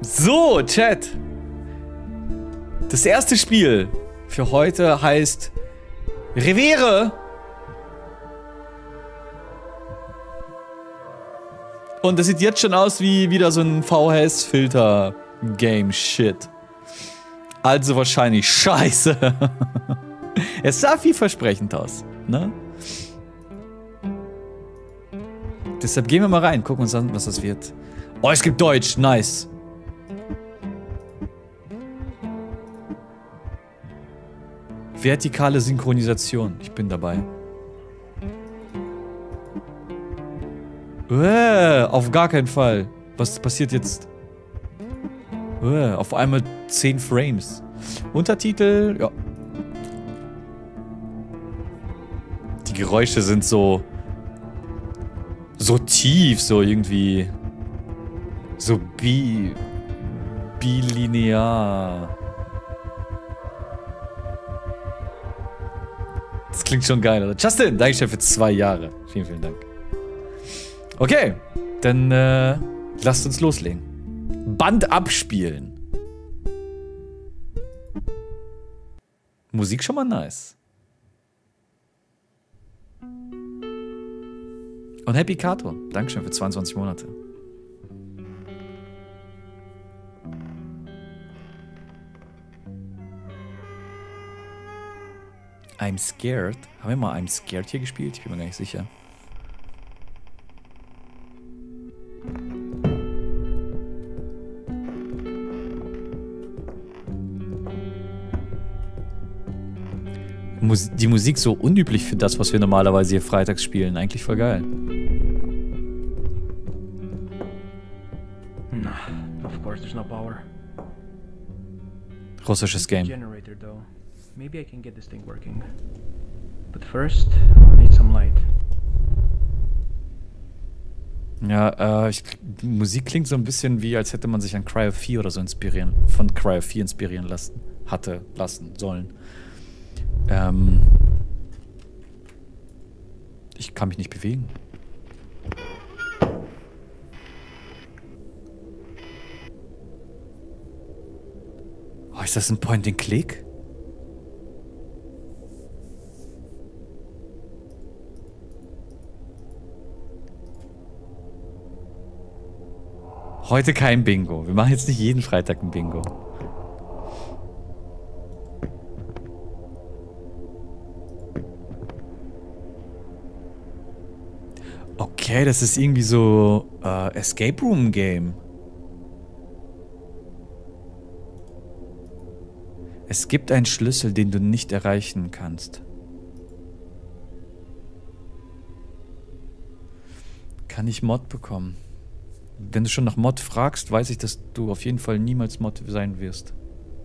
So, Chat. Das erste Spiel für heute heißt Reviere. Und das sieht jetzt schon aus wie wieder so ein VHS-Filter-Game-Shit. Also wahrscheinlich scheiße. Es sah vielversprechend aus, ne? Deshalb gehen wir mal rein, gucken uns an, was das wird. Oh, es gibt Deutsch, nice. Vertikale Synchronisation, ich bin dabei. Auf gar keinen Fall. Was passiert jetzt? Auf einmal 10 Frames. Untertitel, ja. Die Geräusche sind so tief, so irgendwie so bilinear. Das klingt schon geil, oder? Justin, Dankeschön für 2 Jahre. Vielen, vielen Dank. Okay, dann lasst uns loslegen. Band abspielen. Musik schon mal nice. Und Happy Kato, Dankeschön für 22 Monate. I'm Scared. Haben wir mal I'm Scared hier gespielt? Ich bin mir gar nicht sicher. Die Musik so unüblich für das, was wir normalerweise hier freitags spielen. Eigentlich voll geil. Of course there's no power. Russisches Game. Generator though. Maybe I can get this thing working. But first, I need some light. Ja, die Musik klingt so ein bisschen wie, als hätte man sich an Cryo 4 oder so inspirieren lassen. Lassen sollen. Ich kann mich nicht bewegen. Oh, ist das ein Point-and-Click? Heute kein Bingo. Wir machen jetzt nicht jeden Freitag ein Bingo. Okay, das ist irgendwie so Escape Room Game. Es gibt einen Schlüssel, den du nicht erreichen kannst. Kann ich Mod bekommen? Wenn du schon nach Mod fragst, weiß ich, dass du auf jeden Fall niemals Mod sein wirst.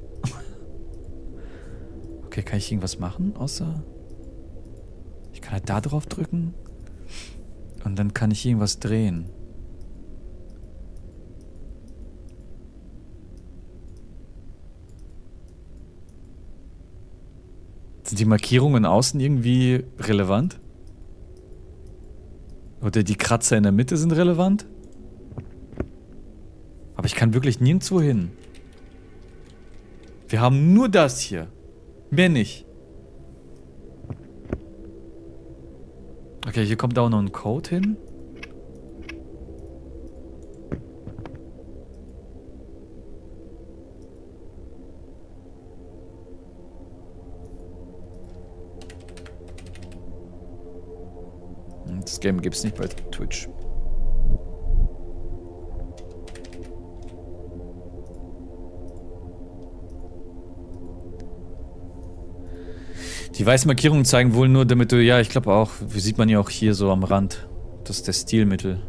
Okay, kann ich irgendwas machen, außer... Ich kann halt da drauf drücken. Und dann kann ich irgendwas drehen. Sind die Markierungen außen irgendwie relevant? Oder die Kratzer in der Mitte sind relevant? Aber ich kann wirklich nirgendwo hin. Wir haben nur das hier. Mehr nicht. Okay, hier kommt auch noch ein Code hin. Das Game gibt's nicht bei Twitch. Die weißen Markierungen zeigen wohl nur, damit du, ja, ich glaube auch, wie sieht man ja auch hier so am Rand. Das ist der Stilmittel.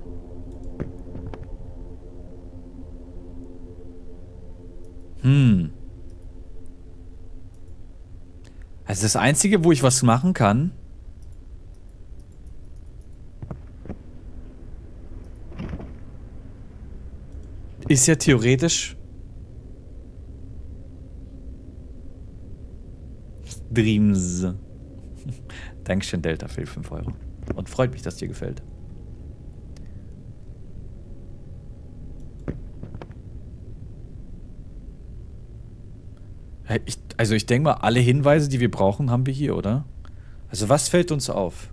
Also das Einzige, wo ich was machen kann, ist ja theoretisch Dreams. Dankeschön, Delta, für die 5 Euro. Und freut mich, dass dir gefällt. Also ich denke mal, alle Hinweise, die wir brauchen, haben wir hier, oder? Also was fällt uns auf?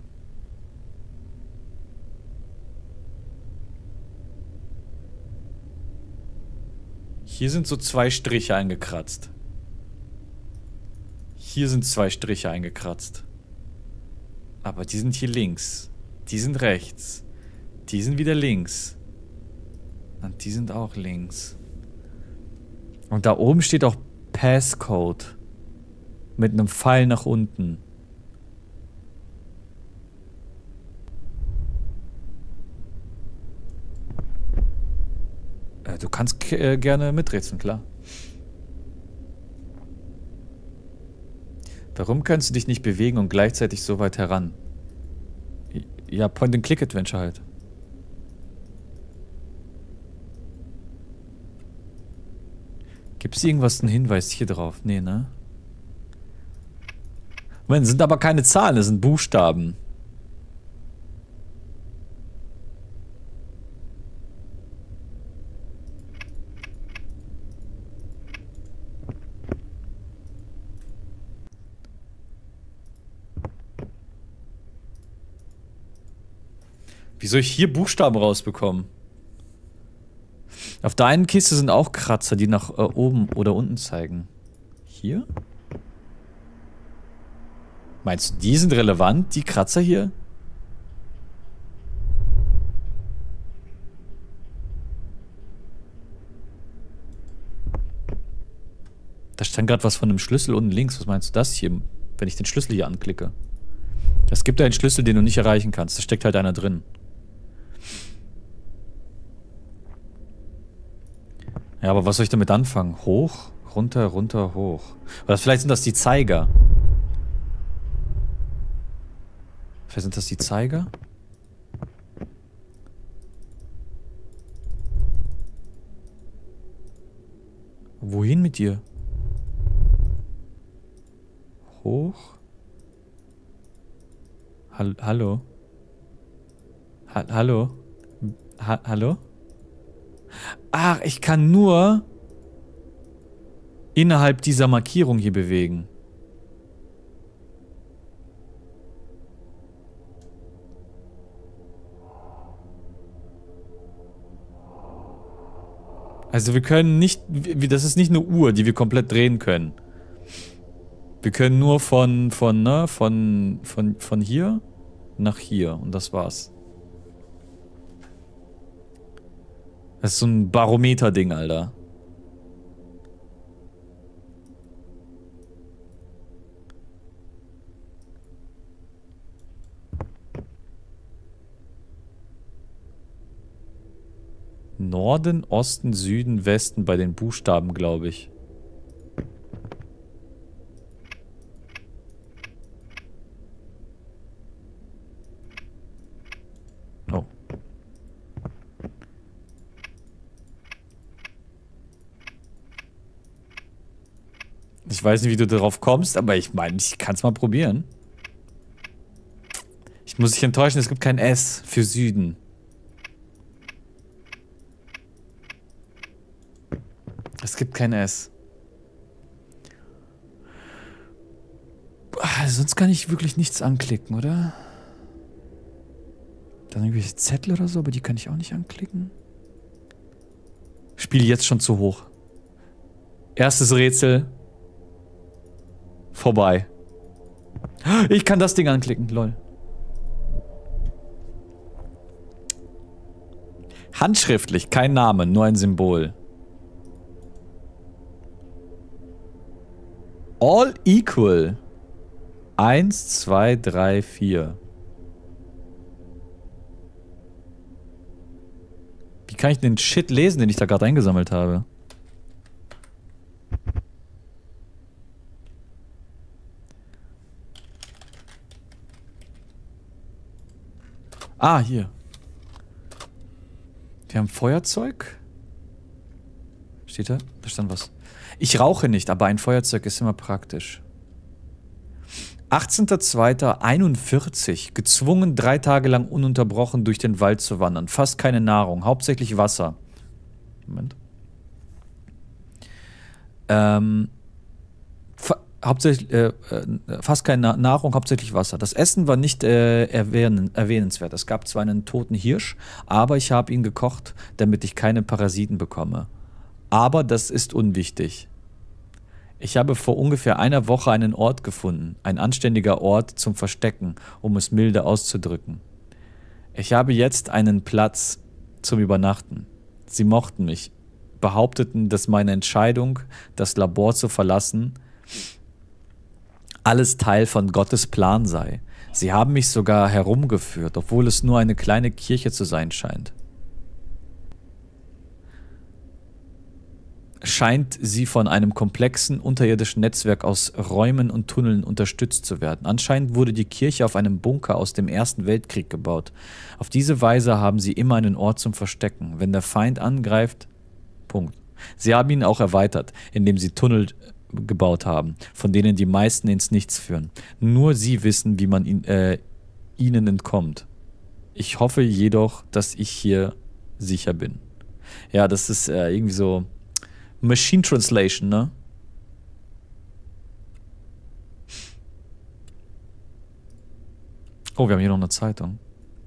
Hier sind so 2 Striche eingekratzt. Hier sind 2 Striche eingekratzt. Aber die sind hier links. Die sind rechts. Die sind wieder links. Und die sind auch links. Und da oben steht auch Passcode. Mit einem Pfeil nach unten. Du kannst gerne miträtseln, klar. Warum kannst du dich nicht bewegen und gleichzeitig so weit heran? Ja, Point-and-Click-Adventure halt. Gibt es irgendwas, einen Hinweis hier drauf? Nee, ne? Moment, sind aber keine Zahlen, das sind Buchstaben. Wie soll ich hier Buchstaben rausbekommen? Auf der einen Kiste sind auch Kratzer, die nach oben oder unten zeigen. Hier? Meinst du, die sind relevant, die Kratzer hier? Da stand gerade was von einem Schlüssel unten links. Was meinst du das hier, wenn ich den Schlüssel hier anklicke? Es gibt einen Schlüssel, den du nicht erreichen kannst. Da steckt halt einer drin. Ja, aber was soll ich damit anfangen? Hoch, runter, runter, hoch. Oder vielleicht sind das die Zeiger. Vielleicht sind das die Zeiger? Wohin mit dir? Hoch? Hallo? Hallo? Hallo? Ach, ich kann nur innerhalb dieser Markierung hier bewegen. Also wir können nicht, das ist nicht eine Uhr, die wir komplett drehen können. Wir können nur von hier nach hier und das war's. Das ist so ein Barometer-Ding, Alter. Norden, Osten, Süden, Westen bei den Buchstaben, glaube ich. Oh. Ich weiß nicht, wie du darauf kommst, aber ich meine, ich kann es mal probieren. Ich muss dich enttäuschen, es gibt kein S für Süden. Es gibt kein S. Sonst kann ich wirklich nichts anklicken, oder? Dann irgendwelche Zettel oder so, aber die kann ich auch nicht anklicken. Spiel jetzt schon zu hoch. Erstes Rätsel. Vorbei. Ich kann das Ding anklicken, lol. Handschriftlich, kein Name, nur ein Symbol. All equal. 1, 2, 3, 4. Wie kann ich den Shit lesen, den ich da gerade eingesammelt habe? Ah, hier. Wir haben Feuerzeug. Steht da? Da stand was. Ich rauche nicht, aber ein Feuerzeug ist immer praktisch. 18.02.41. Gezwungen, 3 Tage lang ununterbrochen durch den Wald zu wandern. Fast keine Nahrung, hauptsächlich Wasser. Moment. hauptsächlich, fast keine Nahrung, hauptsächlich Wasser. Das Essen war nicht erwähnenswert. Es gab zwar einen toten Hirsch, aber ich habe ihn gekocht, damit ich keine Parasiten bekomme. Aber das ist unwichtig. Ich habe vor ungefähr einer Woche einen Ort gefunden, ein anständiger Ort zum Verstecken, um es milde auszudrücken. Ich habe jetzt einen Platz zum Übernachten. Sie mochten mich, behaupteten, dass meine Entscheidung, das Labor zu verlassen, alles Teil von Gottes Plan sei. Sie haben mich sogar herumgeführt, obwohl es nur eine kleine Kirche zu sein scheint. Scheint sie von einem komplexen unterirdischen Netzwerk aus Räumen und Tunneln unterstützt zu werden. Anscheinend wurde die Kirche auf einem Bunker aus dem Ersten Weltkrieg gebaut. Auf diese Weise haben sie immer einen Ort zum Verstecken, wenn der Feind angreift. Punkt. Sie haben ihn auch erweitert, indem sie Tunnel gebaut haben, von denen die meisten ins Nichts führen. Nur sie wissen, wie man ihnen entkommt. Ich hoffe jedoch, dass ich hier sicher bin. Ja, das ist irgendwie so Machine Translation, ne? Oh, wir haben hier noch eine Zeitung.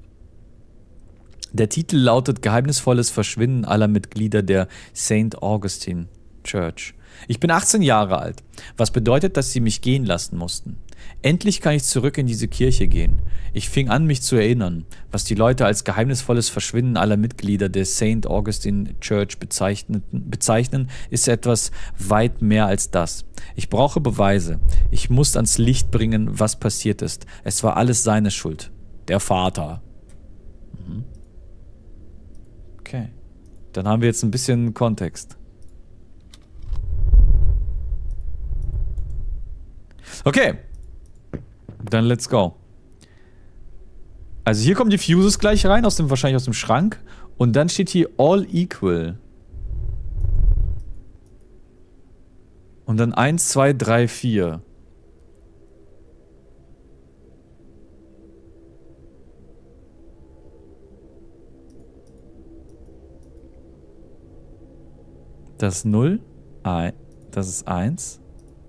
Der Titel lautet Geheimnisvolles Verschwinden aller Mitglieder der St. Augustine Church. Ich bin 18 Jahre alt, was bedeutet, dass sie mich gehen lassen mussten. Endlich kann ich zurück in diese Kirche gehen. Ich fing an, mich zu erinnern, was die Leute als geheimnisvolles Verschwinden aller Mitglieder der St. Augustine Church bezeichnen, ist etwas weit mehr als das. Ich brauche Beweise. Ich muss ans Licht bringen, was passiert ist. Es war alles seine Schuld. Der Vater. Mhm. Okay. Dann haben wir jetzt ein bisschen Kontext. Okay. Dann let's go. Also hier kommen die Fuses gleich rein, wahrscheinlich aus dem Schrank. Und dann steht hier All Equal. Und dann 1, 2, 3, 4. Das ist 0. Das ist 1.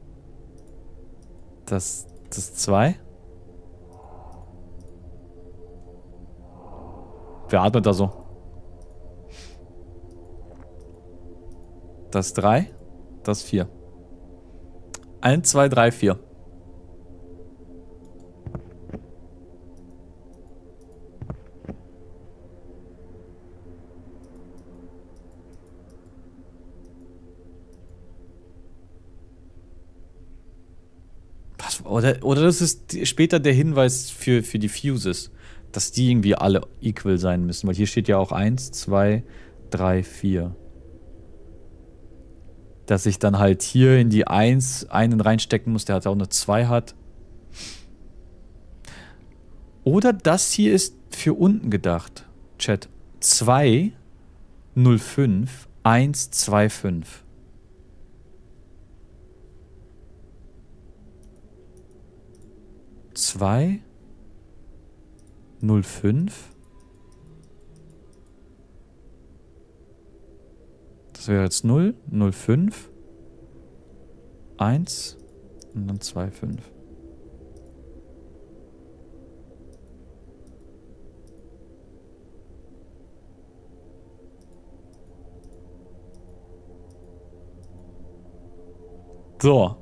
Das ist 2. Wer atmet da so? Das ist 3. Das ist 4. 1, 2, 3, 4. Oder das ist später der Hinweis für die Fuses, dass die irgendwie alle equal sein müssen. Weil hier steht ja auch 1, 2, 3, 4. Dass ich dann halt hier in die 1 einen reinstecken muss, der halt auch eine 2 hat. Oder das hier ist für unten gedacht. Chat. 2, 0, 5, 1, 2, 5. Zwei 05. Das wäre jetzt 0, 05, 1 und dann 2, 5. So.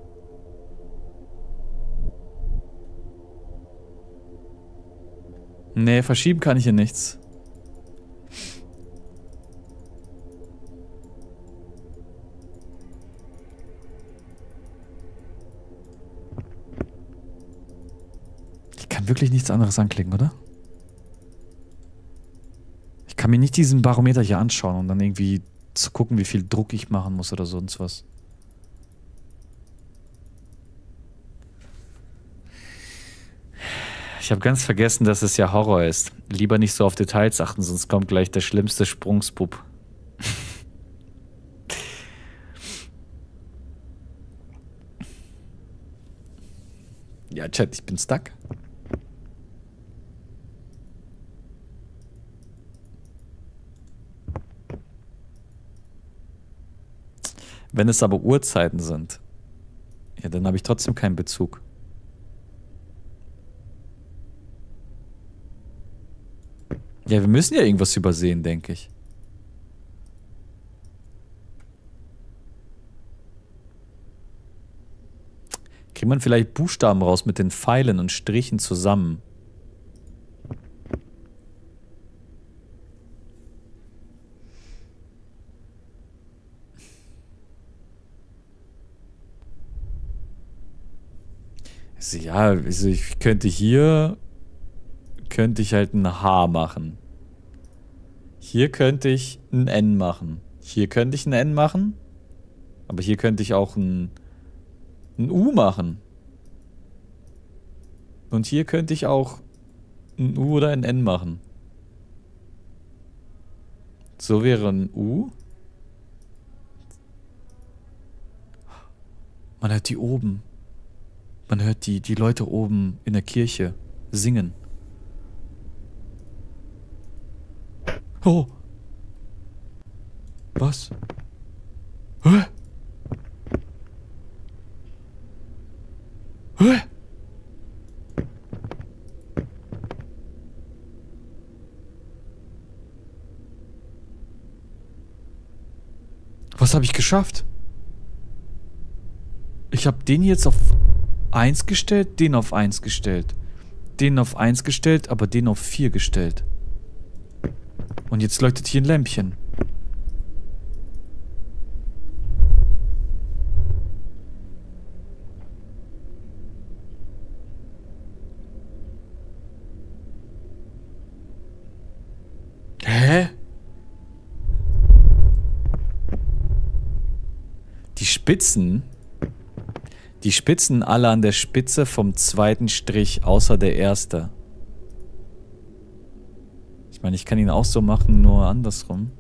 Nee, verschieben kann ich hier nichts. Ich kann wirklich nichts anderes anklicken, oder? Ich kann mir nicht diesen Barometer hier anschauen und dann irgendwie zu gucken, wie viel Druck ich machen muss oder sonst was. Ich habe ganz vergessen, dass es ja Horror ist. Lieber nicht so auf Details achten, sonst kommt gleich der schlimmste Sprungsbub. Ja, Chat, ich bin stuck. Wenn es aber Uhrzeiten sind. Ja, dann habe ich trotzdem keinen Bezug. Ja, wir müssen ja irgendwas übersehen, denke ich. Kriegt man vielleicht Buchstaben raus mit den Pfeilen und Strichen zusammen? Also ja, also ich könnte hier... könnte ich halt ein H machen. Hier könnte ich ein N machen. Hier könnte ich ein N machen. Aber hier könnte ich auch ein U machen. Und hier könnte ich auch ein U oder ein N machen. So wäre ein U. Man hört die oben. Man hört die Leute oben in der Kirche singen. Oh. Was? Hä? Hä? Was habe ich geschafft? Ich habe den jetzt auf 1 gestellt, den auf 1 gestellt. Den auf 1 gestellt, aber den auf 4 gestellt. Und jetzt leuchtet hier ein Lämpchen. Hä? Die Spitzen alle an der Spitze vom zweiten Strich, außer der erste. Ich meine, ich kann ihn auch so machen, nur andersrum.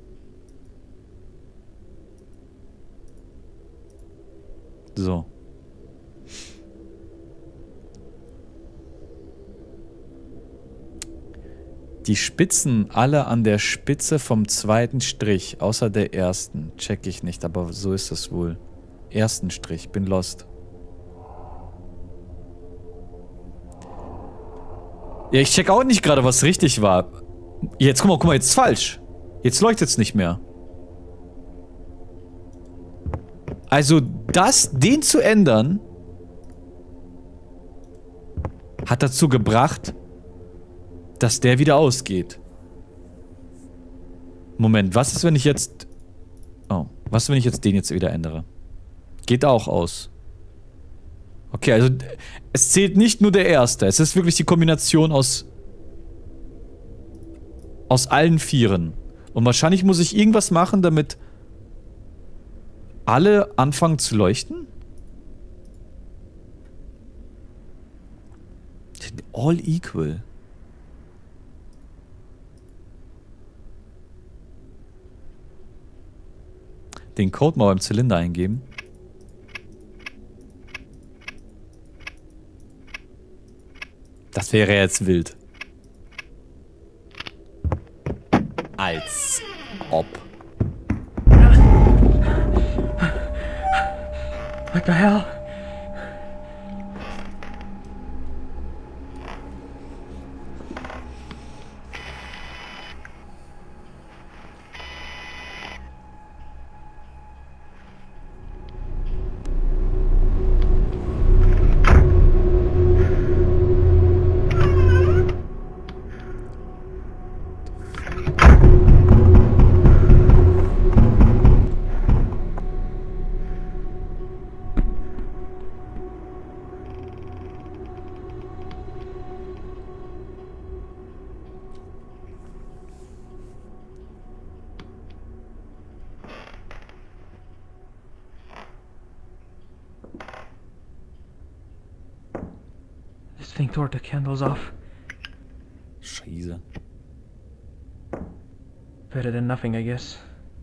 So. Die Spitzen alle an der Spitze vom zweiten Strich, außer der ersten. Check ich nicht, aber so ist es wohl. Ersten Strich, bin lost. Ja, ich check auch nicht gerade, was richtig war. Jetzt, guck mal, jetzt ist falsch. Jetzt leuchtet es nicht mehr. Also, den zu ändern, hat dazu gebracht, dass der wieder ausgeht. Moment, was ist, wenn ich jetzt... Oh, was ist, wenn ich jetzt den jetzt wieder ändere? Geht auch aus. Okay, also es zählt nicht nur der erste. Es ist wirklich die Kombination aus allen Vieren. Und wahrscheinlich muss ich irgendwas machen, damit alle anfangen zu leuchten? All equal. Den Code mal beim Zylinder eingeben. Das wäre jetzt wild. Als ob. What the hell? This thing tore the candles off. Scheiße. Better than nothing, I guess.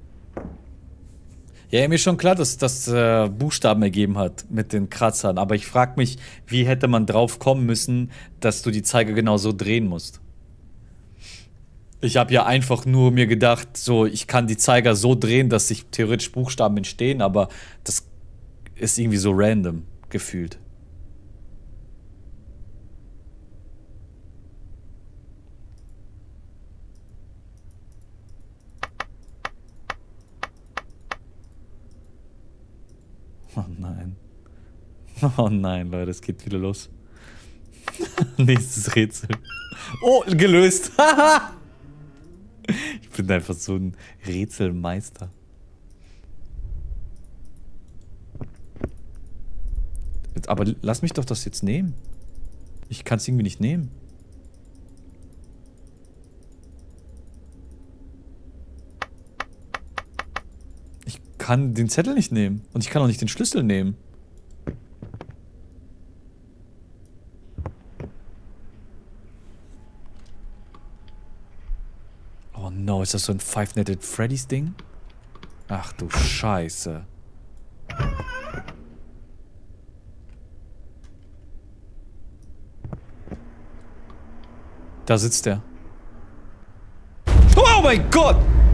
Ja, mir ist schon klar, dass das Buchstaben ergeben hat mit den Kratzern. Aber ich frage mich, wie hätte man drauf kommen müssen, dass du die Zeiger genau so drehen musst? Ich habe ja einfach nur mir gedacht, so, ich kann die Zeiger so drehen, dass sich theoretisch Buchstaben entstehen, aber das ist irgendwie so random. Gefühlt. Oh nein. Oh nein, Leute, es geht wieder los. Nächstes Rätsel. Oh, gelöst. Ich bin einfach so ein Rätselmeister. Aber lass mich doch das jetzt nehmen. Ich kann es irgendwie nicht nehmen. Ich kann den Zettel nicht nehmen. Und ich kann auch nicht den Schlüssel nehmen. Oh no, ist das so ein Five Nights at Freddy's Ding? Ach du Scheiße. Da sitzt er. Oh mein Gott!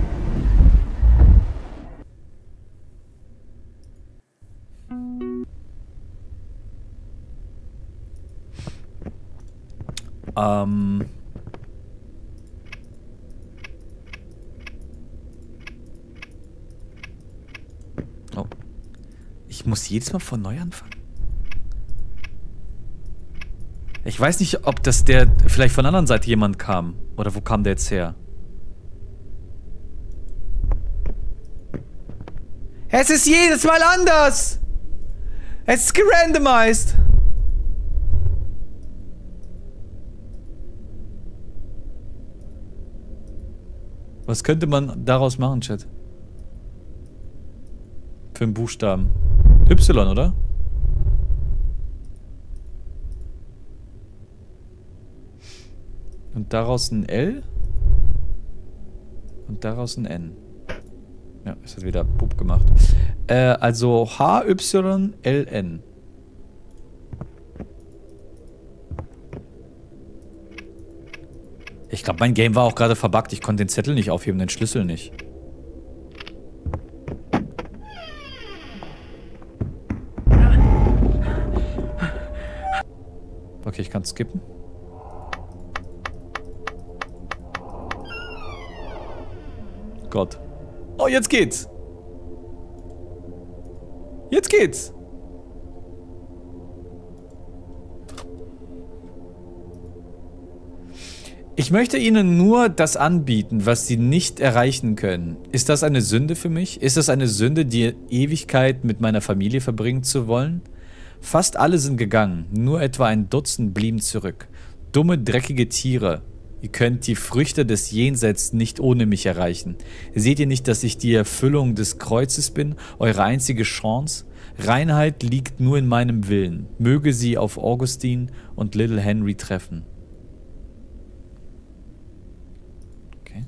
Oh. Ich muss jedes Mal von neu anfangen. Ich weiß nicht, ob das vielleicht von der anderen Seite jemand kam. Oder wo kam der jetzt her? Es ist jedes Mal anders! Es ist gerandomized! Was könnte man daraus machen, Chat? Für einen Buchstaben. Y, oder? Und daraus ein L. Und daraus ein N. Ja, es hat wieder Pup gemacht. Also HYLN. Ich glaube, mein Game war auch gerade verbuggt. Ich konnte den Zettel nicht aufheben, den Schlüssel nicht. Okay, ich kann skippen. Gott. Oh, jetzt geht's. Jetzt geht's. Ich möchte Ihnen nur das anbieten, was Sie nicht erreichen können. Ist das eine Sünde für mich? Ist das eine Sünde, die Ewigkeit mit meiner Familie verbringen zu wollen? Fast alle sind gegangen, nur etwa ein Dutzend blieben zurück. Dumme, dreckige Tiere. Ihr könnt die Früchte des Jenseits nicht ohne mich erreichen. Seht ihr nicht, dass ich die Erfüllung des Kreuzes bin, eure einzige Chance? Reinheit liegt nur in meinem Willen. Möge sie auf Augustine und Little Henry treffen. Okay.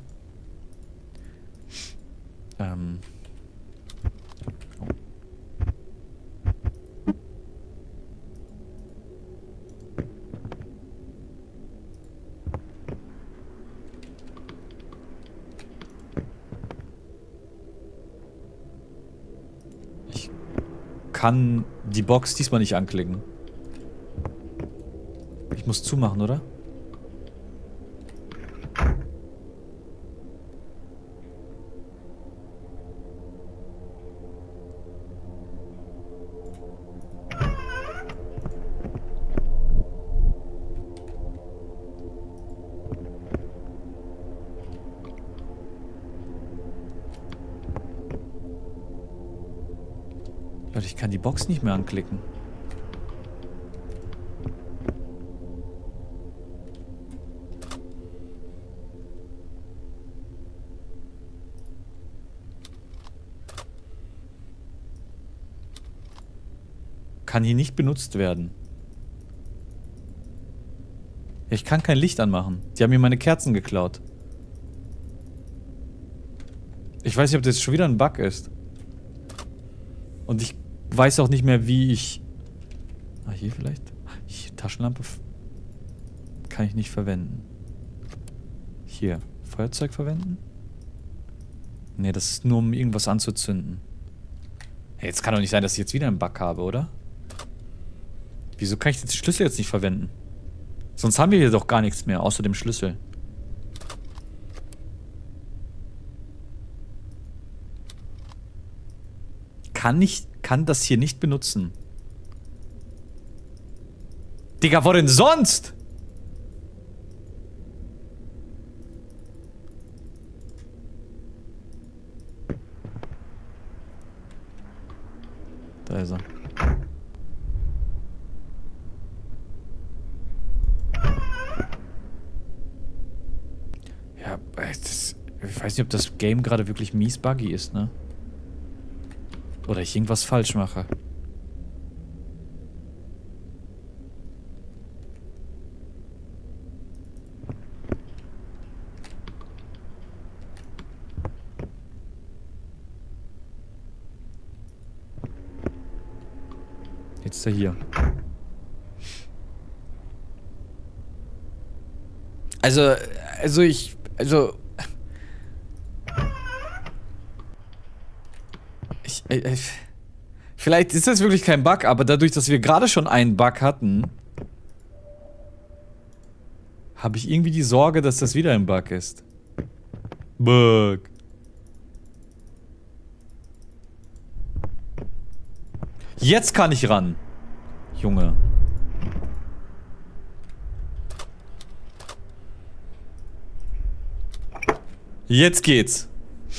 Ich kann die Box diesmal nicht anklicken. Ich muss zumachen, oder? Leute, ich kann die Box nicht mehr anklicken. Kann hier nicht benutzt werden. Ich kann kein Licht anmachen. Die haben mir meine Kerzen geklaut. Ich weiß nicht, ob das schon wieder ein Bug ist. Und ich weiß auch nicht mehr, wie ich... Ah, hier vielleicht? Hier, Taschenlampe kann ich nicht verwenden. Hier, Feuerzeug verwenden? Ne, das ist nur, um irgendwas anzuzünden. Hey, jetzt kann doch nicht sein, dass ich jetzt wieder einen Bug habe, oder? Wieso kann ich den Schlüssel jetzt nicht verwenden? Sonst haben wir hier doch gar nichts mehr, außer dem Schlüssel. Kann das hier nicht benutzen. Digga, wo denn sonst? Da ist er. Ja, ich weiß nicht, ob das Game gerade wirklich mies buggy ist, ne? Oder ich irgendwas falsch mache. Jetzt ist er hier. Vielleicht ist das wirklich kein Bug, aber dadurch, dass wir gerade schon einen Bug hatten, habe ich irgendwie die Sorge, dass das wieder ein Bug ist. Bug. Jetzt kann ich ran. Junge. Jetzt geht's.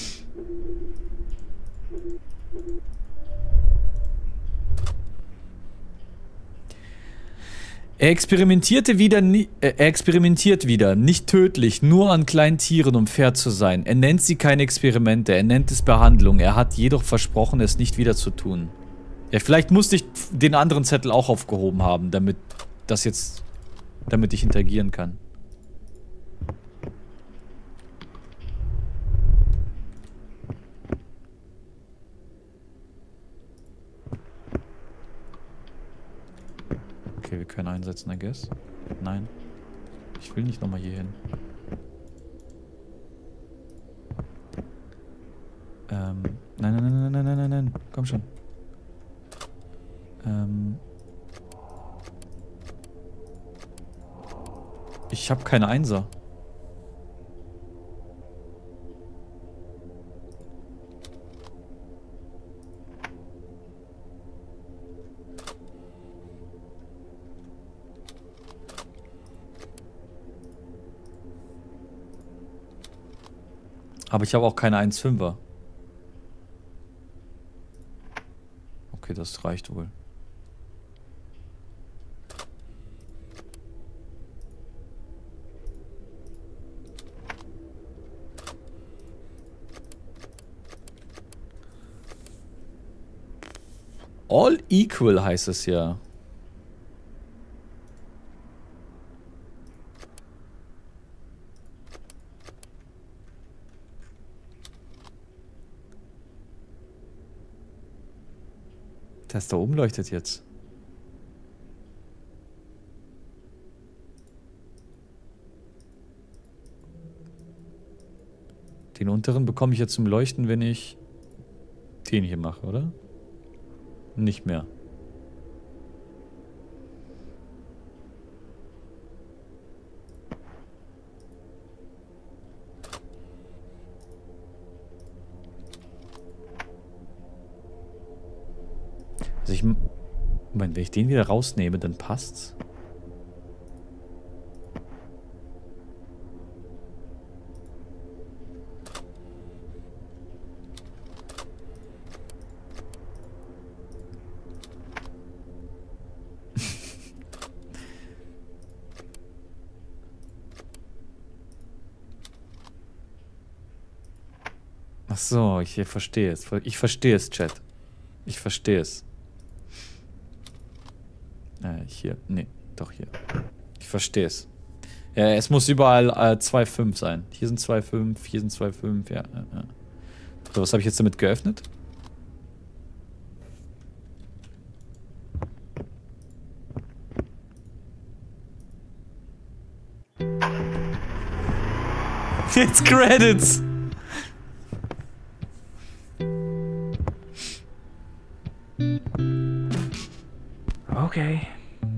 Er experimentiert wieder, nicht tödlich, nur an kleinen Tieren, um fair zu sein. Er nennt sie keine Experimente, er nennt es Behandlung. Er hat jedoch versprochen, es nicht wieder zu tun. Ja, vielleicht musste ich den anderen Zettel auch aufgehoben haben, damit ich interagieren kann. Okay, wir können einsetzen, I guess. Nein. Ich will nicht nochmal hier hin. Nein. Komm schon. Ich habe keine Einser. Aber ich habe auch keine 1,5er. Okay, das reicht wohl. All equal heißt es ja. Das da oben leuchtet jetzt. Den unteren bekomme ich jetzt zum Leuchten, wenn ich den hier mache, oder? Nicht mehr. Also ich meine, wenn ich den wieder rausnehme, dann passt's. Ach so, ich verstehe es. Ich verstehe es, Chat. Ich verstehe es. Hier. Nee, doch hier. Ich verstehe es. Ja, es muss überall 2,5 sein. Hier sind 2,5, hier sind 2,5, ja. So, was habe ich jetzt damit geöffnet? Jetzt Credits! Okay,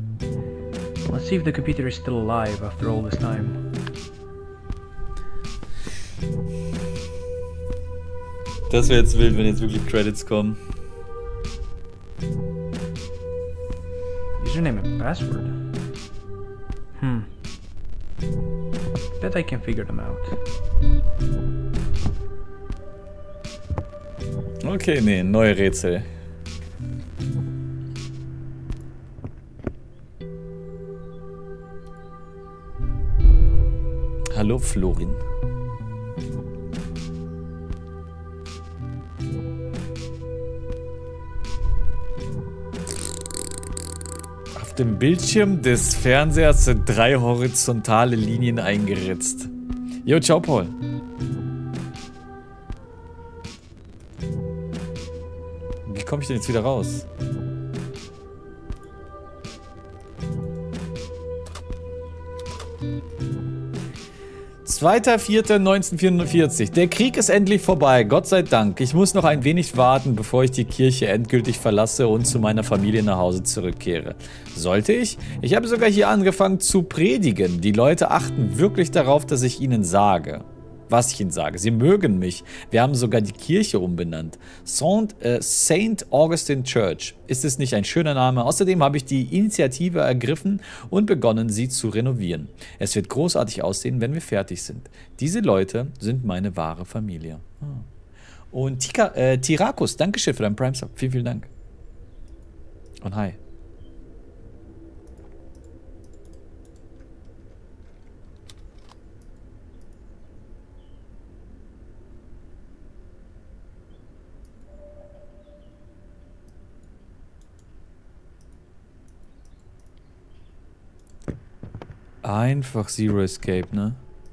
Let's see if the computer is still alive after all this time. Das wäre jetzt wild, wenn jetzt wirklich Credits kommen. Username and password. Bet I can figure them out. Okay, nee, neue Rätsel. Hallo Florin. Auf dem Bildschirm des Fernsehers sind 3 horizontale Linien eingeritzt. Jo, ciao Paul. Wie komme ich denn jetzt wieder raus? (2.4.1944). Der Krieg ist endlich vorbei, Gott sei Dank. Ich muss noch ein wenig warten, bevor ich die Kirche endgültig verlasse und zu meiner Familie nach Hause zurückkehre. Sollte ich? Ich habe sogar hier angefangen zu predigen. Die Leute achten wirklich darauf, dass ich ihnen sage. Was ich ihnen sage. Sie mögen mich. Wir haben sogar die Kirche umbenannt. St. Augustine Church. Ist es nicht ein schöner Name? Außerdem habe ich die Initiative ergriffen und begonnen, sie zu renovieren. Es wird großartig aussehen, wenn wir fertig sind. Diese Leute sind meine wahre Familie. Und Tirakus, Dankeschön für deinen Prime-Sub. Vielen, vielen Dank. Und hi. Einfach Zero Escape, ne?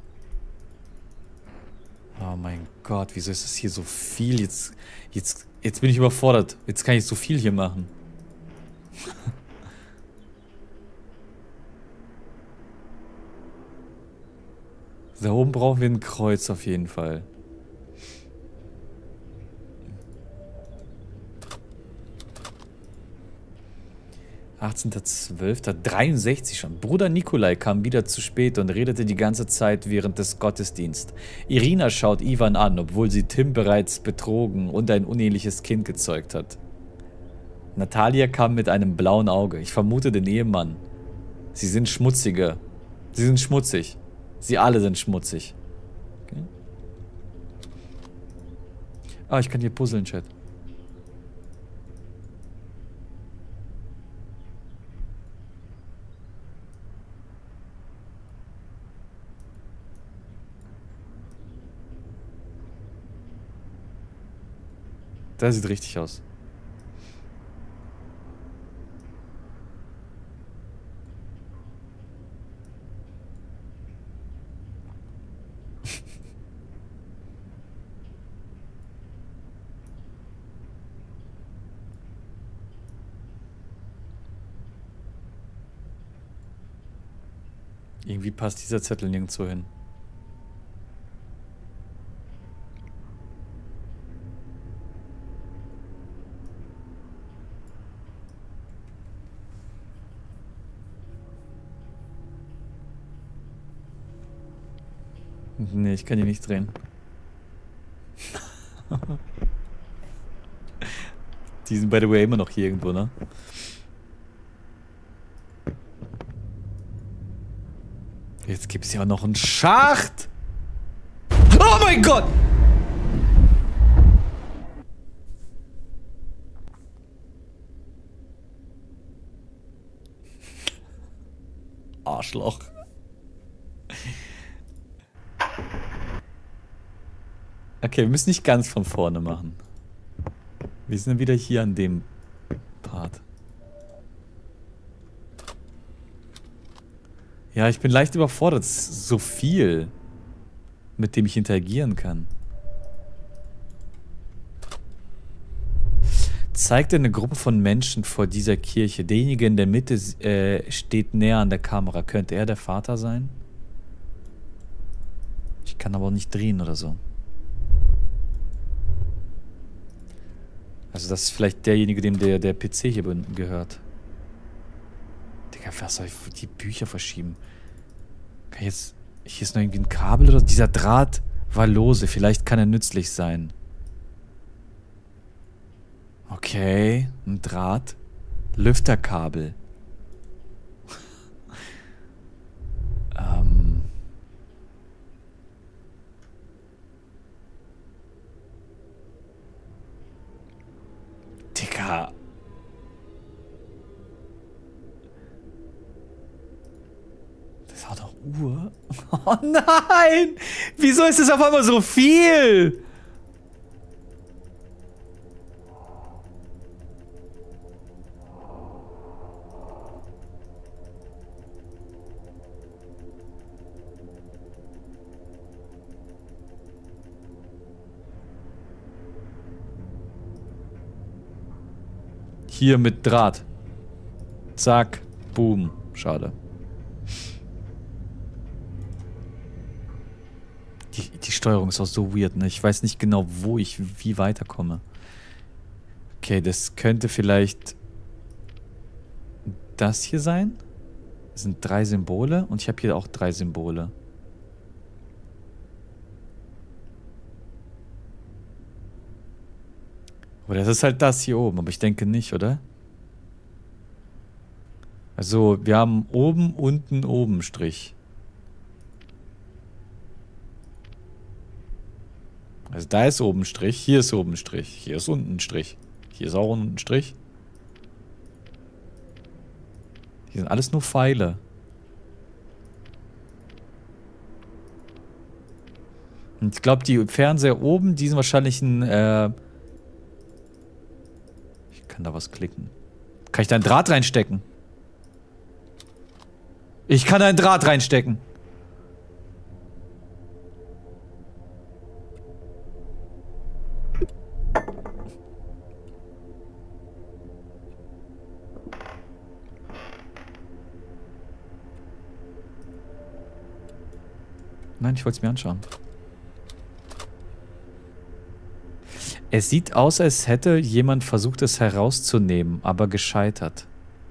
Oh mein Gott, wieso ist das hier so viel? Jetzt bin ich überfordert. Jetzt kann ich so viel hier machen. Da oben brauchen wir ein Kreuz auf jeden Fall. 18.12.63 schon. Bruder Nikolai kam wieder zu spät und redete die ganze Zeit während des Gottesdienstes. Irina schaut Ivan an, obwohl sie Tim bereits betrogen und ein uneheliches Kind gezeugt hat. Natalia kam mit einem blauen Auge. Ich vermute den Ehemann. Sie sind schmutziger. Sie sind schmutzig. Sie alle sind schmutzig. Okay. Ah, ich kann hier puzzeln, Chat. Das sieht richtig aus. Irgendwie passt dieser Zettel nirgendwo hin. Nee, ich kann die nicht drehen. Die sind by the way immer noch hier irgendwo, ne? Jetzt gibt es ja noch einen Schacht! Oh mein Gott! Arschloch. Okay, wir müssen nicht ganz von vorne machen. Wir sind dann wieder hier an dem Part. Ja, ich bin leicht überfordert. Es ist so viel, mit dem ich interagieren kann. Zeigt eine Gruppe von Menschen vor dieser Kirche. Derjenige in der Mitte steht näher an der Kamera. Könnte er der Vater sein? Ich kann aber auch nicht drehen oder so. Also das ist vielleicht derjenige, dem der PC hier gehört. Digga, Digga, was soll ich die Bücher verschieben? Kann ich jetzt... Hier ist noch irgendwie ein Kabel oder... Dieser Draht war lose. Vielleicht kann er nützlich sein. Okay. Ein Draht. Lüfterkabel. Digga. Das war doch Uhr. Oh nein! Wieso ist das auf einmal so viel? Hier mit Draht. Zack. Boom. Schade. Die Steuerung ist auch so weird, ne? Ich weiß nicht genau, wo ich wie weiterkomme. Okay, das könnte vielleicht das hier sein. Das sind 3 Symbole und ich habe hier auch 3 Symbole. Oder das ist halt das hier oben, aber ich denke nicht, oder? Also, wir haben oben, unten, oben Strich. Also da ist oben Strich, hier ist oben Strich, hier ist unten Strich. Hier ist auch unten Strich. Hier sind alles nur Pfeile. Und ich glaube, die Fernseher oben, die sind wahrscheinlich ein, ich kann da was klicken. Kann ich da einen Draht reinstecken? Ich kann da einen Draht reinstecken. Nein, ich wollte es mir anschauen. Es sieht aus, als hätte jemand versucht, es herauszunehmen, aber gescheitert.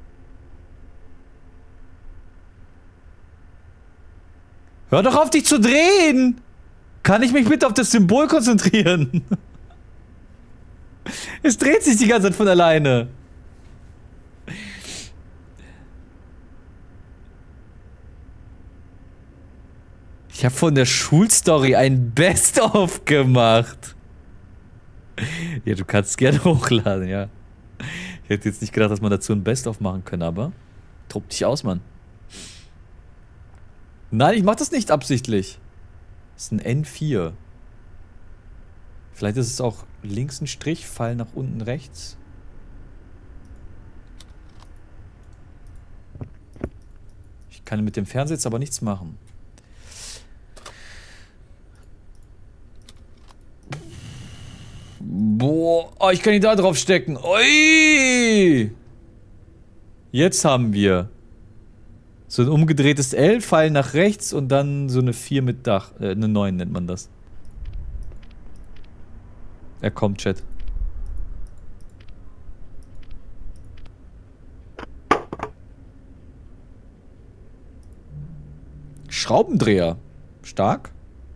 Hör doch auf, dich zu drehen! Kann ich mich bitte auf das Symbol konzentrieren? Es dreht sich die ganze Zeit von alleine. Ich habe von der Schulstory ein Best-of gemacht. Ja, du kannst es gerne hochladen, ja. Ich hätte jetzt nicht gedacht, dass man dazu ein Best-of machen kann, aber tob dich aus, Mann. Nein, ich mach das nicht absichtlich. Das ist ein N4. Vielleicht ist es auch links ein Strich, Pfeil nach unten rechts. Ich kann mit dem Fernseher jetzt aber nichts machen. Boah, oh, ich kann ihn da drauf stecken. Ui! Jetzt haben wir so ein umgedrehtes L, Pfeil nach rechts und dann so eine 4 mit Dach. Eine 9 nennt man das. Er kommt, Chat. Schraubendreher. Stark.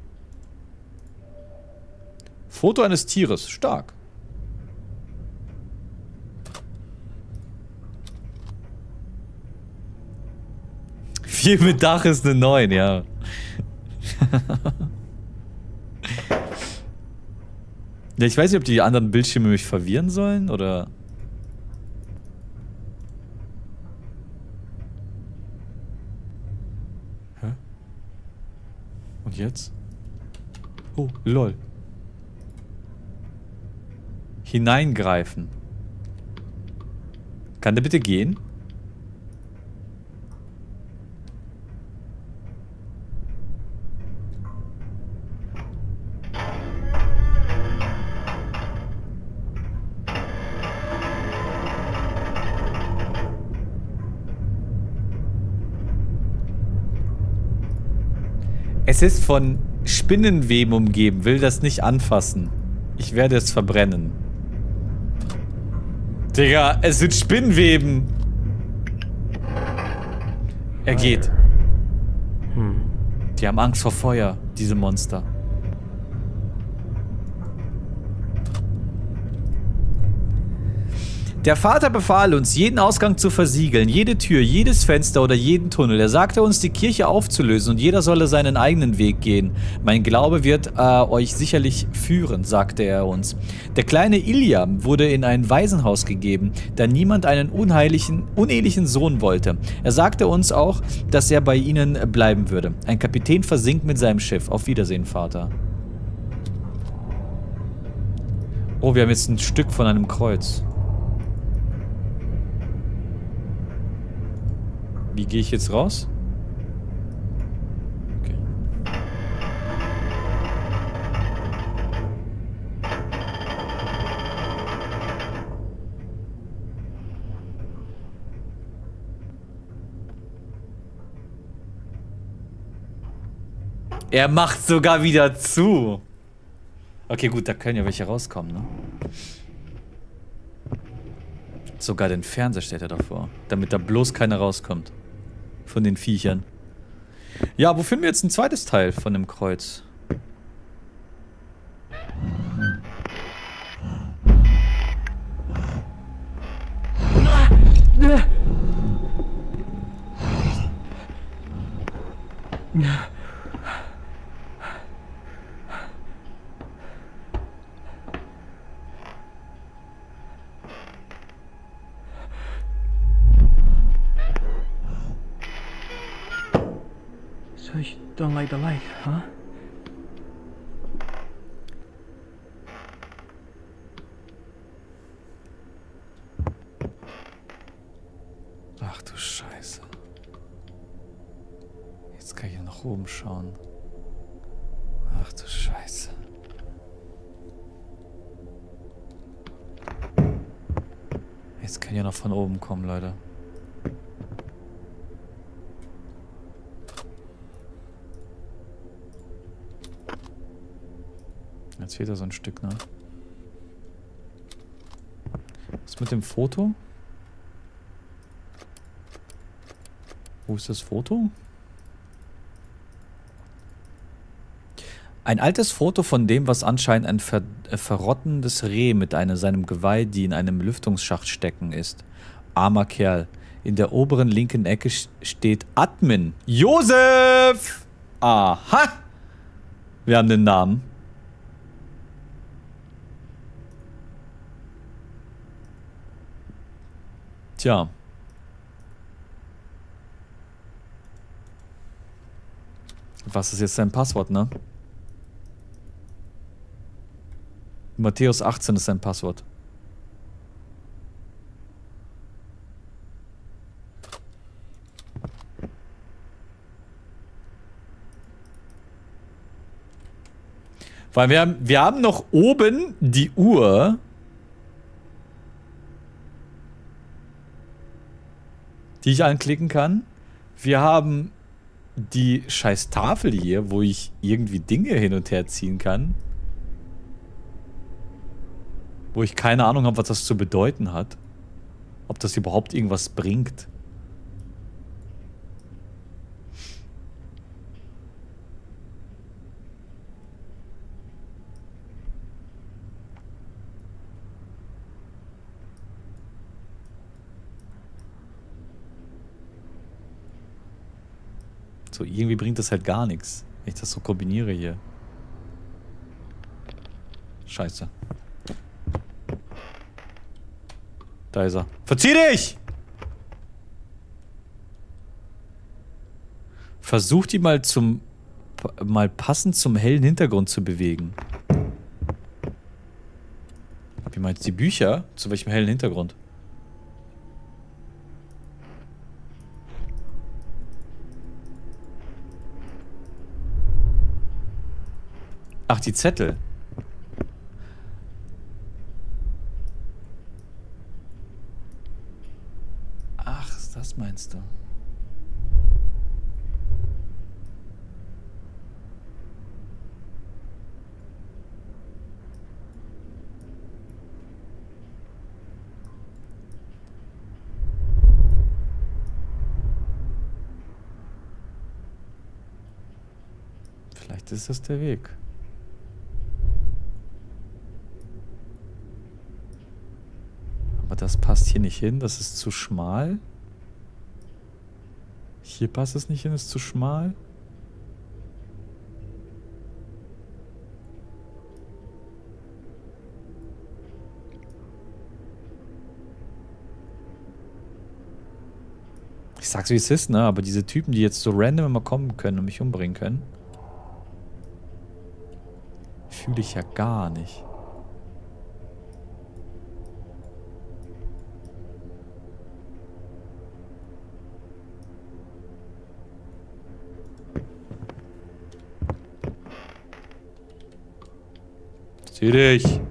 Foto eines Tieres. Stark. Vier mit Dach ist eine 9, ja. Ja, ich weiß nicht, ob die anderen Bildschirme mich verwirren sollen, oder... Hä? Und jetzt? Oh, lol. Hineingreifen. Kann der bitte gehen? Es ist von Spinnenweben umgeben, will das nicht anfassen. Ich werde es verbrennen. Digga, es sind Spinnenweben. Er geht. fire. Die haben Angst vor Feuer, diese Monster. Der Vater befahl uns, jeden Ausgang zu versiegeln, jede Tür, jedes Fenster oder jeden Tunnel. Er sagte uns, die Kirche aufzulösen und jeder solle seinen eigenen Weg gehen. Mein Glaube wird euch sicherlich führen, sagte er uns. Der kleine Ilja wurde in ein Waisenhaus gegeben, da niemand einen unehelichen Sohn wollte. Er sagte uns auch, dass er bei ihnen bleiben würde. Ein Kapitän versinkt mit seinem Schiff. Auf Wiedersehen, Vater. Oh, wir haben jetzt ein Stück von einem Kreuz. Wie gehe ich jetzt raus? Okay. Er macht sogar wieder zu. Okay, gut, da können ja welche rauskommen, ne? Sogar den Fernseher stellt er davor, damit da bloß keiner rauskommt. Von den Viechern. Ja, wo finden wir jetzt ein zweites Teil von dem Kreuz? So you don't like the light, huh? Ach du Scheiße. Jetzt kann ich ja nach oben schauen. Ach du Scheiße. Jetzt kann ich ja noch von oben kommen, Leute. Jetzt fehlt da so ein Stück, ne? Was mit dem Foto? Wo ist das Foto? Ein altes Foto von dem, was anscheinend ein verrottendes Reh mit seinem Geweih, die in einem Lüftungsschacht stecken ist. Armer Kerl. In der oberen linken Ecke steht Admin. Josef! Aha! Wir haben den Namen. Tja. Was ist jetzt sein Passwort, ne? Matthäus 18 ist sein Passwort. Weil wir haben noch oben die Uhr, die ich anklicken kann. Wir haben die scheiß Tafel hier, wo ich irgendwie Dinge hin und her ziehen kann. Wo ich keine Ahnung habe, was das zu bedeuten hat. Ob das überhaupt irgendwas bringt. So, irgendwie bringt das halt gar nichts, wenn ich das so kombiniere hier. Scheiße. Da ist er. Verzieh dich! Versuch die mal passend zum hellen Hintergrund zu bewegen. Wie meinst du die Bücher? Zu welchem hellen Hintergrund? Ach, die Zettel. Ach, das meinst du. Vielleicht ist das der Weg. Aber das passt hier nicht hin, das ist zu schmal. Hier passt es nicht hin, ist zu schmal. Ich sag's wie es ist, ne? Aber diese Typen, die jetzt so random immer kommen können und mich umbringen können, fühle ich ja gar nicht. Sieh dich!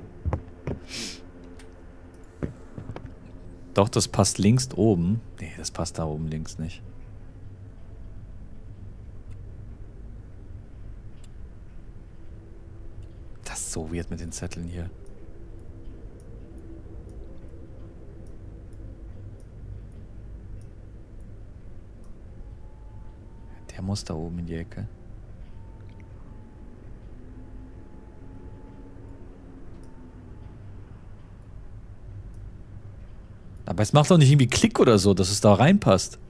Doch, das passt links oben. Nee, das passt da oben links nicht. Das ist so weird mit den Zetteln hier. Der muss da oben in die Ecke. Aber es macht doch nicht irgendwie Klick oder so, dass es da reinpasst.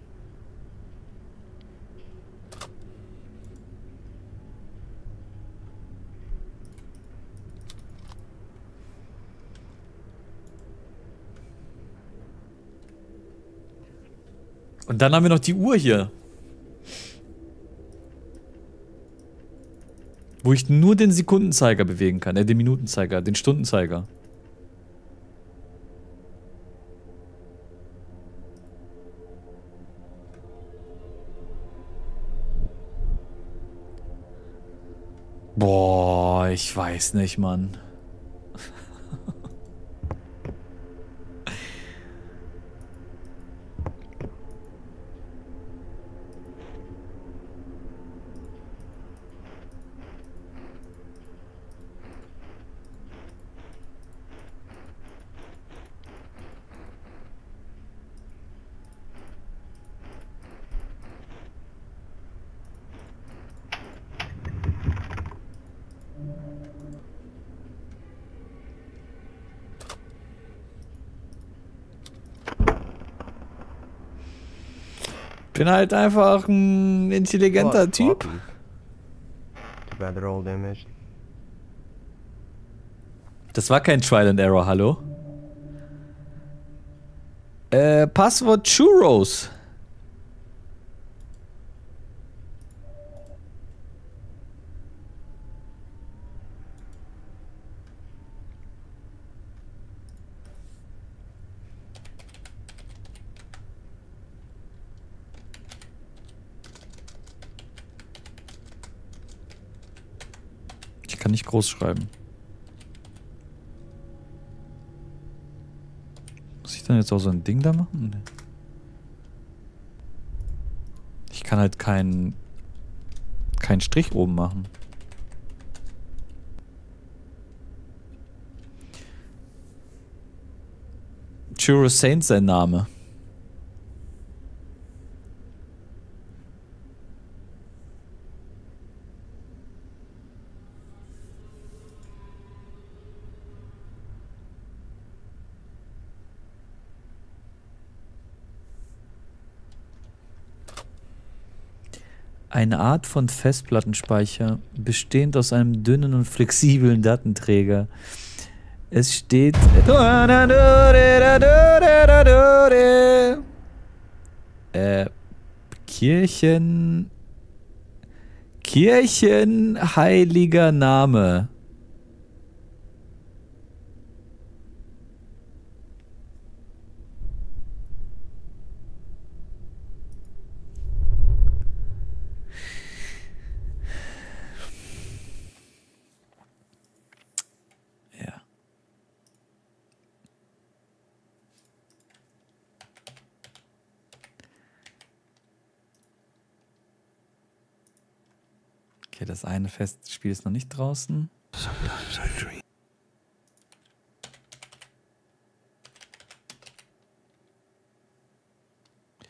Und dann haben wir noch die Uhr hier. Wo ich nur den Sekundenzeiger bewegen kann. Den Minutenzeiger, den Stundenzeiger. Boah, ich weiß nicht, Mann. Bin halt einfach ein intelligenter Typ. Das war kein Trial and Error, hallo? Passwort Churros. Ich kann nicht groß schreiben. Muss ich dann jetzt auch so ein Ding da machen? Nee. Ich kann halt keinen Strich oben machen. Churros Saint sein Name. Eine Art von Festplattenspeicher, bestehend aus einem dünnen und flexiblen Datenträger. Es steht... Kirchenheiliger Name. Ja. Okay, das eine Festspiel ist noch nicht draußen.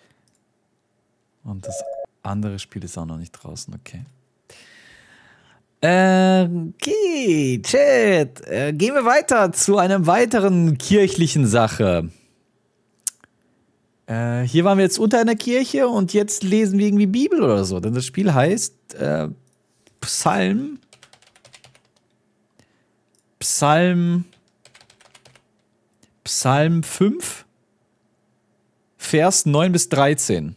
Und das andere Spiel ist auch noch nicht draußen, okay. Okay, Chat. Gehen wir weiter zu einer weiteren kirchlichen Sache. Hier waren wir jetzt unter einer Kirche und jetzt lesen wir irgendwie Bibel oder so. Denn das Spiel heißt Psalm 5, Vers 9 bis 13.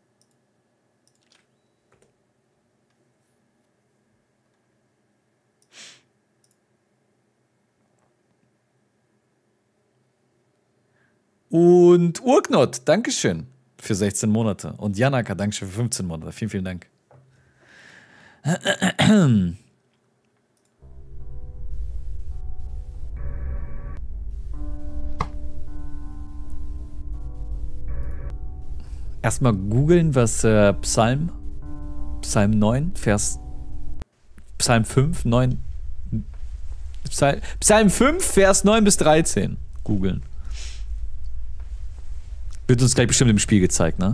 Und Urknot, Dankeschön für 16 Monate. Und Janaka, Dankeschön für 15 Monate. Vielen, vielen Dank. Erstmal googeln, was Psalm 9, Psalm 5, 9, Psalm 5, Vers 9 bis 13 googeln. Wird uns gleich bestimmt im Spiel gezeigt, ne?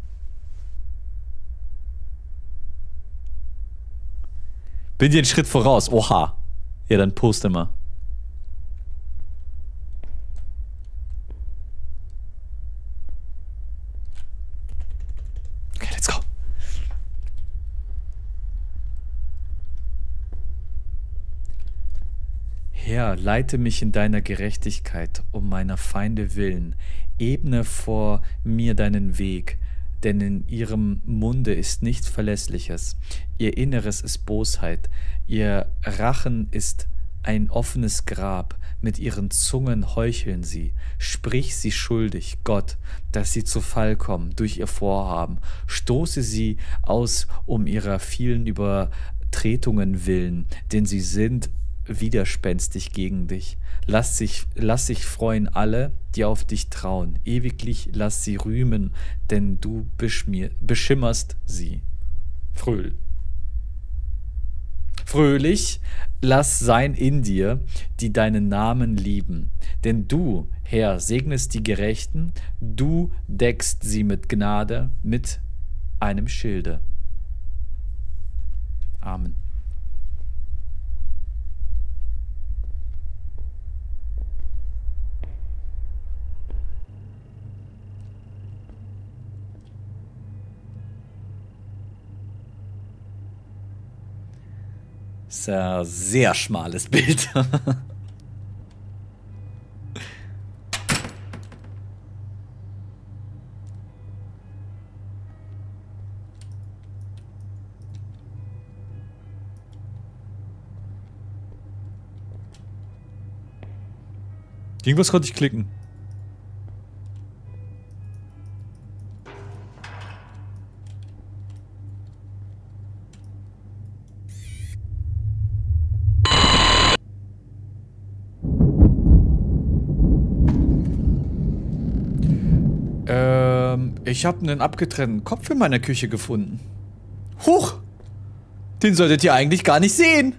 Bin dir einen Schritt voraus. Oha. Ja, dann poste mal. Okay, let's go. Herr, leite mich in deiner Gerechtigkeit um meiner Feinde willen. Ebne vor mir deinen Weg, denn in ihrem Munde ist nichts Verlässliches. Ihr Inneres ist Bosheit, ihr Rachen ist ein offenes Grab, mit ihren Zungen heucheln sie. Sprich sie schuldig, Gott, dass sie zu Fall kommen durch ihr Vorhaben. Stoße sie aus um ihrer vielen Übertretungen willen, denn sie sind widerspenstig gegen dich. Lass sich freuen alle, die auf dich trauen. Ewiglich lass sie rühmen, denn du beschimmerst sie. Fröhlich lass sein in dir, die deinen Namen lieben. Denn du, Herr, segnest die Gerechten, du deckst sie mit Gnade, mit einem Schilde. Amen. Das ist ja ein sehr schmales Bild. Irgendwas konnte ich klicken. Ich habe einen abgetrennten Kopf in meiner Küche gefunden. Huch! Den solltet ihr eigentlich gar nicht sehen.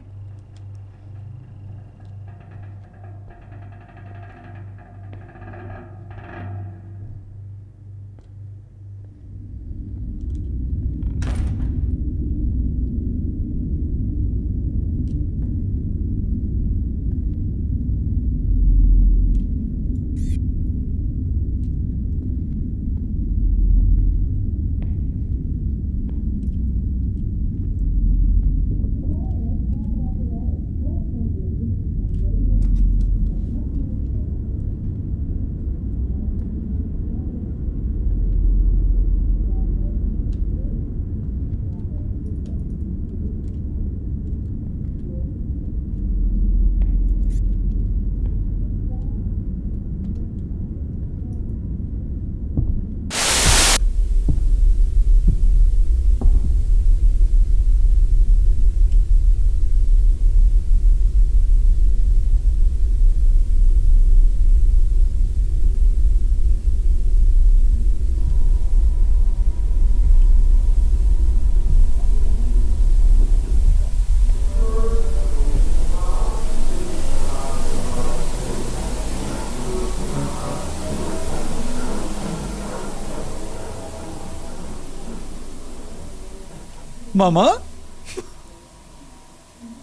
Mama?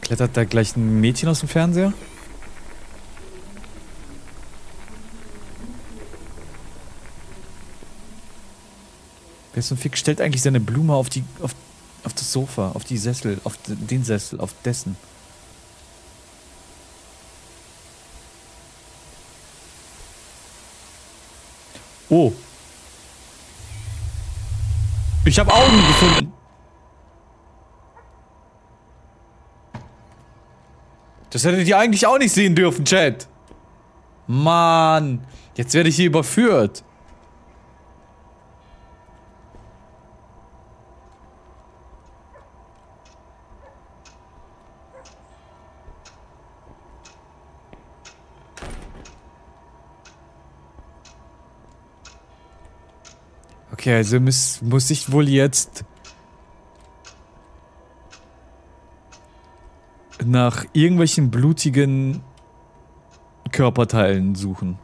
Klettert da gleich ein Mädchen aus dem Fernseher? Wer zum Fick stellt eigentlich seine Blume auf das Sofa, auf die Sessel, auf den Sessel, auf dessen? Oh. Ich habe Augen gefunden. Das hättet ihr eigentlich auch nicht sehen dürfen, Chat. Mann. Jetzt werde ich hier überführt. Okay, also muss ich wohl jetzt nach irgendwelchen blutigen Körperteilen suchen.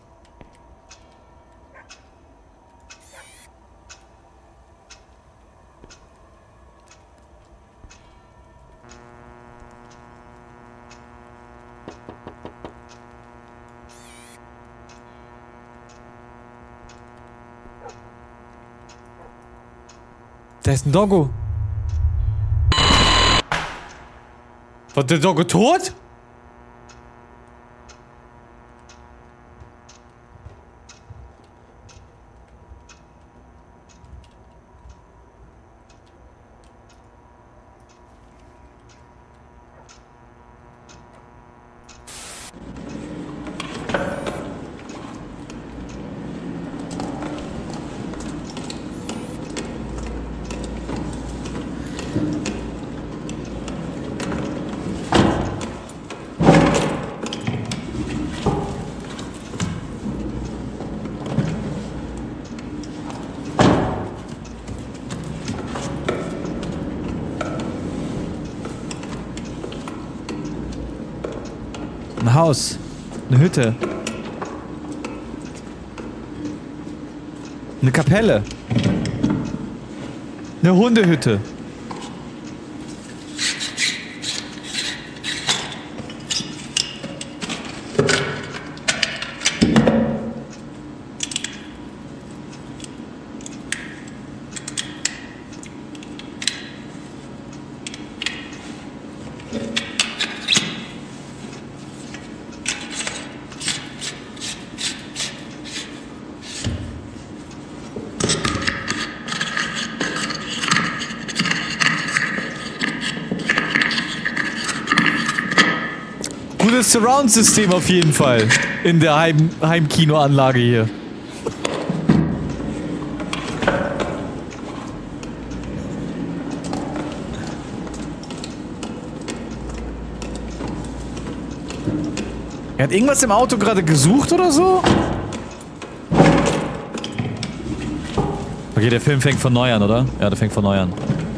Da ist ein Doggo. War der Doggo tot? Ein Haus. Eine Hütte. Eine Kapelle. Eine Hundehütte. Gutes Surround-System auf jeden Fall. In der Heimkinoanlage hier. Er hat irgendwas im Auto gerade gesucht oder so? Okay, der Film fängt von neu an, oder? Ja, der fängt von neu an.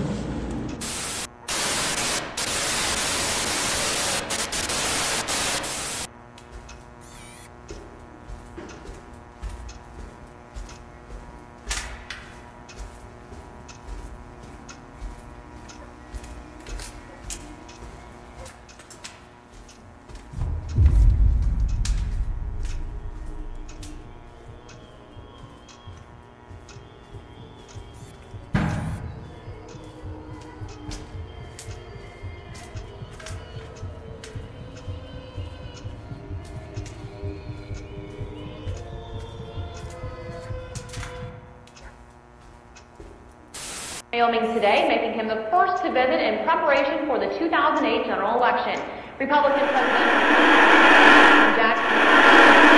Wyoming today, making him the first to visit in preparation for the 2008 general election. Republican President Jackson.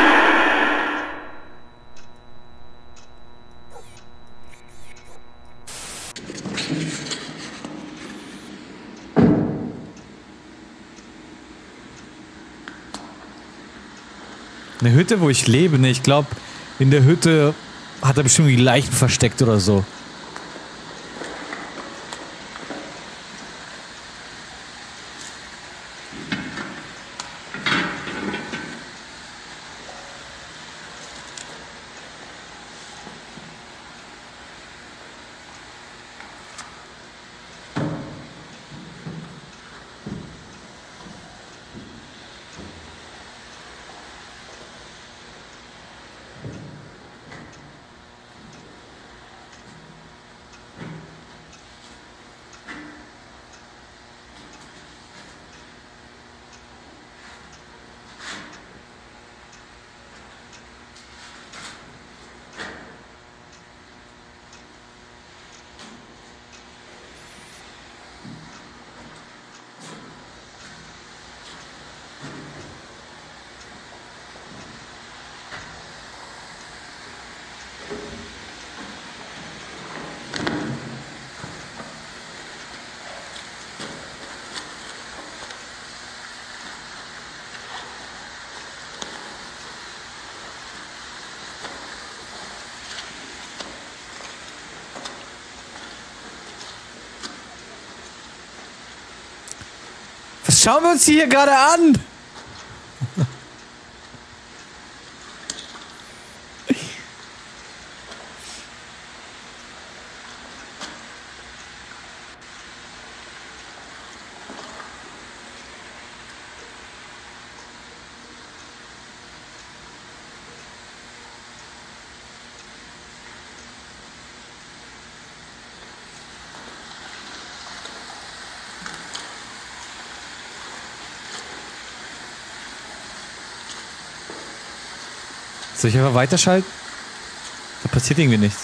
Eine Hütte, wo ich lebe, ne? Ich glaube, in der Hütte hat er bestimmt die Leichen versteckt oder so. Was schauen wir uns hier gerade an? Soll ich einfach weiterschalten? Da passiert irgendwie nichts.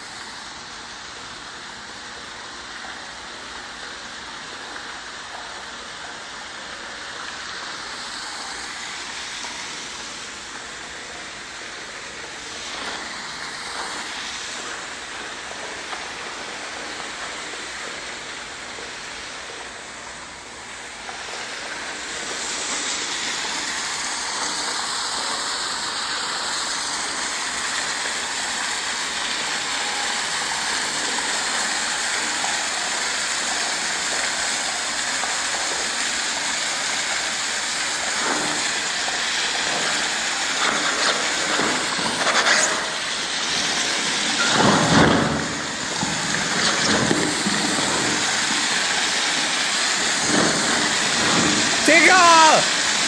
Digga!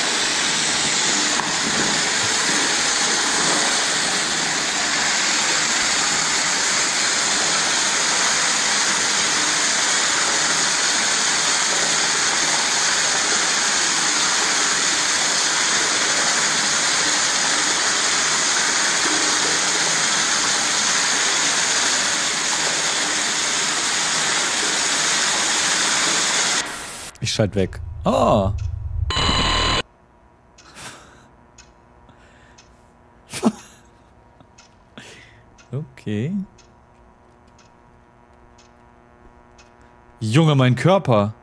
Ich schalte weg. Oh. Okay. Junge, mein Körper.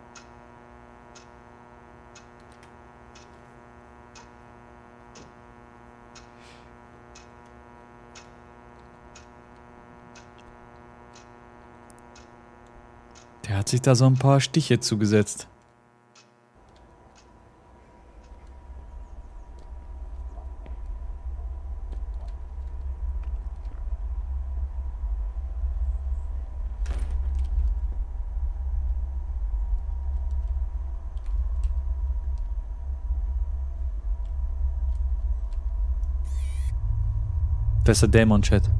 Der hat sich da so ein paar Stiche zugesetzt. Besser Dämon-Chat.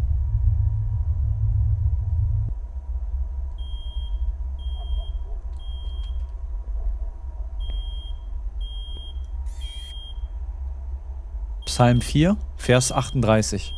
Psalm 4, Vers 38.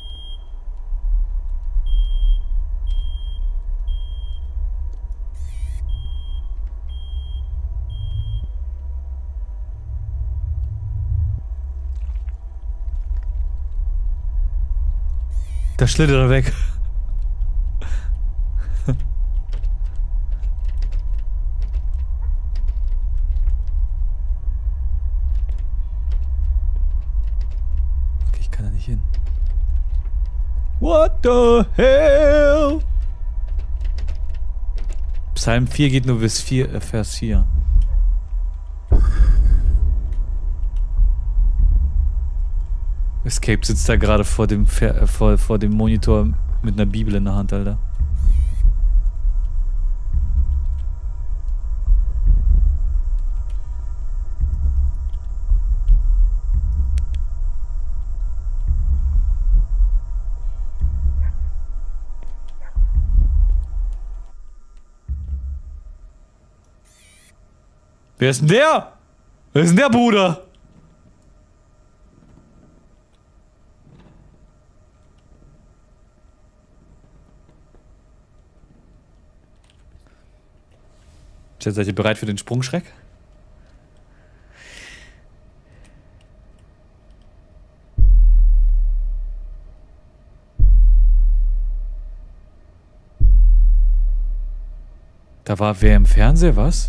Da schlittert er weg. Okay, ich kann da nicht hin. What the hell? Psalm 4 geht nur bis Vers 4. Escape sitzt da gerade vor dem vor dem Monitor mit einer Bibel in der Hand, Alter. Wer ist denn der? Wer ist denn der, Bruder? Seid ihr bereit für den Sprungschreck? Da war wer im Fernseher, was?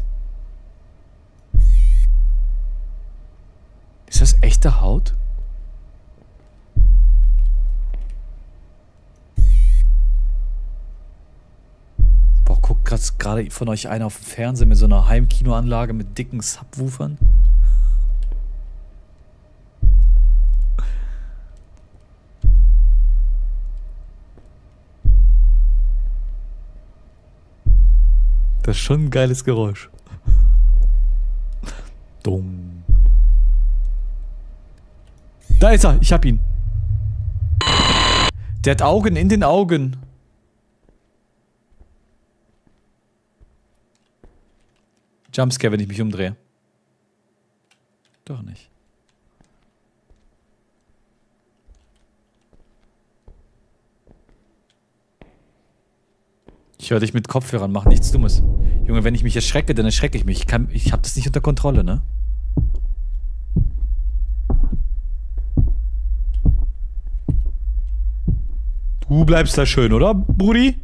Ist das echte Haut? Boah, guckt gerade kratzt gerade von euch einer auf dem Fernseher mit so einer Heimkinoanlage mit dicken Subwoofern? Das ist schon ein geiles Geräusch. Dumm. Da ist er, ich hab ihn. Der hat Augen in den Augen. Jumpscare, wenn ich mich umdrehe. Doch nicht. Ich höre dich mit Kopfhörern, mach nichts Dummes. Junge, wenn ich mich erschrecke, dann erschrecke ich mich. Ich hab das nicht unter Kontrolle, ne? Du bleibst da schön, oder, Brudi?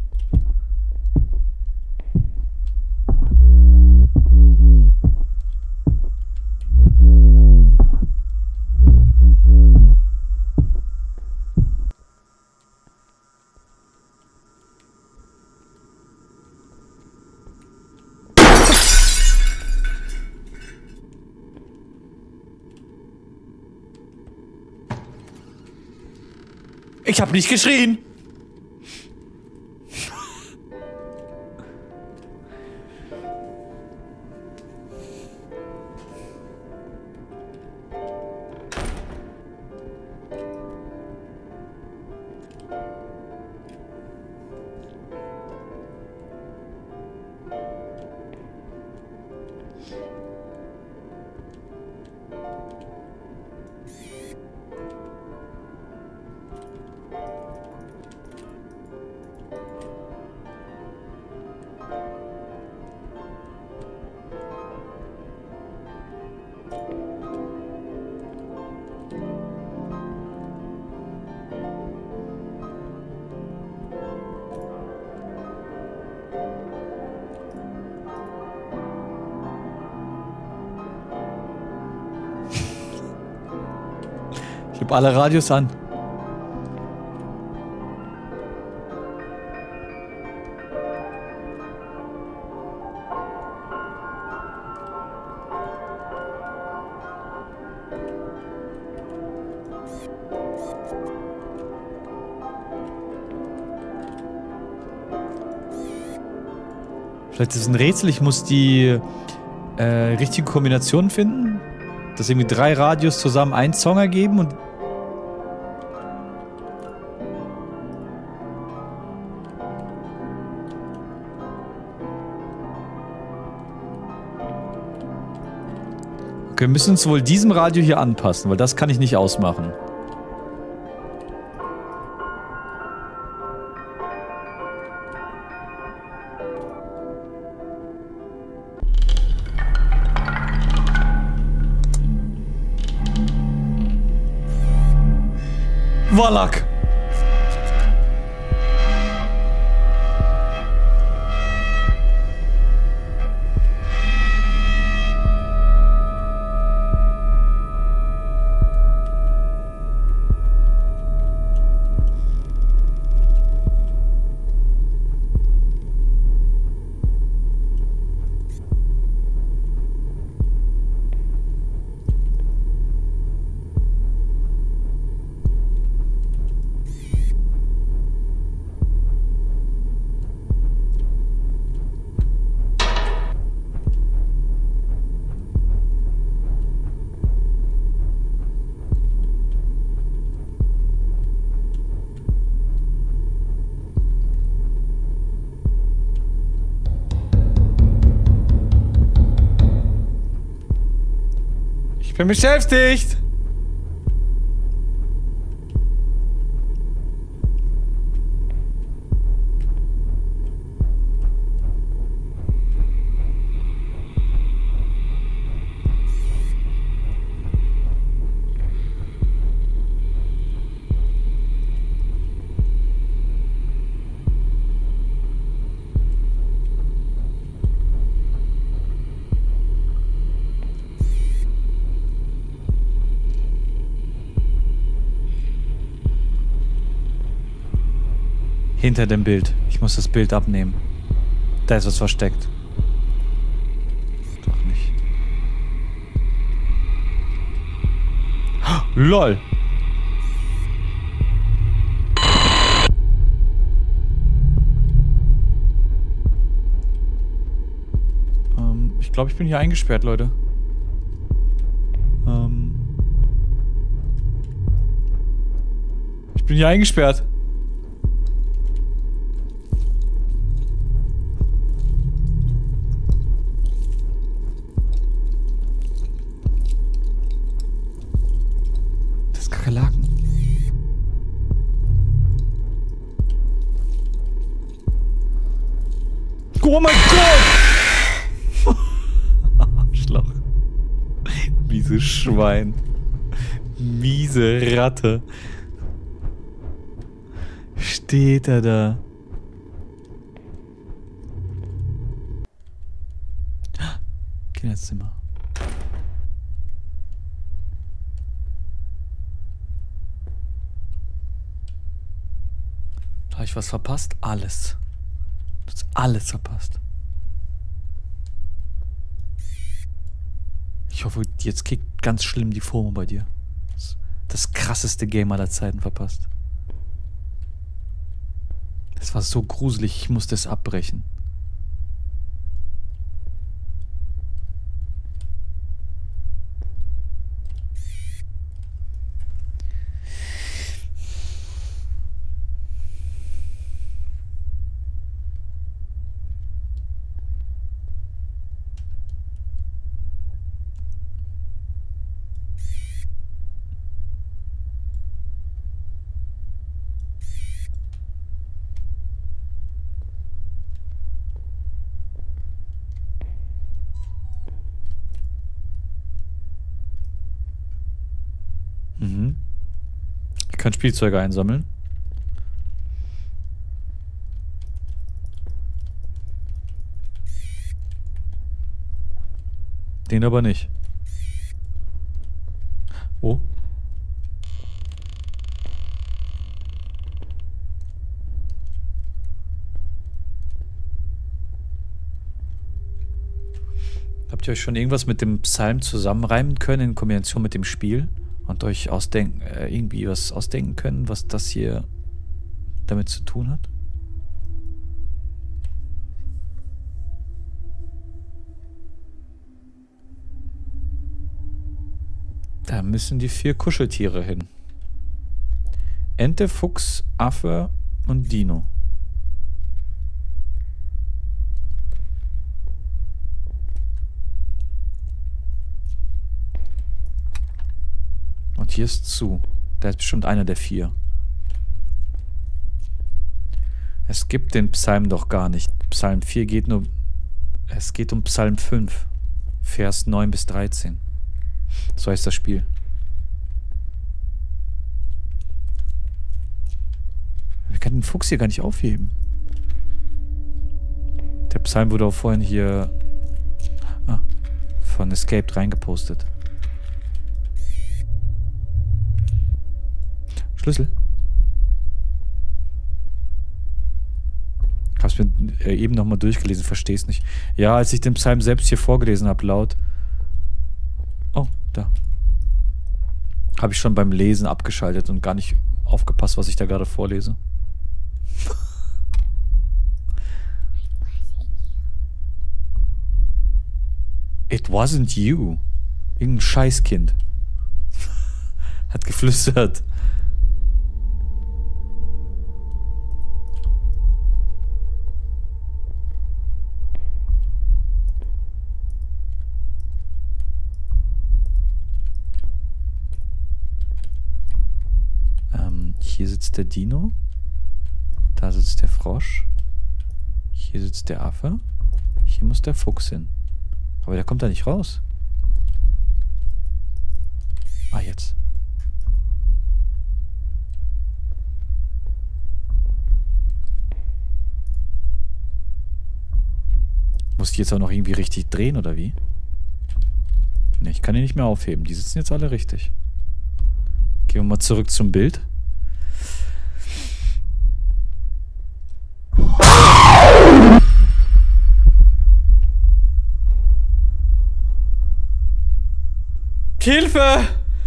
Ich hab nicht geschrien. Ich hab alle Radios an. Vielleicht ist es ein Rätsel, ich muss die richtige Kombination finden. Dass irgendwie 3 Radios zusammen einen Song ergeben und... Okay, wir müssen uns wohl diesem Radio hier anpassen, weil das kann ich nicht ausmachen. Wallach! Ich bin beschäftigt! Hinter dem Bild. Ich muss das Bild abnehmen. Da ist was versteckt. Doch nicht. LOL! Ich glaube, ich bin hier eingesperrt, Leute. Ich bin hier eingesperrt. Das ist Kakerlaken. Oh mein Gott! Arschloch. Mieses Schwein. Miese Ratte. Steht er da? Kinderzimmer. Habe ich was verpasst? Alles. Du hast alles verpasst. Ich hoffe, jetzt kickt ganz schlimm die FOMO bei dir. Das krasseste Game aller Zeiten verpasst. Es war so gruselig, ich musste es abbrechen. Ich kann Spielzeuge einsammeln. Den aber nicht. Oh. Habt ihr euch schon irgendwas mit dem Psalm zusammenreimen können in Kombination mit dem Spiel? Und euch ausdenken, irgendwie was ausdenken können, was das hier damit zu tun hat? Da müssen die 4 Kuscheltiere hin. Ente, Fuchs, Affe und Dino. Und hier ist zu. Da ist bestimmt einer der 4. Es gibt den Psalm doch gar nicht. Psalm 4 geht nur... Es geht um Psalm 5. Vers 9 bis 13. So heißt das Spiel. Wir können den Fuchs hier gar nicht aufheben. Der Psalm wurde auch vorhin hier... von Escaped reingepostet. Schlüssel. Hab's mir eben nochmal durchgelesen, versteh's nicht. Ja, als ich den Psalm selbst hier vorgelesen habe, laut. Oh, da. Habe ich schon beim Lesen abgeschaltet und gar nicht aufgepasst, was ich da gerade vorlese. It wasn't you. Irgendein Scheißkind. Hat geflüstert. Hier sitzt der Dino. Da sitzt der Frosch. Hier sitzt der Affe. Hier muss der Fuchs hin. Aber der kommt da nicht raus. Ah, jetzt. Muss ich jetzt auch noch irgendwie richtig drehen, oder wie? Ne, ich kann die nicht mehr aufheben. Die sitzen jetzt alle richtig. Gehen wir mal zurück zum Bild. Hilfe!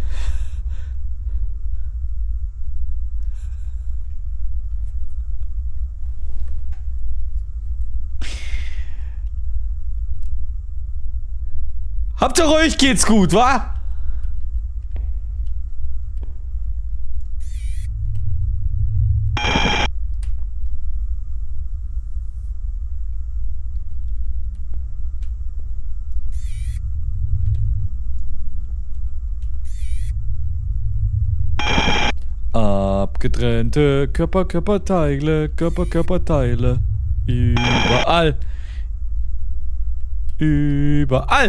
Habt ihr ruhig, geht's gut, wa? Abgetrennte Körperteile, Körperteile. Überall. Überall.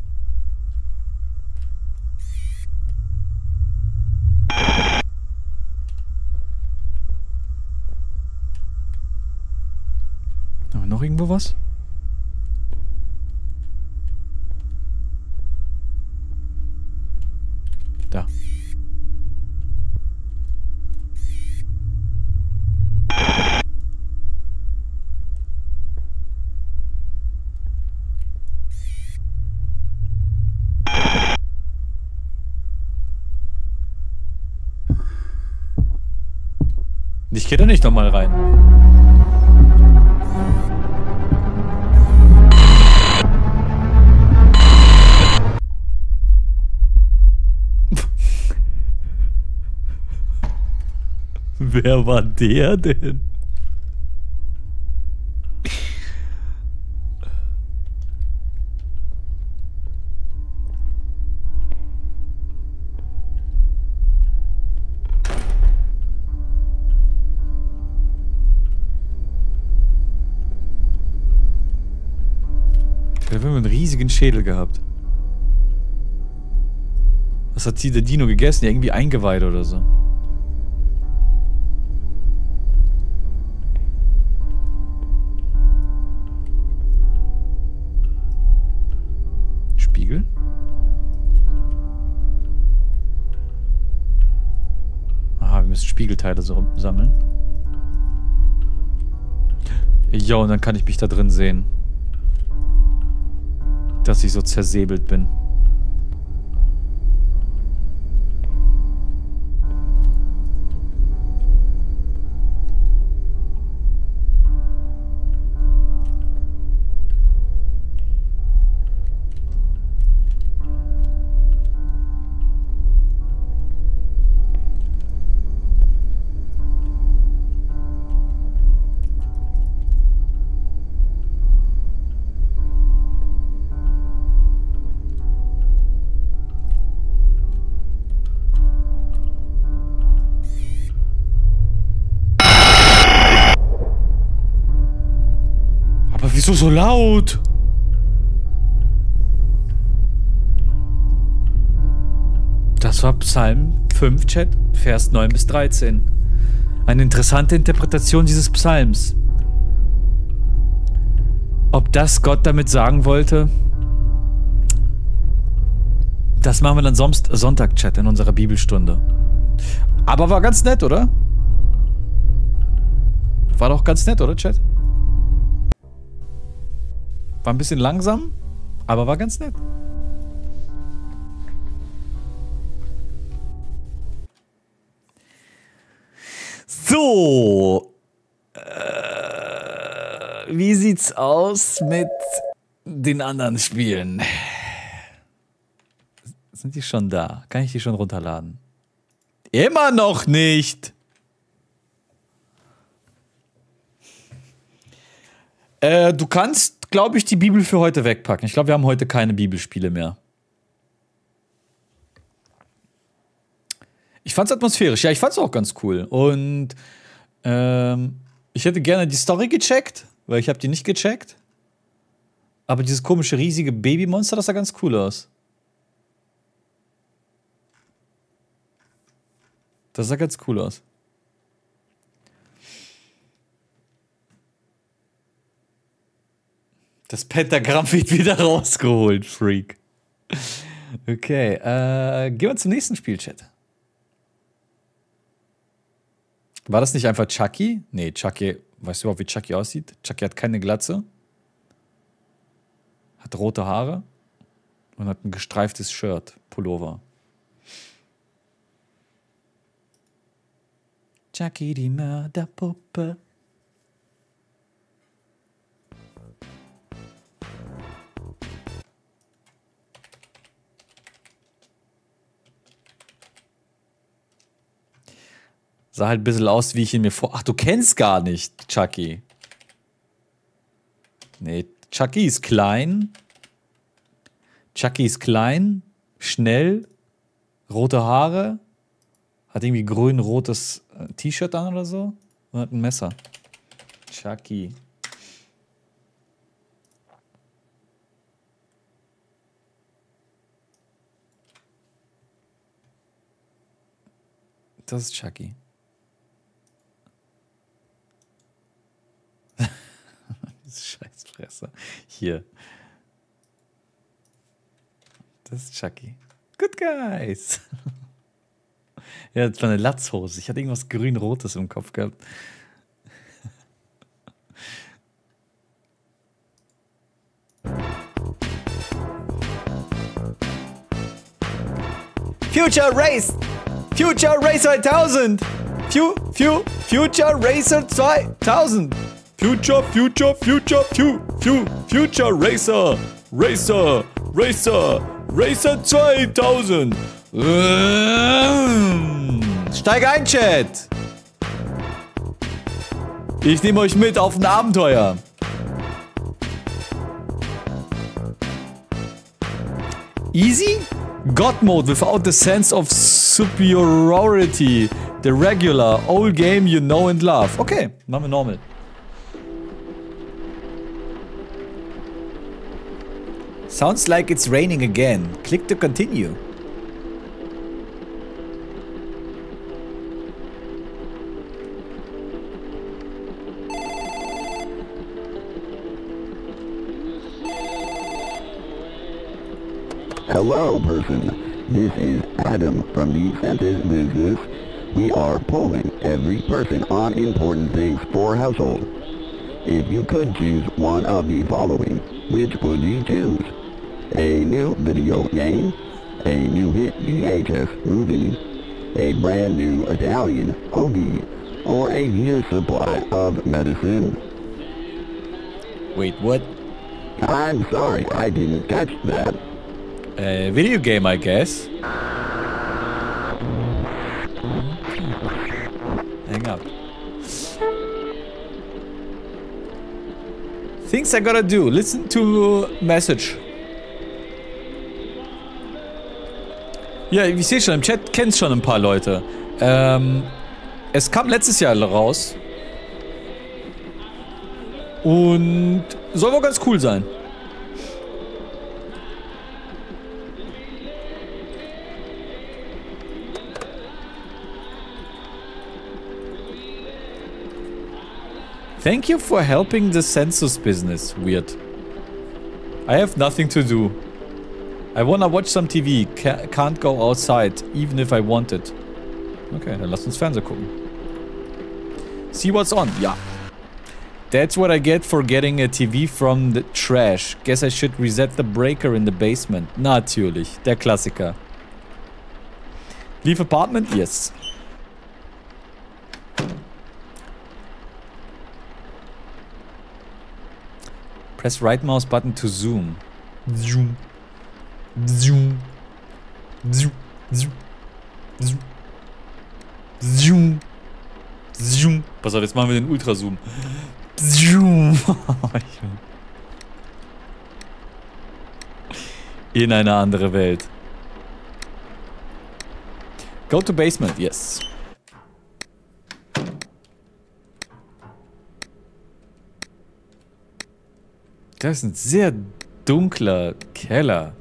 Haben wir noch irgendwo was? Da. Ich gehe da nicht nochmal rein. Wer war der denn? Der hat einen riesigen Schädel gehabt. Was hat der Dino gegessen? Ja, irgendwie eingeweiht oder so. Spiegel? Aha, wir müssen Spiegelteile so sammeln. Ja, und dann kann ich mich da drin sehen. Dass ich so zersäbelt bin. Wieso so laut? Das war Psalm 5, Chat, Vers 9 bis 13. Eine interessante Interpretation dieses Psalms. Ob das Gott damit sagen wollte? Das machen wir dann sonst Sonntag, Chat, in unserer Bibelstunde. Aber war ganz nett, oder? War doch ganz nett, oder, Chat? War ein bisschen langsam, aber war ganz nett. So. Wie sieht's aus mit den anderen Spielen? Sind die schon da? Kann ich die schon runterladen? Immer noch nicht! Du kannst, glaube ich, die Bibel für heute wegpacken. Ich glaube, wir haben heute keine Bibelspiele mehr. Ich fand's atmosphärisch. Ja, ich fand's auch ganz cool. Und ich hätte gerne die Story gecheckt, weil ich habe die nicht gecheckt. Aber dieses komische, riesige Babymonster, das sah ganz cool aus. Das sah ganz cool aus. Das Pentagramm wird wieder rausgeholt, Freak. Okay, gehen wir zum nächsten Spiel, Chat. War das nicht einfach Chucky? Nee, Chucky, weißt du überhaupt, wie Chucky aussieht? Chucky hat keine Glatze. Hat rote Haare. Und hat ein gestreiftes Shirt, Pullover. Chucky, die Mörderpuppe. Sah halt ein bisschen aus, wie ich ihn mir vor... Ach, du kennst gar nicht Chucky. Nee, Chucky ist klein. Chucky ist klein, schnell, rote Haare, hat irgendwie grün-rotes T-Shirt an oder so und hat ein Messer. Chucky. Das ist Chucky. Scheißfresser. Hier. Das ist Chucky. Good guys. Ja, das war eine Latzhose. Ich hatte irgendwas grün-rotes im Kopf gehabt. Future Race! Future Racer 1000! Future Racer 2000! Future Racer! Racer 2000! Steig ein, Chat! Ich nehme euch mit auf ein Abenteuer. Easy? God Mode without the sense of superiority. The regular, old game you know and love. Okay, machen wir normal. Sounds like it's raining again. Click to continue. Hello, person. This is Adam from the Census Business. We are polling every person on important things for household. If you could choose one of the following, which would you choose? A new video game, a new hit VHS movie, a brand new Italian hoagie, or a year's supply of medicine? Wait, what? I'm sorry, I didn't catch that. Video game, I guess. Hang up. Things I gotta do. Listen to message. Ja, ich sehe schon, im Chat kennt schon ein paar Leute. Es kam letztes Jahr raus. Und soll wohl ganz cool sein. Thank you for helping the census business. Weird. I have nothing to do. I wanna watch some TV. Can't go outside, even if I wanted. Okay, dann lasst uns Fernsehen gucken. See what's on. Ja. That's what I get for getting a TV from the trash. Guess I should reset the breaker in the basement. Natürlich. Der Klassiker. Leave apartment? Yes. Press right mouse button to zoom. Zoom. Zoom. Zoom. Zoom. Zoom. Zoom. Zoom. Pass auf, jetzt machen wir den Ultrazoom. Zoom. In eine andere Welt. Go to basement, yes. Das ist ein sehr dunkler Keller.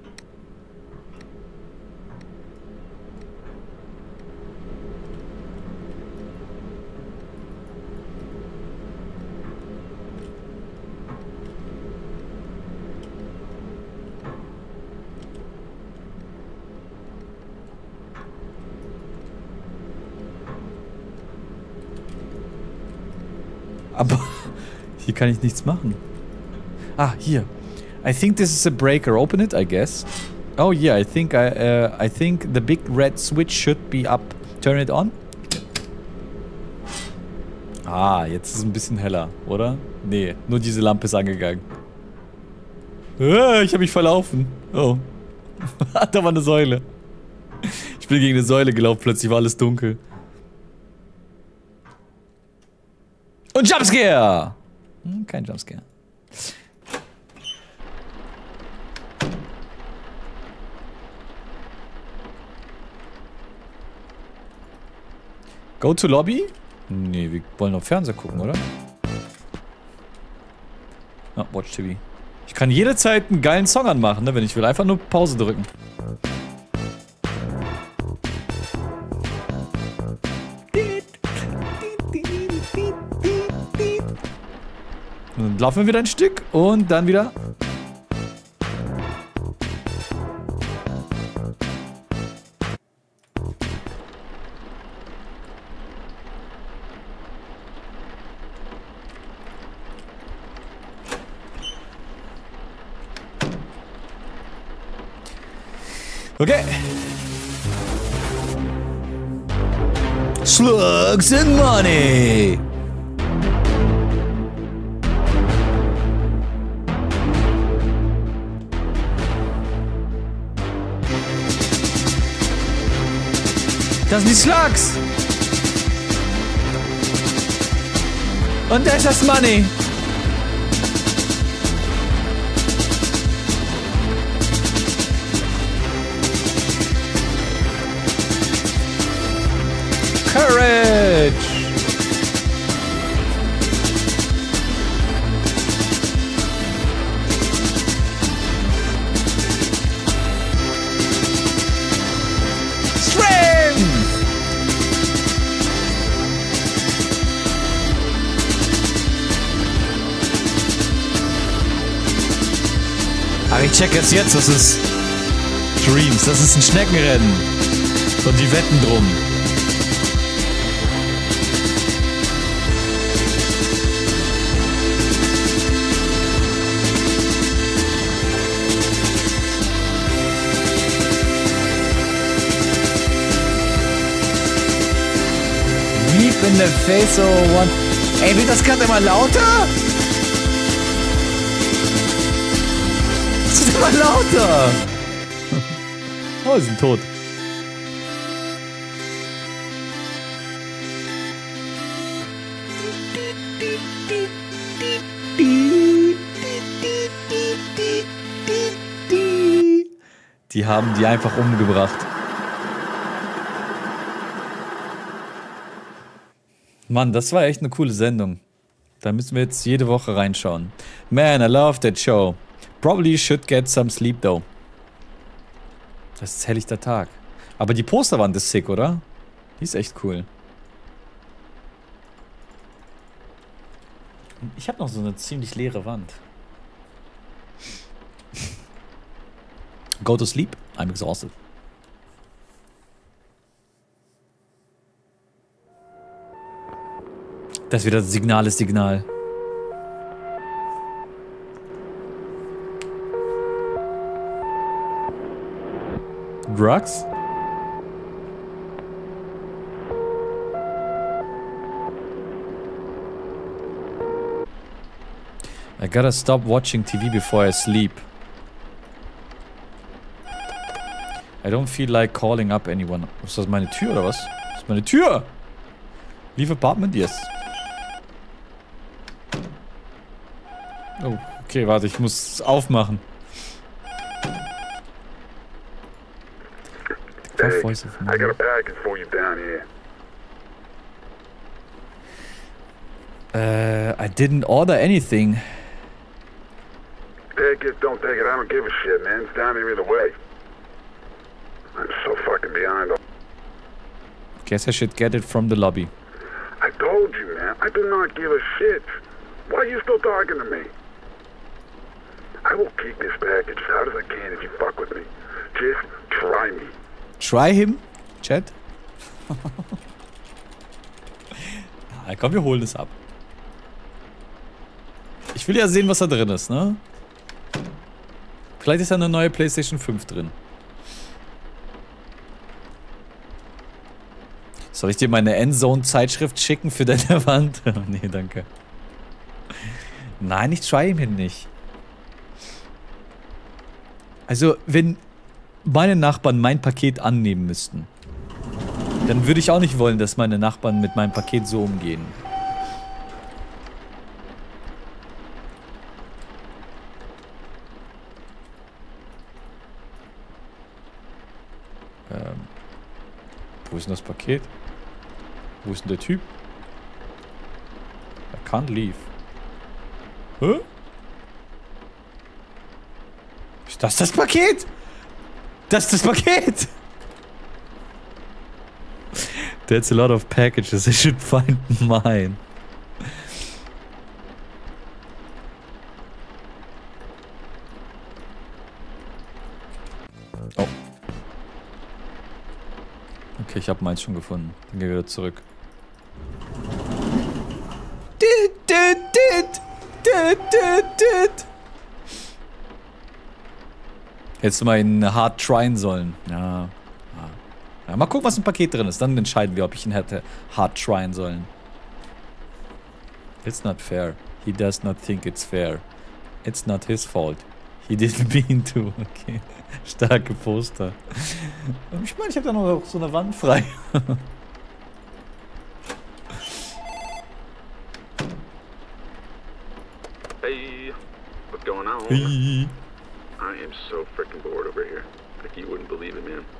Aber hier kann ich nichts machen. Ah, hier. I think this is a breaker. Open it, I guess. Oh yeah, I think the big red switch should be up. Turn it on. Ah, jetzt ist es ein bisschen heller, oder? Nee, nur diese Lampe ist angegangen. Ich habe mich verlaufen. Oh. Da war eine Säule. Ich bin gegen eine Säule gelaufen, plötzlich war alles dunkel. Und Jumpscare! Kein Jumpscare. Go to Lobby? Nee, wir wollen auf Fernseher gucken, oder? Ah, Watch TV. Ich kann jederzeit einen geilen Song anmachen, ne, wenn ich will. Einfach nur Pause drücken. Und dann laufen wir wieder ein Stück und dann wieder. Okay. Slugs and money. Das sind die Slugs. Und da ist das Money. Courage! Strength! Ach, ich check jetzt, das ist Dreams, das ist ein Schneckenrennen. Und die wetten drum. In the face of one. Ey, wird das gerade immer lauter? Es wird immer lauter. Oh, sie sind tot. Die haben die einfach umgebracht. Mann, das war echt eine coole Sendung. Da müssen wir jetzt jede Woche reinschauen. Man, I love that show. Probably should get some sleep though. Das ist helllichter Tag. Aber die Posterwand ist sick, oder? Die ist echt cool. Ich habe noch so eine ziemlich leere Wand. Go to sleep. I'm exhausted. Das ist wieder das Signal. Drugs? I gotta stop watching TV before I sleep. I don't feel like calling up anyone. Ist das meine Tür oder was? Das ist meine Tür! Leave apartment? Yes. Oh, okay, warte, ich muss aufmachen. Hey, I got a package for you down here. I didn't order anything. Take it, don't take it, I don't give a shit, man. It's down here either way. I'm so fucking behind. Guess I should get it from the lobby. I told you, man, I do not give a shit. Why are you still talking to me? I will keep this package as hard as I can if you fuck with me. Just try me. Try him? Chat? Na, komm, wir holen es ab. Ich will ja sehen, was da drin ist, ne? Vielleicht ist ja eine neue PlayStation 5 drin. Soll ich dir meine Endzone-Zeitschrift schicken für deine Wand? Oh, nee, danke. Nein, ich try mir nicht. Also, wenn meine Nachbarn mein Paket annehmen müssten, dann würde ich auch nicht wollen, dass meine Nachbarn mit meinem Paket so umgehen. Wo ist denn das Paket? Wo ist denn der Typ? I can't leave. Hä? Ist das das Paket? Das ist das Paket! That's a lot of packages. I should find mine. Oh. Okay, ich habe meins schon gefunden. Dann gehen wir wieder zurück. Hättest du mal ihn hart tryen sollen. Ja. Ja. Mal gucken, was im Paket drin ist. Dann entscheiden wir, ob ich ihn hätte hart tryen sollen. It's not fair. He does not think it's fair. It's not his fault. He didn't mean to. Okay. Starke Poster. Ich meine, ich habe da noch so eine Wand frei. Hey, what's going on? Hey. I am so freaking bored over here. Like you wouldn't believe it, man.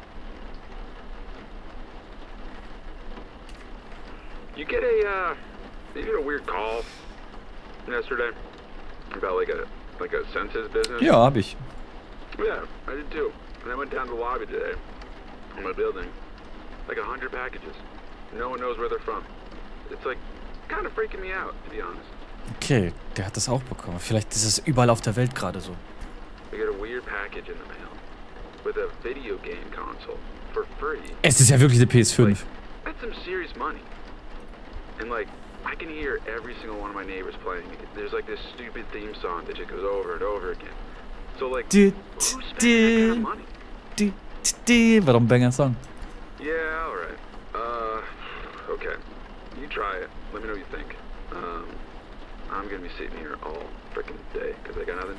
You get a weird call yesterday about like a census business? Ja, hab ich. Yeah, I did too. And I went down to the lobby today in my building. Like 100 packages. No one knows where they're from. It's like kind of freaking me out, to be honest. Okay, der hat das auch bekommen. Vielleicht ist es überall auf der Welt gerade so. I got a weird package in the mail with a video game console for free. Es ist ja wirklich eine PS5. Like, that's some serious money. And like, I can hear every single one of my neighbors playing. There's like this stupid theme song that just goes over and over again. So like, who's spending that kind of money? War doch ein Banger-Song. Yeah, alright. Okay. You try it. Let me know what you think. I'm gonna be sitting here all freaking day, because I got nothing.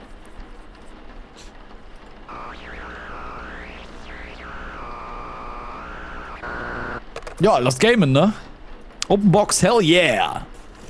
Ja, Lost Gamen, ne? Open Box, hell yeah!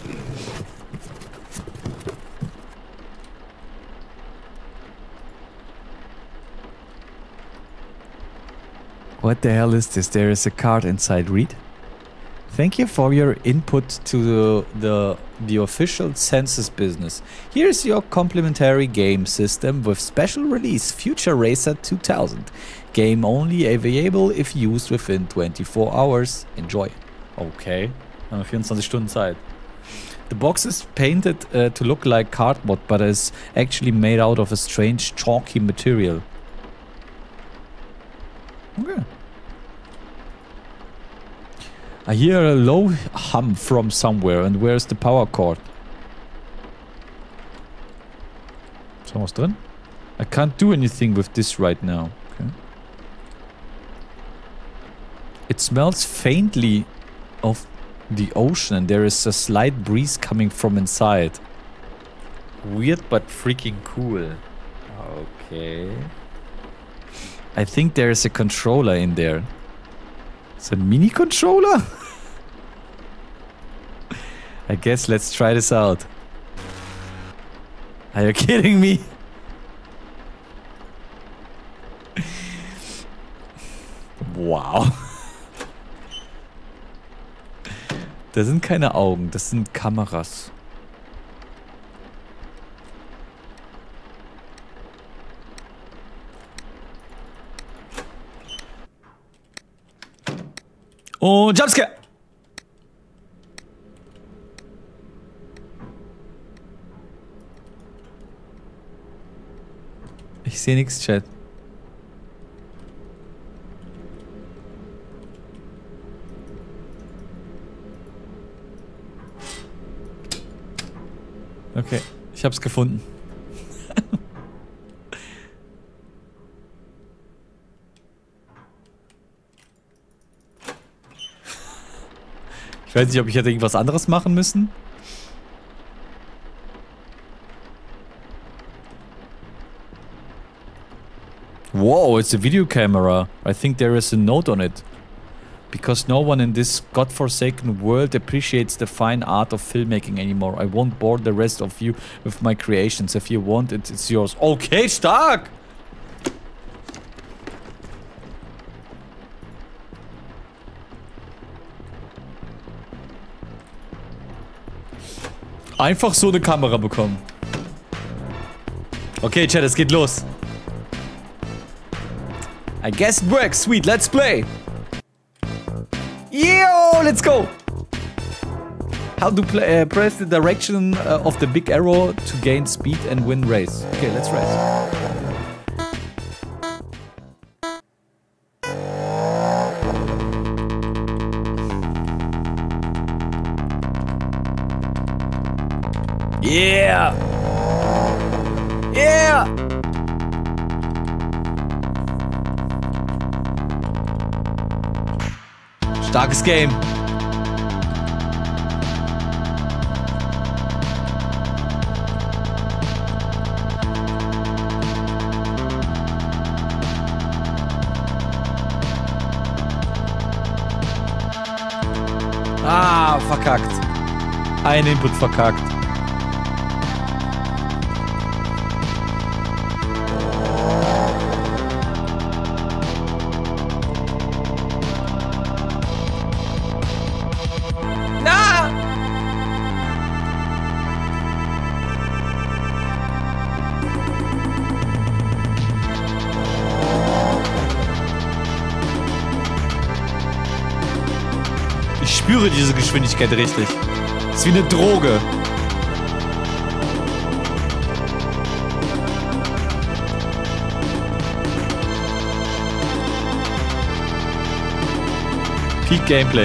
What the hell is this? There is a card inside. Read. Thank you for your input to the official census business. Here's your complimentary game system with special release Future Racer 2000. Game only available if used within 24 hours. Enjoy. Okay. 24 Stunden Zeit. The box is painted to look like cardboard, but is actually made out of a strange chalky material. Okay. I hear a low hum from somewhere, and where's the power cord? Ist noch was drin? I can't do anything with this right now. Okay. It smells faintly of the ocean, and there is a slight breeze coming from inside. Weird but freaking cool. Okay. I think there is a controller in there. It's a mini controller? I guess let's try this out. Are you kidding me? Wow. Das sind keine Augen, das sind Kameras. Und Jumpscare! Ich sehe nichts, Chat. Okay, ich hab's gefunden. Ich weiß nicht, ob ich hätte irgendwas anderes machen müssen. Whoa, it's a video camera. I think there is a note on it. Because no one in this godforsaken world appreciates the fine art of filmmaking anymore. I won't bore the rest of you with my creations. If you want it, it's yours. Okay, stark! Einfach so eine Kamera bekommen. Okay, Chat, es geht los. I guess it works. Sweet, let's play. Yo, let's go. How to play, press the direction of the big arrow to gain speed and win race. Okay, let's race. Yeah! Yeah! Starkes Game. Ah, verkackt. Ein Input verkackt. Ich spüre diese Geschwindigkeit richtig. Ist wie eine Droge. Peak Gameplay.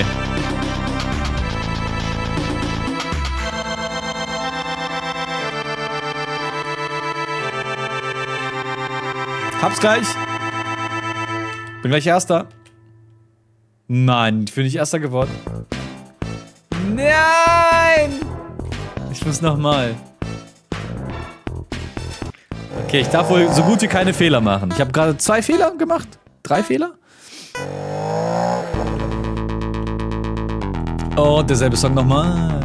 Hab's gleich. Bin gleich Erster. Nein, ich bin nicht Erster geworden. Nein! Ich muss nochmal. Okay, ich darf wohl so gut wie keine Fehler machen. Ich habe gerade 2 Fehler gemacht. 3 Fehler. Und derselbe Song nochmal.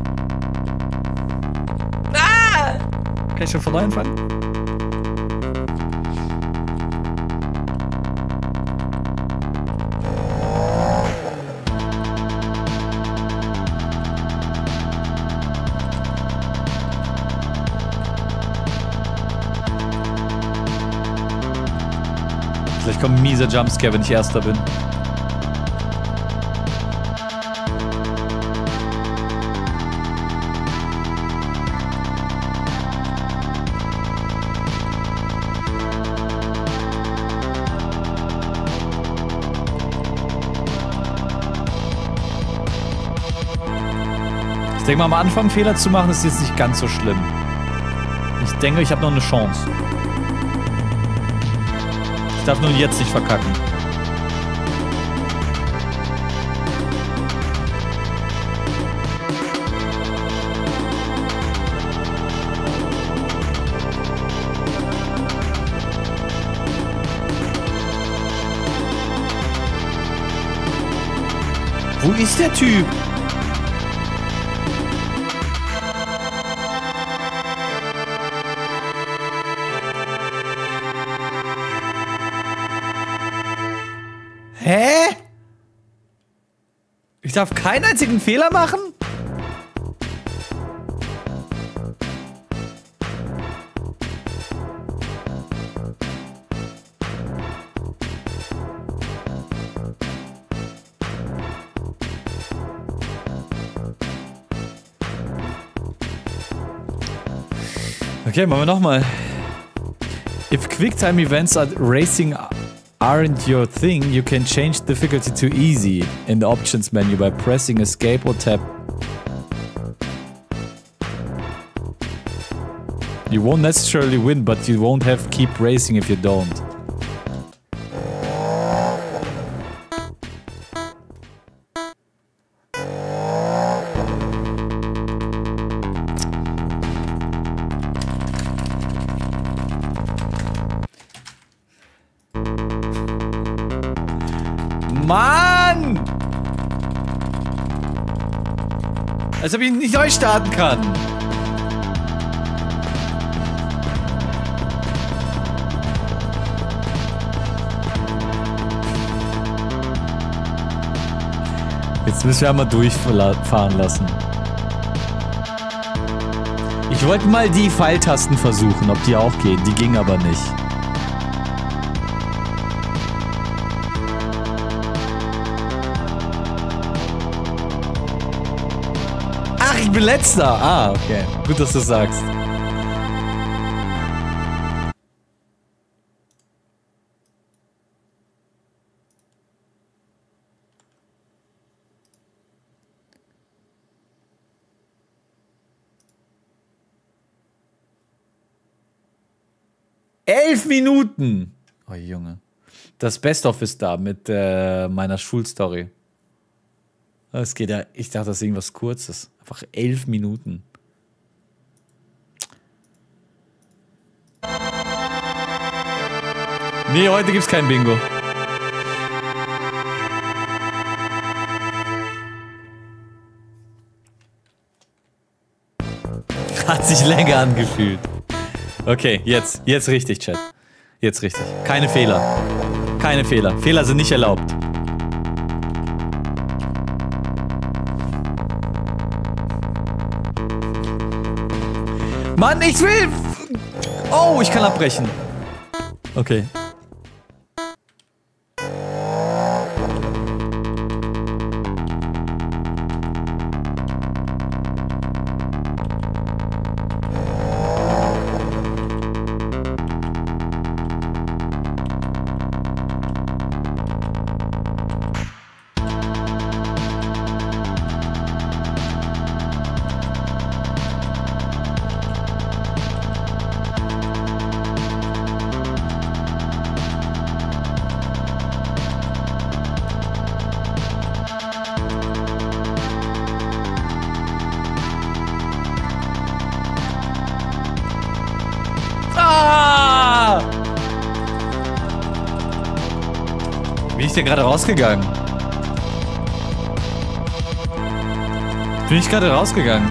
Ah! Kann ich schon von neu anfangen? Vielleicht kommt ein mieser Jumpscare, wenn ich Erster bin. Ich denke mal, am Anfang Fehler zu machen, ist jetzt nicht ganz so schlimm. Ich denke, ich habe noch eine Chance. Ich darf nur jetzt nicht verkacken. Wo ist der Typ? Hä? Ich darf keinen einzigen Fehler machen? Okay, machen wir nochmal. If QuickTime events at racing aren't your thing, you can change difficulty to easy in the options menu by pressing escape or tab. You won't necessarily win, but you won't have to keep racing if you don't. Mann! Als ob ich nicht neu starten kann. Jetzt müssen wir einmal durchfahren lassen. Ich wollte mal die Pfeiltasten versuchen, ob die auch gehen. Die gingen aber nicht. Ach, ich bin letzter. Ah, okay. Gut, dass du sagst. Minuten. Oh Junge. Das Best-of ist da mit meiner Schulstory. Es geht ja, ich dachte, das ist irgendwas Kurzes. Einfach 11 Minuten. Nee, heute gibt's kein Bingo. Hat sich länger angefühlt. Okay, jetzt richtig, Chat. Jetzt richtig. Keine Fehler. Keine Fehler. Fehler sind nicht erlaubt. Mann, ich will... Oh, ich kann abbrechen. Okay. Bin ich denn gerade rausgegangen? Bin ich gerade rausgegangen?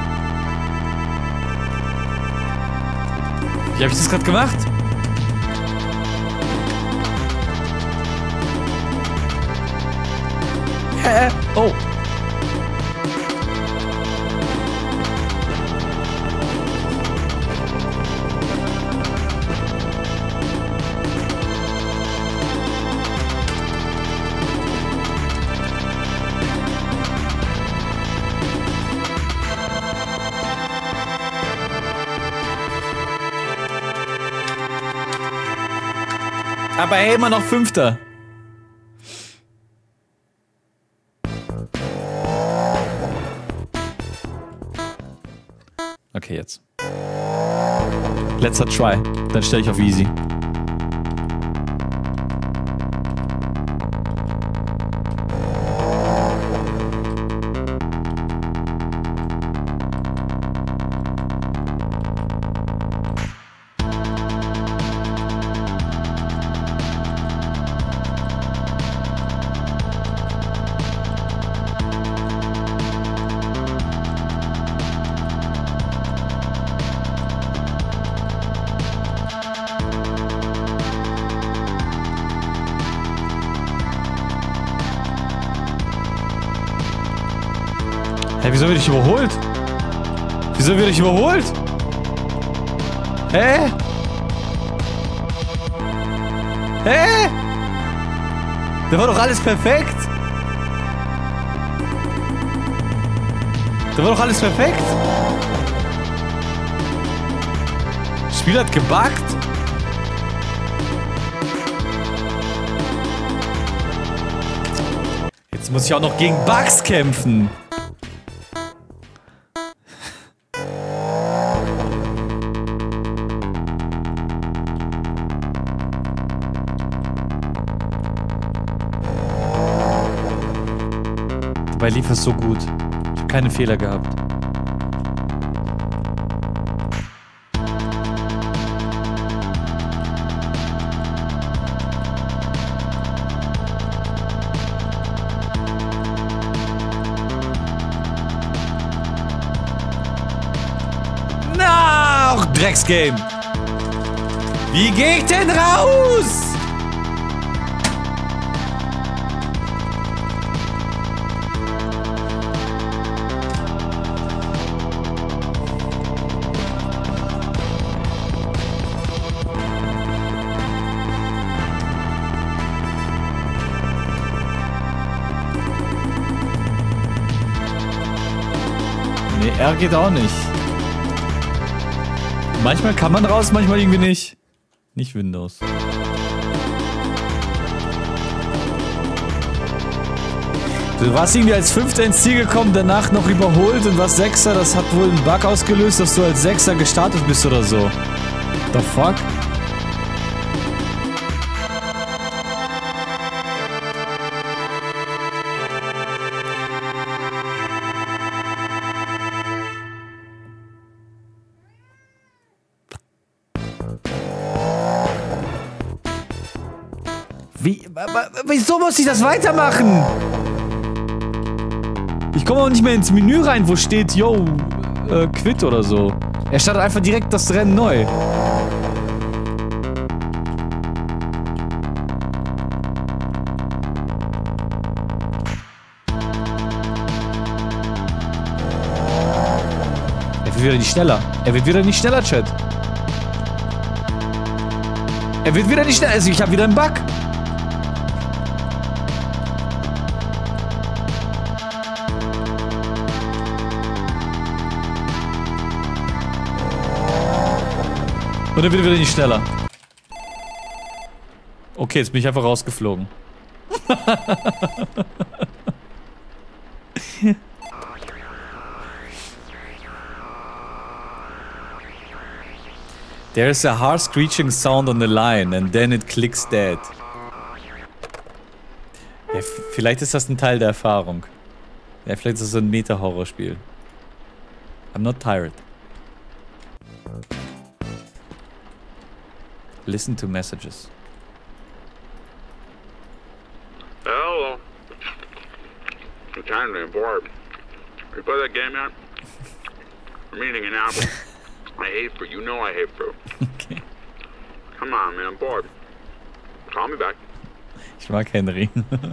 Wie habe ich das gerade gemacht? Hä? Oh. Aber hey, immer noch Fünfter. Okay, jetzt. Letzter Try. Dann stelle ich auf Easy. Hä, wieso werde ich überholt? Wieso werde ich überholt? Hä? Hä? Da war doch alles perfekt. Da war doch alles perfekt. Das Spiel hat gebuggt. Jetzt muss ich auch noch gegen Bugs kämpfen. Dabei lief es so gut. Ich habe keine Fehler gehabt. Drecksgame. Wie geh ich denn raus? Nee, R geht auch nicht. Manchmal kann man raus, manchmal irgendwie nicht. Nicht Windows. Du warst irgendwie als Fünfter ins Ziel gekommen, danach noch überholt und warst Sechster. Das hat wohl einen Bug ausgelöst, dass du als Sechster gestartet bist oder so. The fuck? Wieso muss ich das weitermachen? Ich komme auch nicht mehr ins Menü rein, wo steht, yo, quit oder so. Er startet einfach direkt das Rennen neu. Er wird wieder nicht schneller. Er wird wieder nicht schneller, Chat. Er wird wieder nicht schneller. Also ich habe wieder einen Bug. Und er wird wieder nicht schneller. Okay, jetzt bin ich einfach rausgeflogen. There is a harsh screeching sound on the line and then it clicks dead. Ja, vielleicht ist das ein Teil der Erfahrung. Ja, vielleicht ist das so ein Meta-Horrorspiel. I'm not tired. Listen to messages. Hello. I'm trying to bored. You play that game yet? I'm eating an apple. I hate fruit. You know I hate fruit. Okay. Come on, man. I'm bored. Call me back. Ich mag Henry.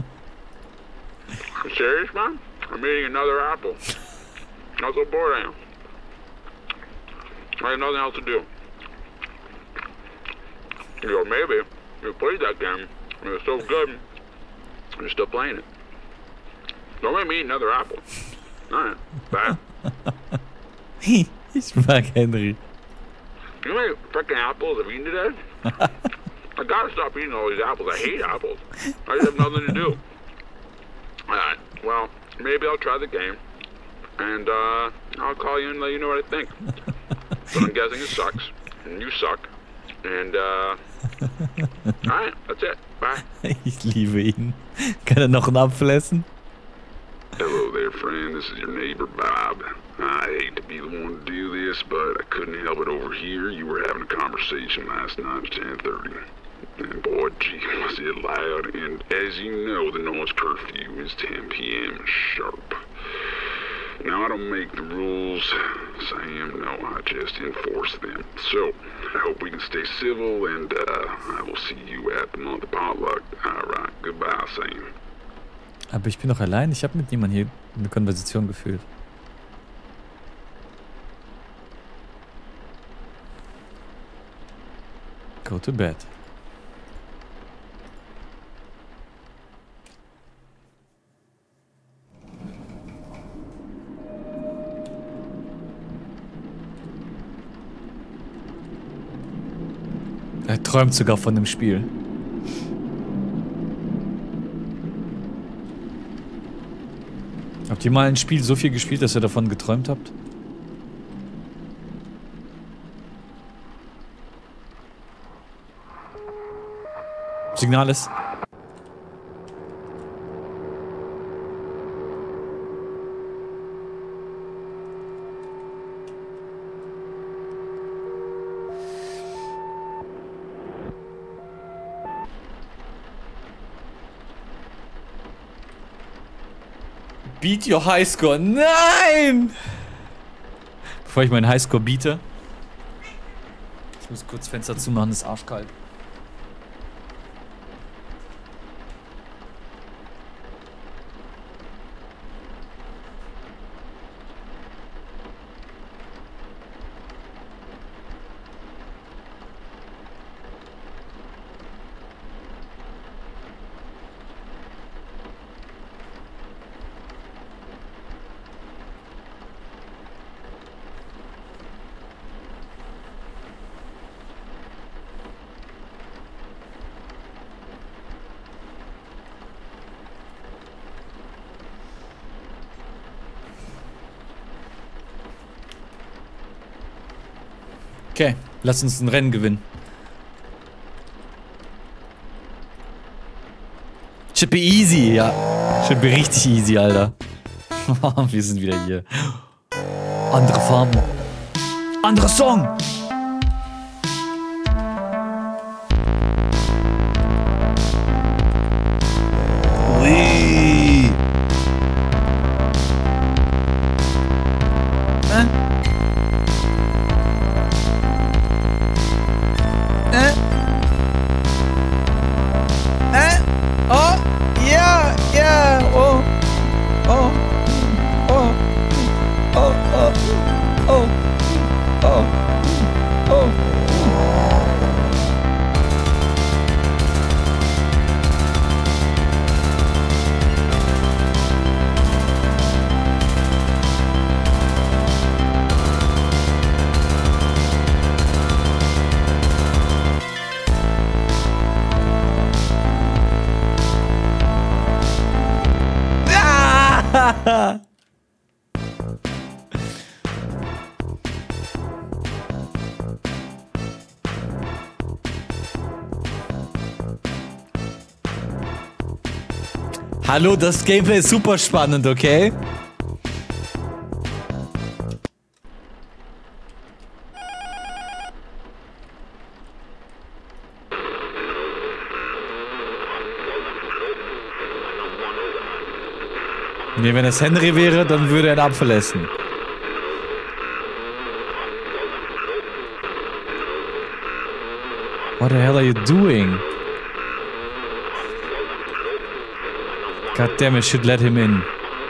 You serious, man? I'm eating another apple. How so bored I am. I have nothing else to do. You know, maybe you played that game and it was so good, you're still playing it. Don't make me eat another apple. Alright, bye. Ich mag Henry. You know how many freaking apples I've eaten today? I gotta stop eating all these apples. I hate apples. I just have nothing to do. Alright, well, maybe I'll try the game. And, I'll call you and let you know what I think. But I'm guessing it sucks. And you suck. And, alright, that's it. Bye. Ich liebe ihn. Kann er noch einen Apfel essen? Hello there, friend. This is your neighbor, Bob. I hate to be the one to do this, but I couldn't help it over here. You were having a conversation last night at 10:30. And boy, gee, was it loud. And as you know, the noise curfew is 10 p.m. sharp. Now, I don't make the rules, Sam. No, I just enforce them. So, I hope we can stay civil, and I will see you at the month of potluck. Alright, goodbye, Sam. Aber ich bin doch allein. Ich habe mit niemandem hier eine Konversation geführt. Go to bed. Er träumt sogar von dem Spiel. Habt ihr mal ein Spiel so viel gespielt, dass ihr davon geträumt habt? Signal ist. Beat your Highscore. Nein! Bevor ich meinen Highscore biete. Ich muss kurz Fenster zumachen, ist arschkalt. Okay, lass uns ein Rennen gewinnen. Should be easy, ja. Should be richtig easy, Alter. Wir sind wieder hier. Andere Farben. Anderer Song. Ui. Oh, yeah, yeah, oh, oh, oh, oh, oh, oh, oh, oh. Hallo, das Gameplay ist super spannend, okay? Nee, wenn es Henry wäre, dann würde er einen Apfel essen. What the hell are you doing? God damn it, should let him in.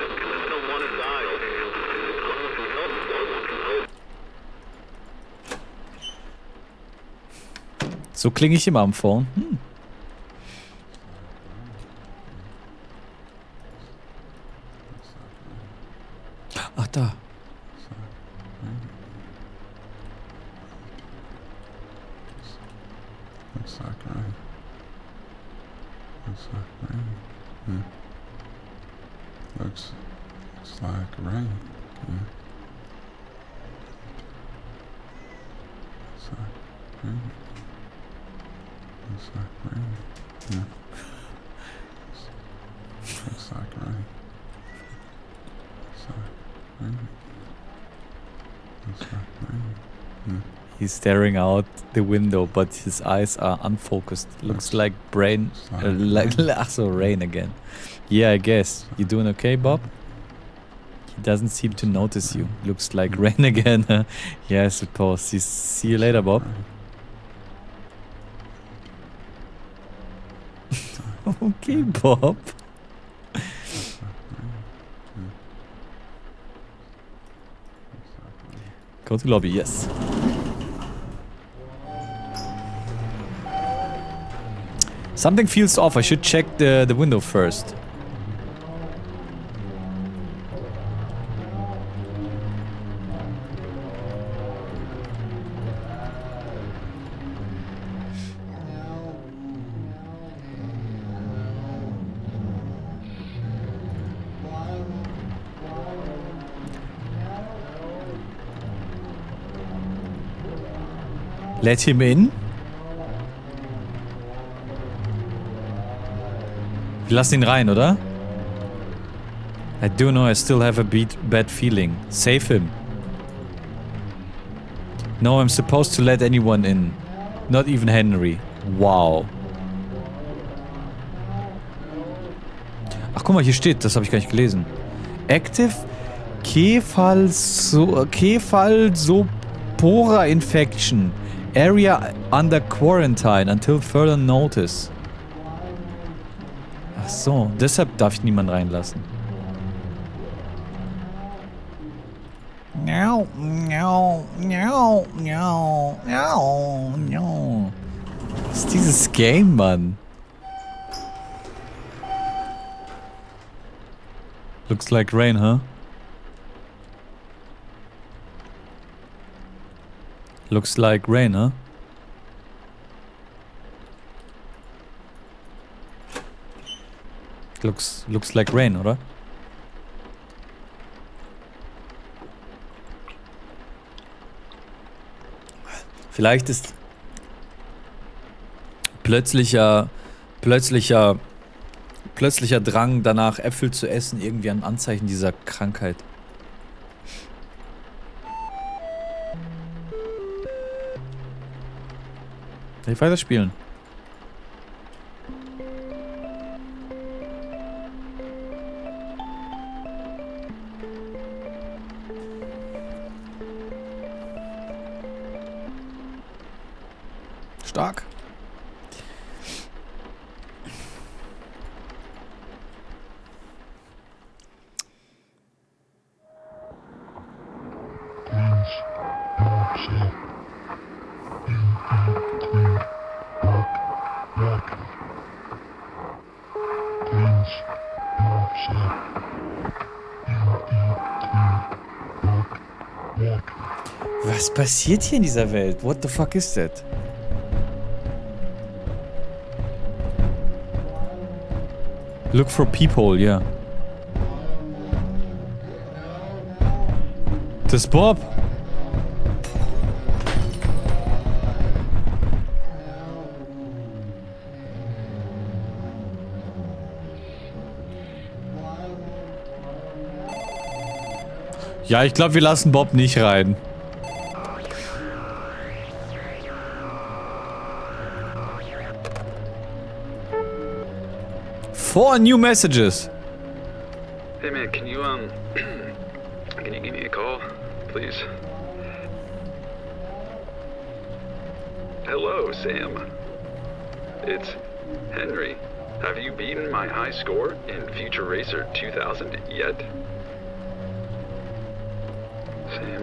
So klinge ich immer am Phone. Ach, da. Looks like rain. Yeah. Looks like rain. Looks like rain. Yeah. Looks like rain. Looks like rain. Looks like rain. Yeah. He's staring out the window, but his eyes are unfocused. Looks like brain, so rain again. Yeah, I guess. You doing okay, Bob? He doesn't seem to notice you. Looks like rain again. Yeah, I suppose. See you later, Bob. Okay, Bob. Go to lobby, yes. Something feels off. I should check the window first. Let him in. Wir lassen ihn rein, oder? I do know I still have a bad feeling. Save him. No, I'm supposed to let anyone in. Not even Henry. Wow. Ach, guck mal, hier steht, das habe ich gar nicht gelesen. Active Kephalsopora Infection. Area under quarantine until further notice. Ach so, deshalb darf ich niemanden reinlassen. Miau, miau, miau, miau, miau, miau. Was ist dieses Game, Mann? Looks like rain, huh? Looks like rain, huh? Looks like rain, oder? Vielleicht ist plötzlicher Drang danach, Äpfel zu essen, irgendwie ein Anzeichen dieser Krankheit. Ich weiterspielen. Stark. Was passiert hier in dieser Welt? What the fuck is that? Look for peephole, yeah. Das ist Bob. Ja, ich glaube, wir lassen Bob nicht rein. Four new messages. Hey man, can you give me a call, please? Hello, Sam. It's Henry. Have you beaten my high score in Future Racer 2000 yet? Sam,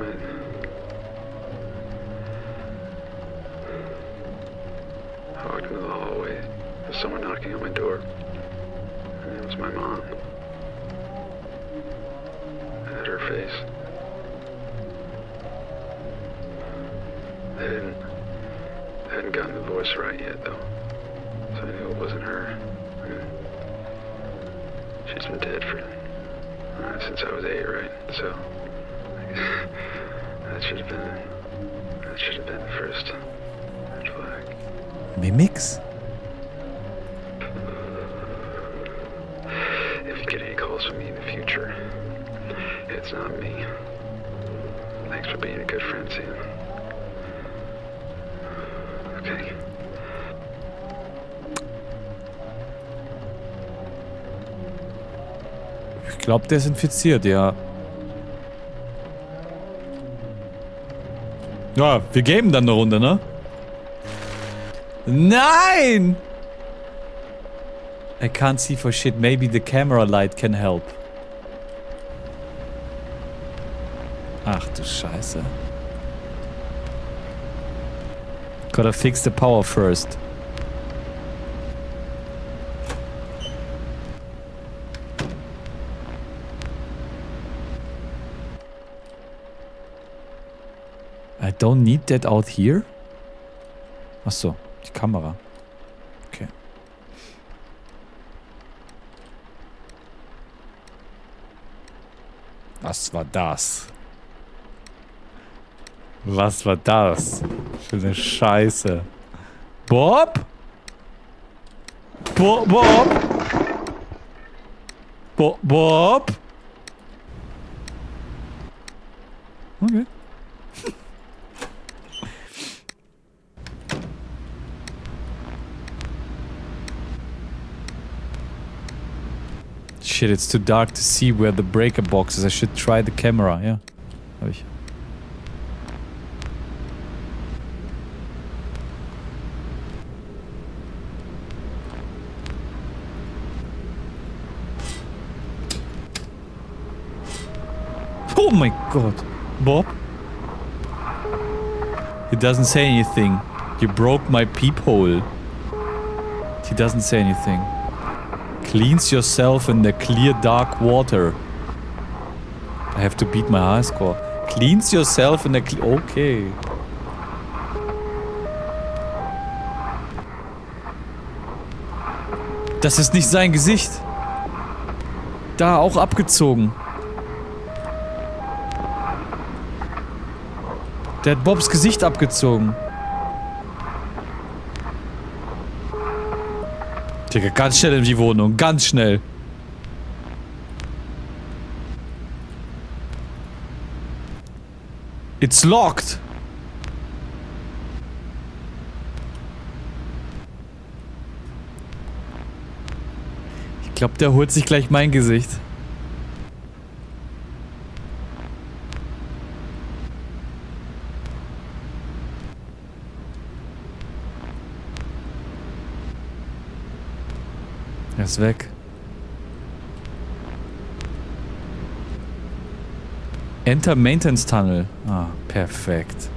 I walked into the hallway. There's someone knocking on my door. And it was my mom. I had her face. I hadn't gotten the voice right yet, though. So I knew it wasn't her. I mean, she's been dead for since I was 8, right? So that should have been the first red flag. Mimics? If you get any calls from me in the future, it's not me. Thanks for being a good friend, Sam. Okay. Ich glaube, der ist infiziert, ja. Ja, wir geben dann eine Runde, ne? Nein! I can't see for shit. Maybe the camera light can help. Ach du Scheiße. Gotta fix the power first. I don't need that out here. Ach so, die Kamera. Okay. Was war das? Was war das? Für eine Scheiße. Bob? Bob? Bob? Okay. Shit, it's too dark to see where the breaker box is. I should try the camera, ja. Hab ich. Oh mein Gott. Bob? He doesn't say anything. You broke my peephole. He doesn't say anything. Cleans yourself in the clear dark water. I have to beat my high score. Cleans yourself in the clear... Okay. Das ist nicht sein Gesicht. Da, auch abgezogen. Der hat Bobs Gesicht abgezogen. Digga, ganz schnell in die Wohnung. Ganz schnell. It's locked. Ich glaube, der holt sich gleich mein Gesicht. Er ist weg. Enter Maintenance Tunnel. Ah, perfekt.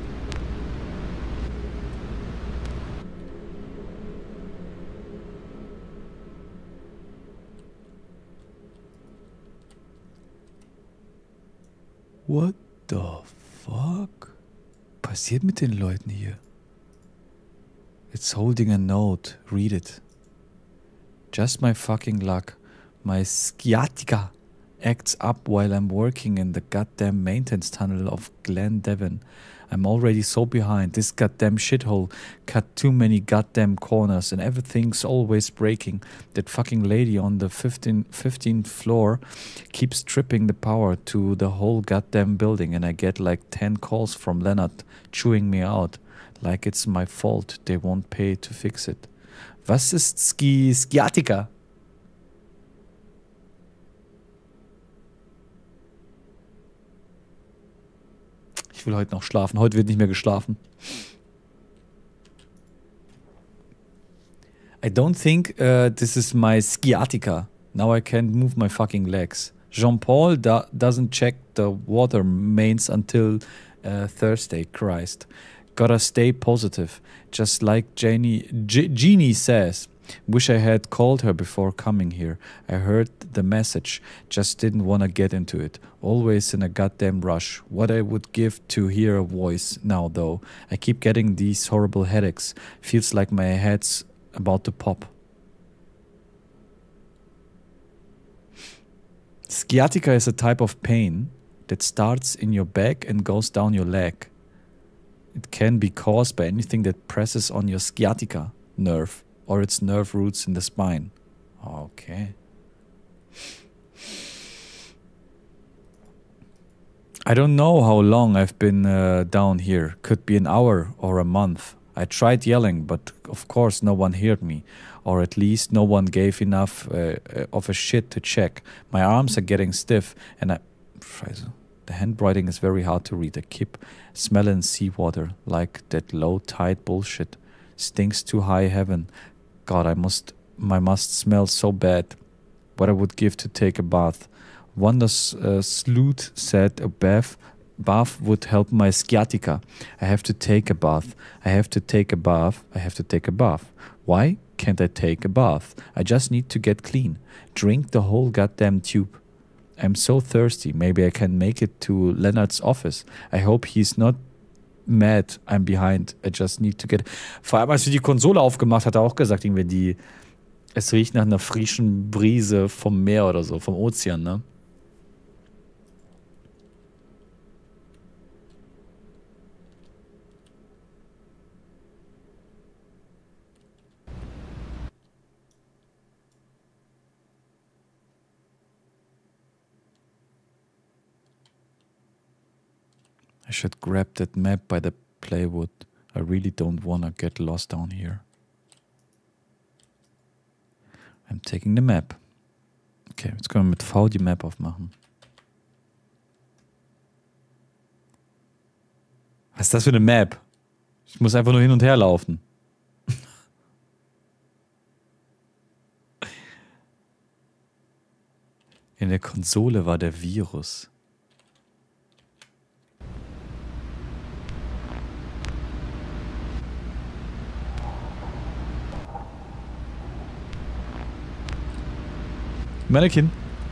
What the fuck? Passiert mit den Leuten hier? It's holding a note. Read it. Just my fucking luck. My sciatica acts up while I'm working in the goddamn maintenance tunnel of Glen Devon. I'm already so behind. This goddamn shithole cut too many goddamn corners and everything's always breaking. That fucking lady on the 15th floor keeps tripping the power to the whole goddamn building and I get like 10 calls from Leonard chewing me out. Like it's my fault. They won't pay to fix it. Was ist Sciatica? Ich will heute noch schlafen. Heute wird nicht mehr geschlafen. I don't think this is my sciatica. Now I can't move my fucking legs. Jean-Paul doesn't check the water mains until Thursday. Christ. Gotta stay positive. Just like Jeannie says. Wish I had called her before coming here. I heard the message. Just didn't want to get into it. Always in a goddamn rush. What I would give to hear a voice now, though. I keep getting these horrible headaches. Feels like my head's about to pop. Sciatica is a type of pain that starts in your back and goes down your leg. It can be caused by anything that presses on your sciatica nerve or its nerve roots in the spine. Okay. I don't know how long I've been down here. Could be an hour or a month. I tried yelling, but of course no one heard me. Or at least no one gave enough of a shit to check. My arms are getting stiff and the handwriting is very hard to read. I keep smelling seawater like that low tide bullshit. Stinks to high heaven. God, my must smell so bad. What I would give to take a bath. Wonder Sloot said a bath would help my sciatica. I have to take a bath. I have to take a bath. I have to take a bath. Why can't I take a bath? I just need to get clean. Drink the whole goddamn tube. I'm so thirsty. Maybe I can make it to Leonard's office. I hope he's not mad I'm behind. I just need to get... Vor allem, als wir die Konsole aufgemacht hat, hat er auch gesagt, irgendwie es riecht nach einer frischen Brise vom Meer oder so, vom Ozean, ne? I should grab that map by the plywood. I really don't wanna get lost down here. I'm taking the map. Okay, jetzt können wir mit V die Map aufmachen. Was ist das für eine Map? Ich muss einfach nur hin und her laufen. In der Konsole war der Virus. Mannequin.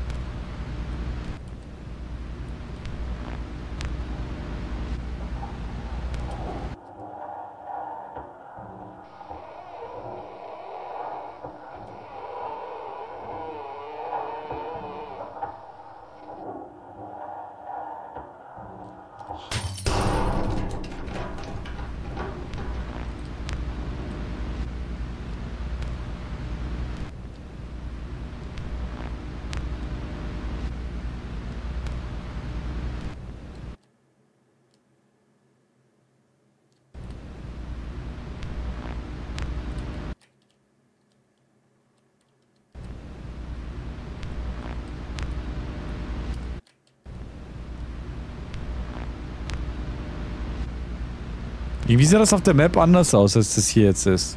Wie sah das auf der Map anders aus, als das hier jetzt ist?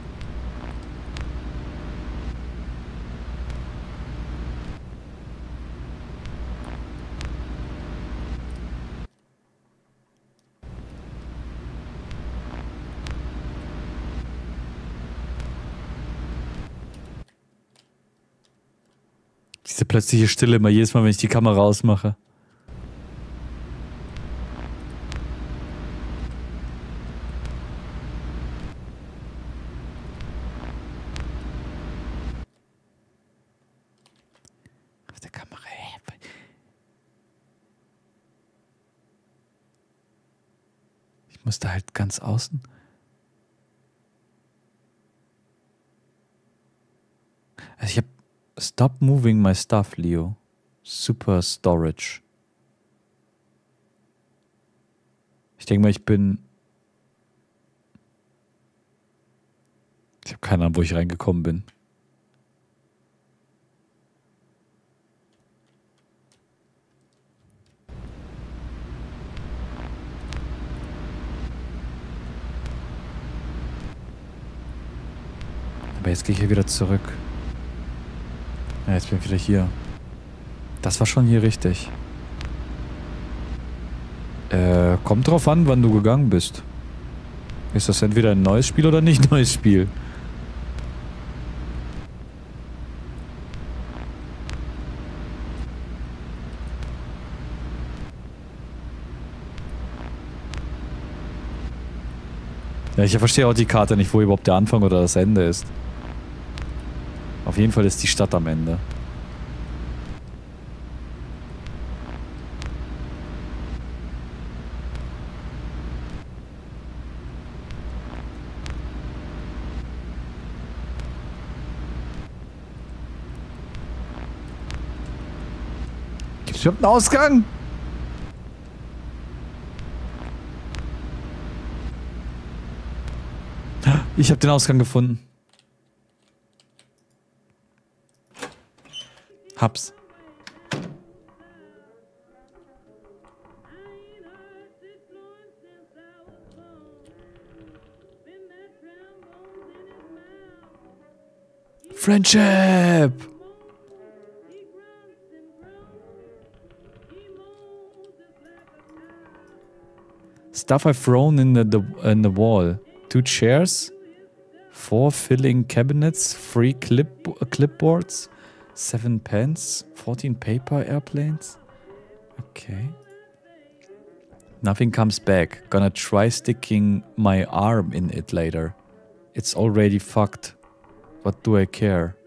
Diese plötzliche Stille immer jedes Mal, wenn ich die Kamera ausmache. Auf der Kamera. Ich musste halt ganz außen. Also ich habe Stop moving my stuff, Leo. Super Storage. Ich denke mal, ich habe keine Ahnung, wo ich reingekommen bin. Aber jetzt gehe ich hier wieder zurück. Ja, jetzt bin ich wieder hier. Das war schon hier richtig. Kommt drauf an, wann du gegangen bist. Ist das entweder ein neues Spiel oder nicht neues Spiel? Ja, ich verstehe auch die Karte nicht, wo überhaupt der Anfang oder das Ende ist. Auf jeden Fall ist die Stadt am Ende. Gibt's überhaupt einen Ausgang? Ich habe den Ausgang gefunden. Hab's. Friendship! Stuff I've thrown in the wall. 2 chairs, 4 filling cabinets, 3 clipboards, 7 pens, 14 paper airplanes. Okay. Nothing comes back. Gonna try sticking my arm in it later. It's already fucked. What do I care?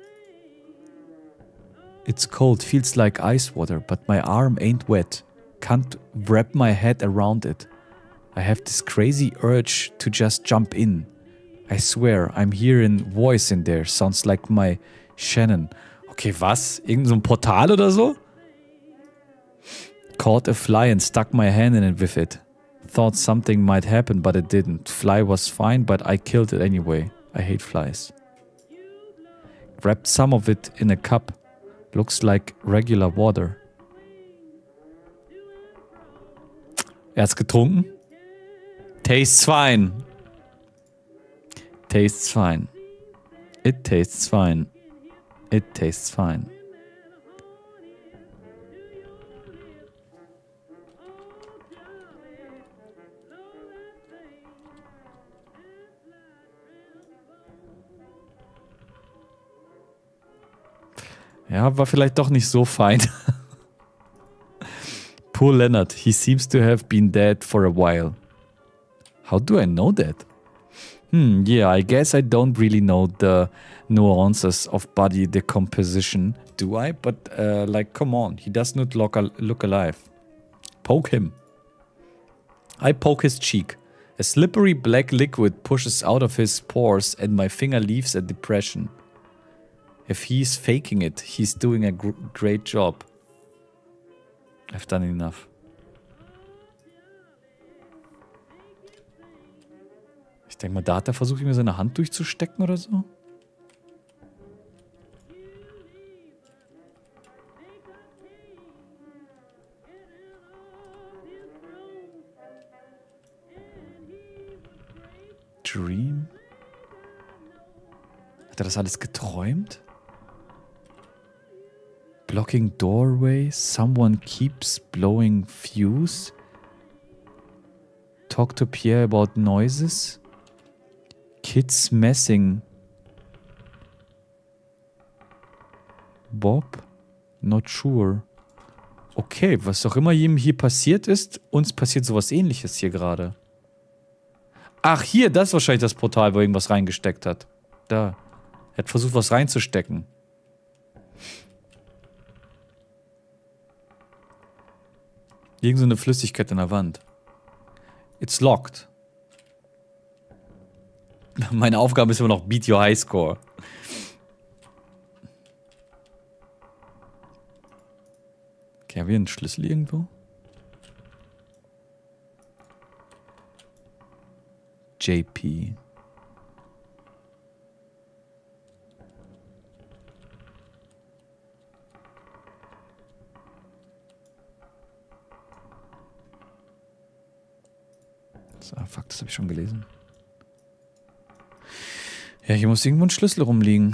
It's cold, feels like ice water, but my arm ain't wet. Can't wrap my head around it. I have this crazy urge to just jump in. I swear, I'm hearing voice in there. Sounds like my Shannon. Okay, was? Irgend so ein Portal oder so? Caught a fly and stuck my hand in it with it. Thought something might happen, but it didn't. Fly was fine, but I killed it anyway. I hate flies. Wrapped some of it in a cup. Looks like regular water. Er hat's getrunken? Tastes fine. Tastes fine. It tastes fine. It tastes fine. Ja, war vielleicht doch nicht so fein. Poor Leonard. He seems to have been dead for a while. How do I know that? Yeah, I guess I don't really know the nuances of body decomposition, do I? But, like, come on. He does not look alive. Poke him. I poke his cheek. A slippery black liquid pushes out of his pores and my finger leaves a depression. If he's faking it, he's doing a great job. I've done enough. Ich denke mal, da hat er versucht, mir seine Hand durchzustecken oder so. Dream? Hat er das alles geträumt? Blocking doorway, someone keeps blowing fuse. Talk to Pierre about noises. Kids messing. Bob? Not sure. Okay, was auch immer ihm hier passiert ist, uns passiert sowas Ähnliches hier gerade. Ach, hier, das ist wahrscheinlich das Portal, wo er irgendwas reingesteckt hat. Da. Er hat versucht, was reinzustecken. Irgend so eine Flüssigkeit in der Wand. It's locked. Meine Aufgabe ist immer noch Beat Your High Score. Okay, haben wir einen Schlüssel irgendwo? JP. So, fuck, das habe ich schon gelesen. Ja, hier muss irgendwo ein Schlüssel rumliegen.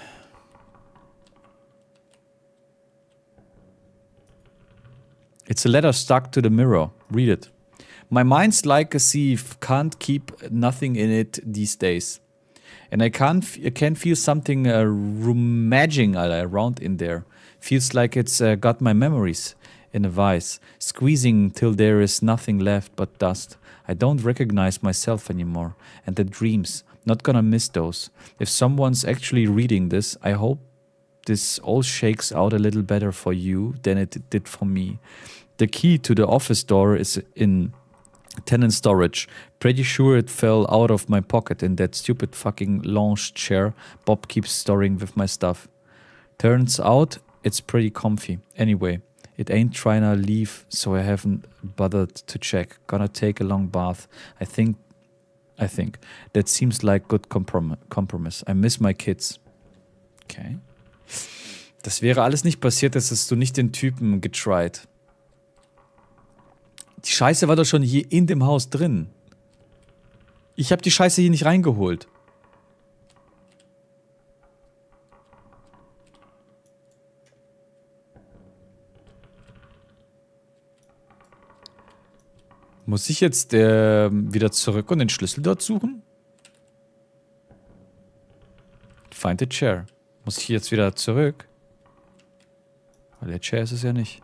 It's a letter stuck to the mirror. Read it. My mind's like a sieve, can't keep nothing in it these days. And I can feel something rummaging around in there. Feels like it's got my memories in a vice, squeezing till there is nothing left but dust. I don't recognize myself anymore. And the dreams, not gonna miss those. If someone's actually reading this, I hope this all shakes out a little better for you than it did for me. The key to the office door is in tenant storage. Pretty sure it fell out of my pocket in that stupid fucking lounge chair Bob keeps storing with my stuff. Turns out it's pretty comfy. Anyway, it ain't trying to leave, so I haven't bothered to check. Gonna take a long bath. I think that seems like good compromise. I miss my kids. Okay. Das wäre alles nicht passiert, hättest du nicht den Typen getried. Die Scheiße war doch schon hier in dem Haus drin. Ich habe die Scheiße hier nicht reingeholt. Muss ich jetzt wieder zurück und den Schlüssel dort suchen? Find the chair. Muss ich jetzt wieder zurück? Weil der Chair ist es ja nicht.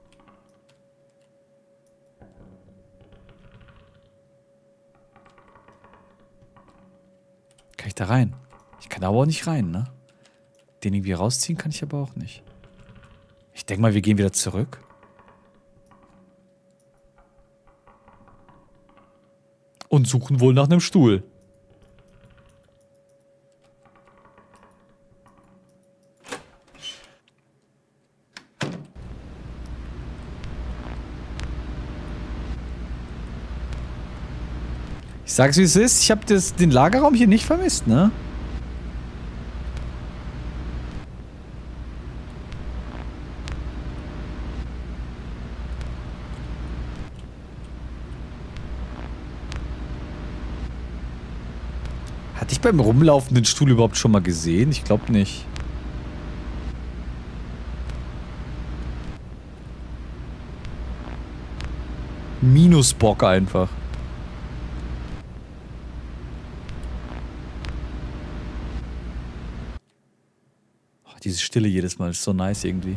Kann ich da rein? Ich kann da aber auch nicht rein, ne? Den irgendwie rausziehen kann ich aber auch nicht. Ich denke mal, wir gehen wieder zurück. Und suchen wohl nach einem Stuhl. Ich sag's wie es ist, ich habe den Lagerraum hier nicht vermisst, ne? Hatte ich beim Rumlaufen den Stuhl überhaupt schon mal gesehen? Ich glaube nicht. Minusbock einfach. Die diese Stille jedes Mal. Ist so nice irgendwie.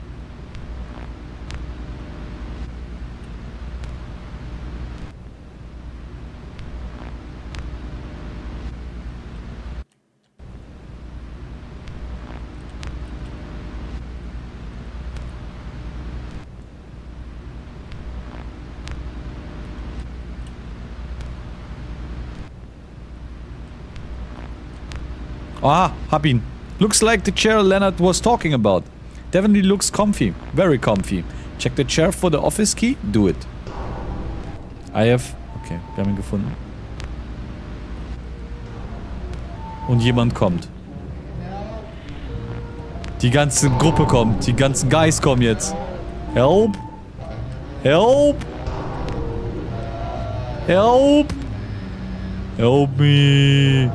Ah, hab ihn. Looks like the chair Leonard was talking about. Definitely looks comfy. Very comfy. Check the chair for the office key. Do it. I have... Okay, wir haben ihn gefunden. Und jemand kommt. Die ganze Gruppe kommt. Die ganzen Guys kommen jetzt. Help! Help! Help! Help me!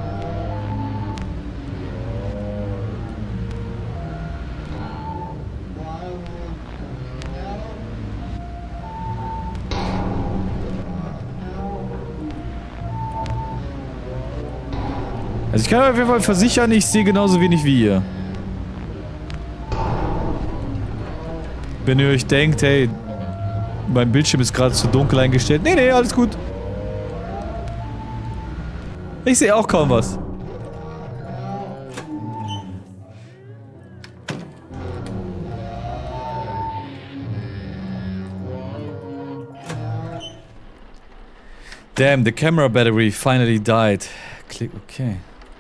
Also ich kann auf jeden Fall versichern, ich sehe genauso wenig wie ihr. Wenn ihr euch denkt, hey, mein Bildschirm ist gerade zu dunkel eingestellt. Nee, nee, alles gut. Ich sehe auch kaum was. Damn, the camera battery finally died. Klick, okay.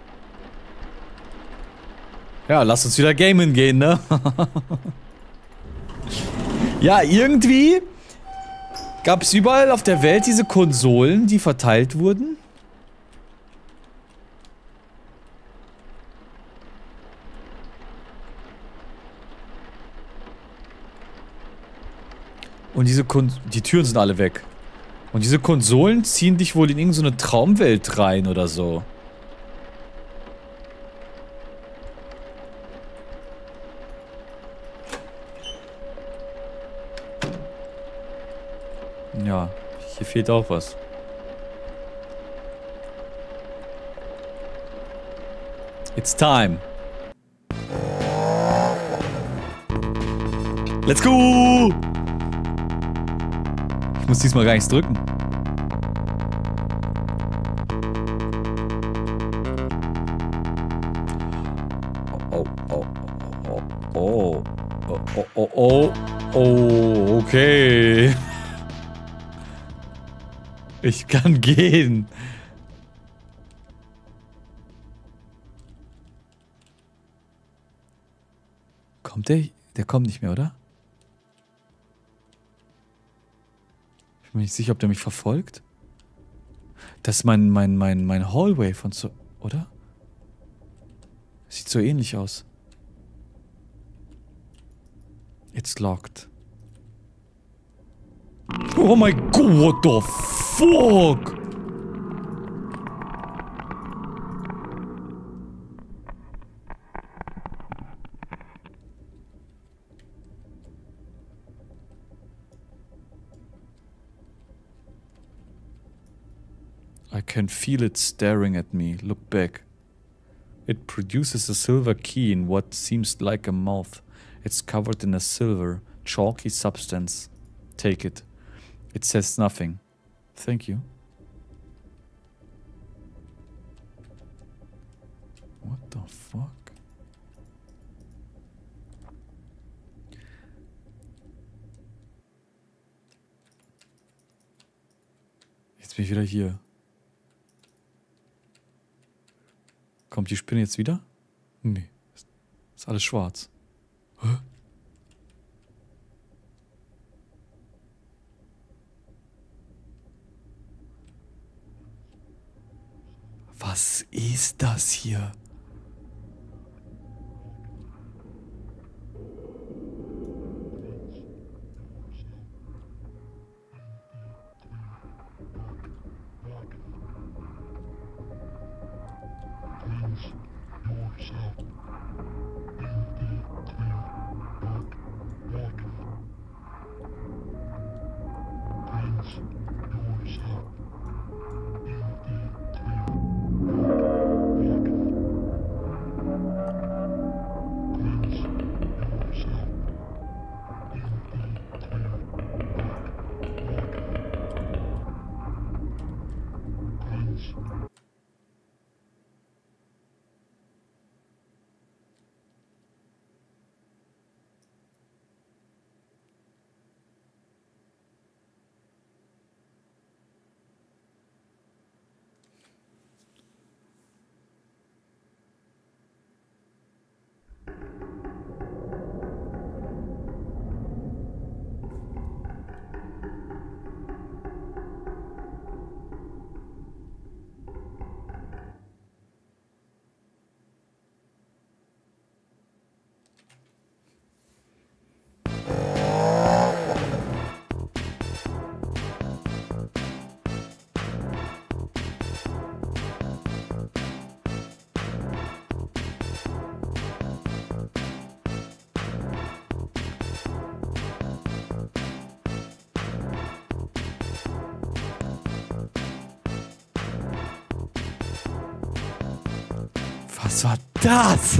Ja, lass uns wieder gamen gehen, ne? Ja, irgendwie gab es überall auf der Welt diese Konsolen, die verteilt wurden. Und die Türen sind alle weg. Und diese Konsolen ziehen dich wohl in irgendeine Traumwelt rein oder so. Ja, hier fehlt auch was. It's time. Let's go! Ich muss diesmal gar nichts drücken. Oh, oh, oh, oh, oh, oh, oh, oh, oh, okay. Ich kann gehen. Kommt der? Der kommt nicht mehr, oder? Ich bin mir nicht sicher, ob der mich verfolgt. Das ist mein Hallway von so... Oder? Sieht so ähnlich aus. It's locked. Oh mein Gott, what the fuck? I can feel it staring at me. Look back. It produces a silver key in what seems like a mouth. It's covered in a silver, chalky substance. Take it. It says nothing. Thank you. What the fuck? Jetzt bin ich wieder hier. Kommt die Spinne jetzt wieder? Nee. Ist alles schwarz. Hä? Was ist das hier? Was war das?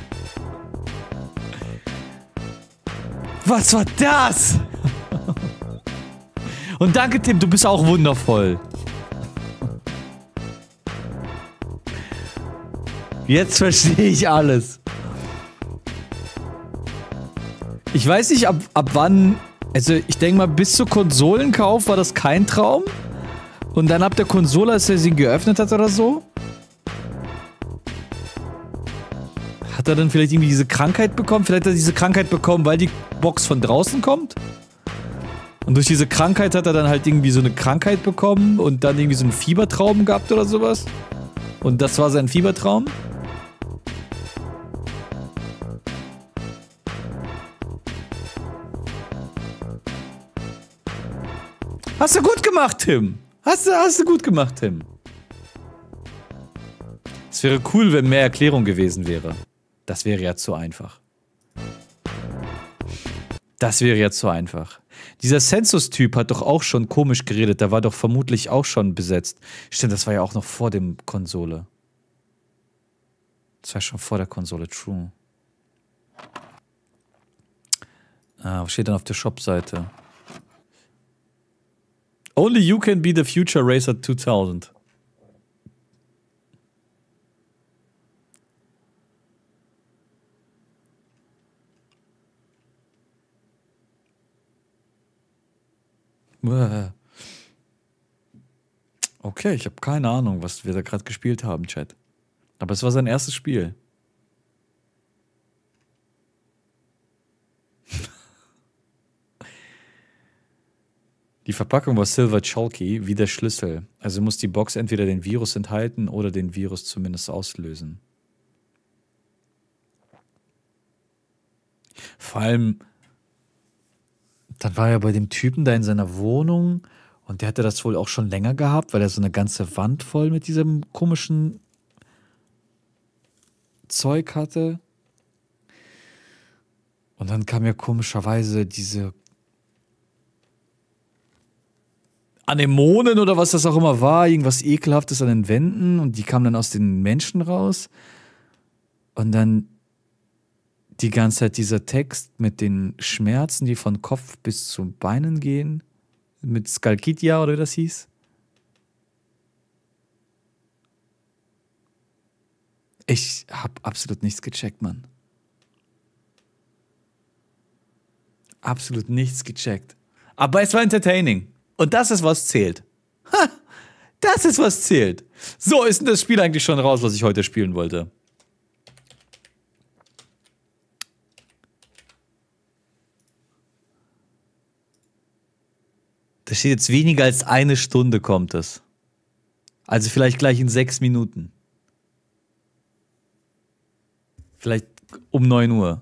Was war das? Und danke, Tim, du bist auch wundervoll. Jetzt verstehe ich alles. Ich weiß nicht, ab wann... Also, ich denke mal, bis zum Konsolenkauf war das kein Traum. Und dann ab der Konsole, als er sie geöffnet hat oder so. Hat er dann vielleicht irgendwie diese Krankheit bekommen? Vielleicht hat er diese Krankheit bekommen, weil die Box von draußen kommt? Und durch diese Krankheit hat er dann halt irgendwie so eine Krankheit bekommen und dann irgendwie so einen Fiebertraum gehabt oder sowas? Und das war sein Fiebertraum? Hast du gut gemacht, Tim. Hast du gut gemacht, Tim. Es wäre cool, wenn mehr Erklärung gewesen wäre. Das wäre ja zu einfach. Das wäre ja zu einfach. Dieser Census-Typ hat doch auch schon komisch geredet. Der war doch vermutlich auch schon besetzt. Stimmt, das war ja auch noch vor dem Konsole. Das war schon vor der Konsole, true. Ah, was steht dann auf der Shop-Seite? Only you can be the future Racer 2000. Okay, ich habe keine Ahnung, was wir da gerade gespielt haben, Chat. Aber es war sein erstes Spiel. Die Verpackung war Silver Chalky, wie der Schlüssel. Also muss die Box entweder den Virus enthalten oder den Virus zumindest auslösen. Vor allem, dann war er bei dem Typen da in seiner Wohnung und der hatte das wohl auch schon länger gehabt, weil er so eine ganze Wand voll mit diesem komischen Zeug hatte. Und dann kam ja komischerweise diese Anemonen oder was das auch immer war, irgendwas Ekelhaftes an den Wänden und die kamen dann aus den Menschen raus. Und dann die ganze Zeit dieser Text mit den Schmerzen, die von Kopf bis zu Beinen gehen. Mit Skalkitia oder wie das hieß. Ich hab absolut nichts gecheckt, Mann. Absolut nichts gecheckt. Aber es war entertaining. Und das ist, was zählt. Ha! Das ist, was zählt. So, ist denn das Spiel eigentlich schon raus, was ich heute spielen wollte? Da steht jetzt weniger als 1 Stunde kommt es. Also vielleicht gleich in 6 Minuten. Vielleicht um 9 Uhr.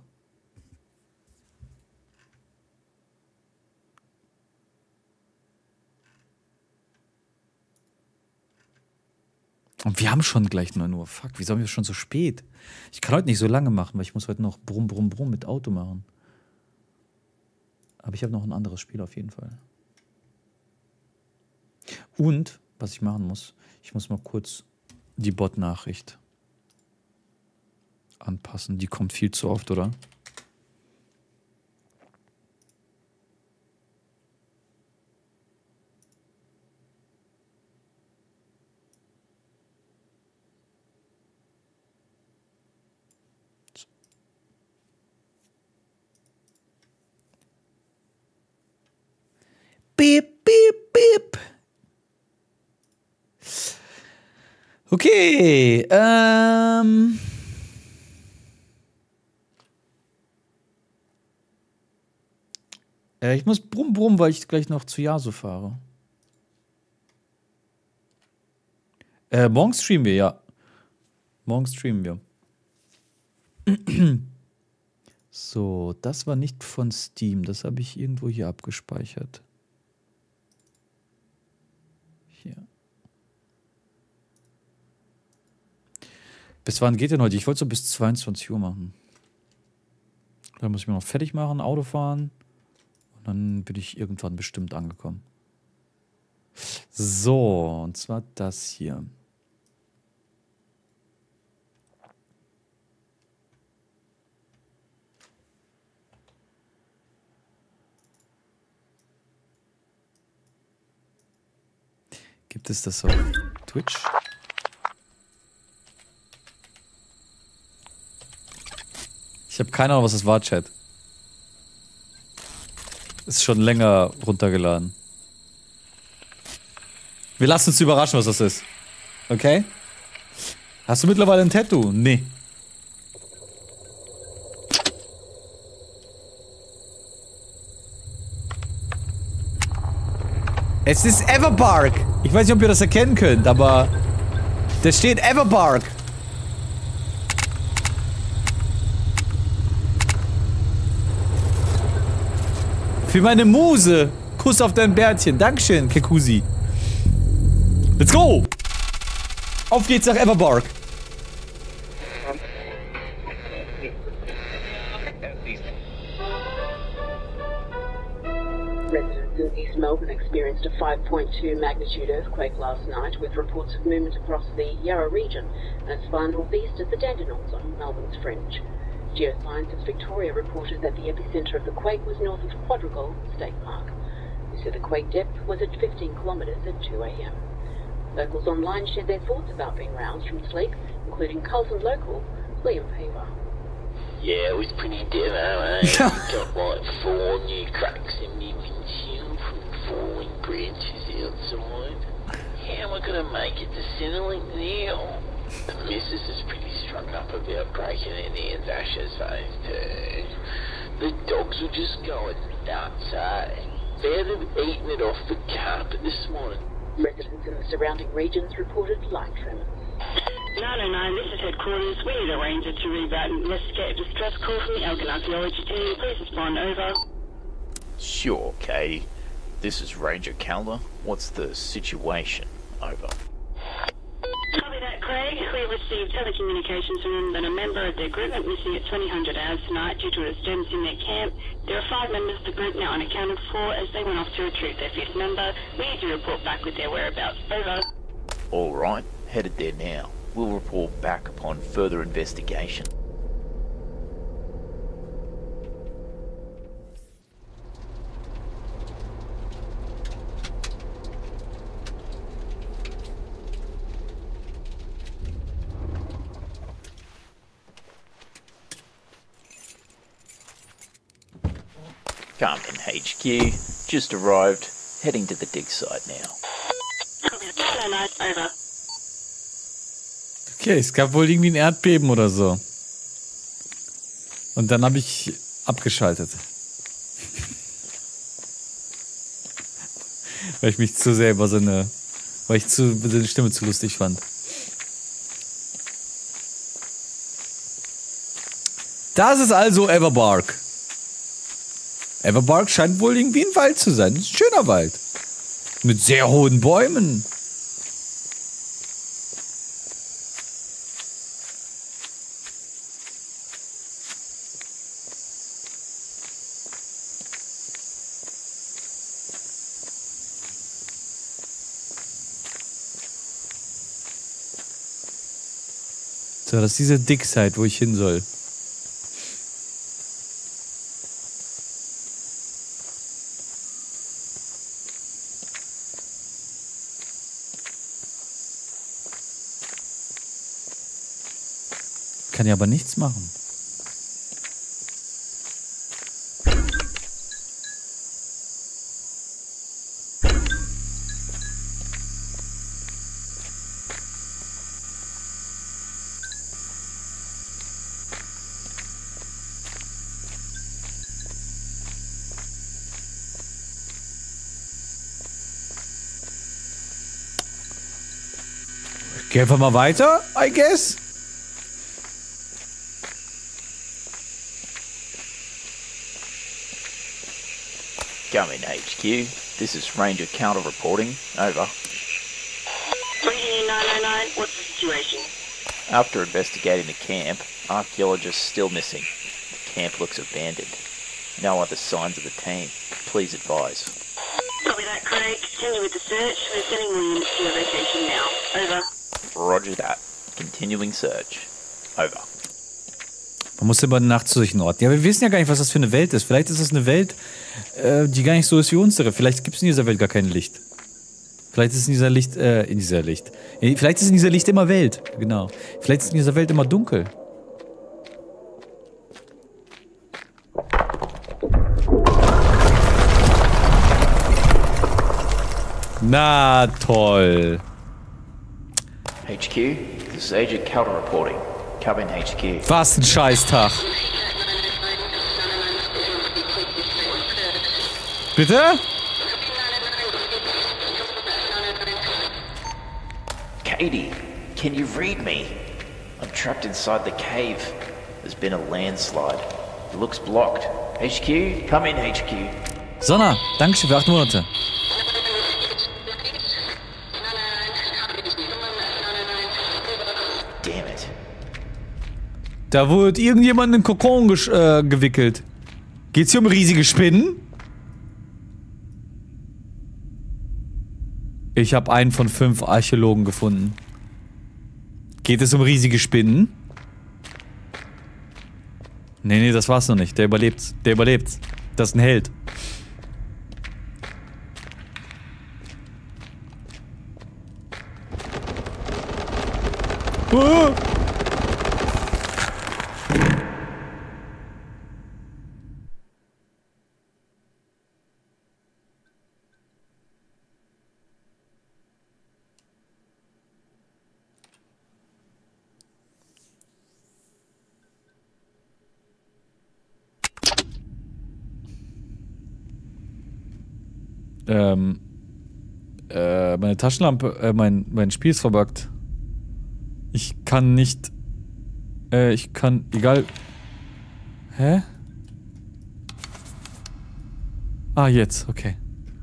Und wir haben schon gleich 9 Uhr. Fuck, wieso haben wir schon so spät? Ich kann heute nicht so lange machen, weil ich muss heute noch Brumm, Brumm, Brumm mit Auto machen. Aber ich habe noch ein anderes Spiel auf jeden Fall. Und, was ich machen muss, ich muss mal kurz die Bot-Nachricht anpassen. Die kommt viel zu oft, oder? Beep, beep, beep. Okay, ich muss brumm, brumm, weil ich gleich noch zu Yasu fahre. Morgen streamen wir, ja. Morgen streamen wir. So, das war nicht von Steam. Das habe ich irgendwo hier abgespeichert. Hier. Bis wann geht denn heute? Ich wollte so bis 22 Uhr machen. Dann muss ich mir noch fertig machen, Auto fahren. Und dann bin ich irgendwann bestimmt angekommen. So, und zwar das hier. Gibt es das auf Twitch? Ich habe keine Ahnung, was das war, Chat. Ist schon länger runtergeladen. Wir lassen uns überraschen, was das ist. Okay? Hast du mittlerweile ein Tattoo? Nee. Es ist Everbark. Ich weiß nicht, ob ihr das erkennen könnt, aber da steht Everbark. Für meine Muse. Kuss auf dein Bärtchen. Dankeschön, Kekusi. Let's go. Auf geht's nach Everbark. Residents in East Melbourne experienced a 5.2 magnitude earthquake last night, with reports of movement across the Yarra region and as far northeast as the Dandenongs on Melbourne's fringe. Geosciences Victoria reported that the epicentre of the quake was north of Quadrigal State Park. They said the quake depth was at 15 kilometres at 2 a.m. Locals online shared their thoughts about being roused from sleep, including Carlton local Liam Haver. Yeah, it was pretty demo, eh? Got like 4 new cracks in my windshield from falling branches outside. How am I gonna make it to Centrelink now? The missus is pretty strung up about breaking in Ian's Ashes phase 2. The dogs were just going nuts, eh? They'd have eaten it off the carpet this morning. Residents in the surrounding regions reported light tremors. 909, this is headquarters. We need a ranger to reroute and investigate a distress call from the Elgin Archaeology team. Please respond, over. Sure, Katie. This is Ranger Calder. What's the situation? Over. Copy that, Craig. We received telecommunications from them that a member of their group went missing at 2000 hours tonight due to a disturbance in their camp. There are 5 members of the group now unaccounted for as they went off to retrieve their 5th member. We need to report back with their whereabouts. Over. Alright, headed there now. We'll report back upon further investigation. Carmen HQ, just arrived, heading to the dig site now. Copy that. 909, over. Okay, es gab wohl irgendwie ein Erdbeben oder so. Und dann habe ich abgeschaltet. Weil ich mich zu sehr über seine Stimme zu lustig fand. Das ist also Everbark. Everbark scheint wohl irgendwie ein Wald zu sein. Das ist ein schöner Wald. Mit sehr hohen Bäumen. So, das ist diese Dickside, wo ich hin soll. Kann ja aber nichts machen. Geh einfach mal weiter, I guess. Coming HQ, this is Ranger Calder reporting. Over. Ranger 909, what's the situation? After investigating the camp, archaeologists still missing. The camp looks abandoned. No other signs of the team. Please advise. Copy that, Craig. Continue with the search. We're sending Williams to your location now. Over. Roger that. Continuing search. Over. Man muss immer nachts zu solchen Orten. Ja, wir wissen ja gar nicht, was das für eine Welt ist. Vielleicht ist das eine Welt, die gar nicht so ist wie unsere. Vielleicht gibt es in dieser Welt gar kein Licht. Vielleicht ist vielleicht ist in dieser Licht immer Welt. Genau. Vielleicht ist in dieser Welt immer dunkel. Na toll. HQ, this is Agent Calder reporting. Come in, HQ. Was ein Scheißtag. Bitte? Katie, can you read me? I'm trapped inside the cave. There's been a landslide. It looks blocked. HQ, come in, HQ. Sonna, Dankeschön für 8 Monate. Damn it. Da wurde irgendjemand in den Kokon gewickelt. Geht's hier um riesige Spinnen? Ich habe einen von 5 Archäologen gefunden. Geht es um riesige Spinnen? Nee, das war's noch nicht. Der überlebt's. Der überlebt's. Das ist ein Held. Oh! Meine Taschenlampe, mein Spiel ist verbuggt. Ich kann nicht, egal. Hä? Ah, jetzt, okay.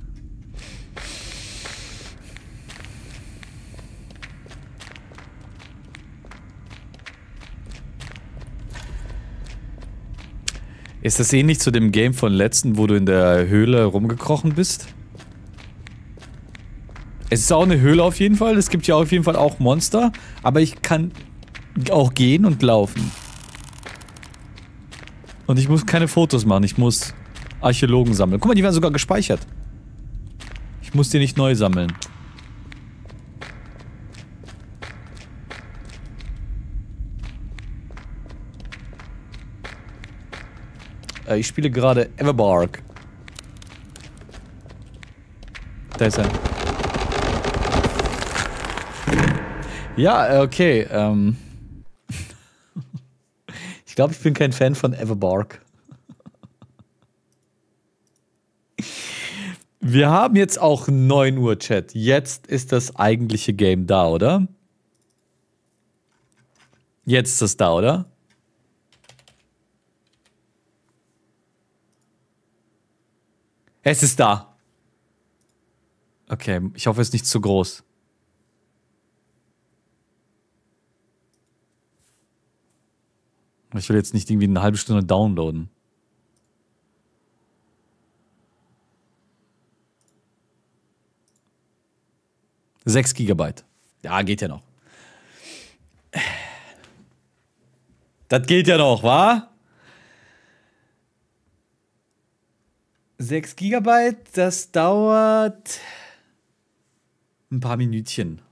Ist das ähnlich zu dem Game von letzten, wo du in der Höhle rumgekrochen bist? Es ist auch eine Höhle auf jeden Fall. Es gibt ja auf jeden Fall auch Monster. Aber ich kann auch gehen und laufen. Und ich muss keine Fotos machen. Ich muss Archäologen sammeln. Guck mal, die werden sogar gespeichert. Ich muss die nicht neu sammeln. Ich spiele gerade Everbark. Da ist er. Ja, okay, ich glaube, ich bin kein Fan von Everbark. Wir haben jetzt auch 9 Uhr, Chat. Jetzt ist das eigentliche Game da, oder? Jetzt ist es da, oder? Es ist da. Okay, ich hoffe, es ist nicht zu groß. Ich will jetzt nicht irgendwie eine halbe Stunde downloaden. $6 GB. Ja, geht ja noch. Das geht ja noch, wa? 6 GB, das dauert ein paar Minütchen.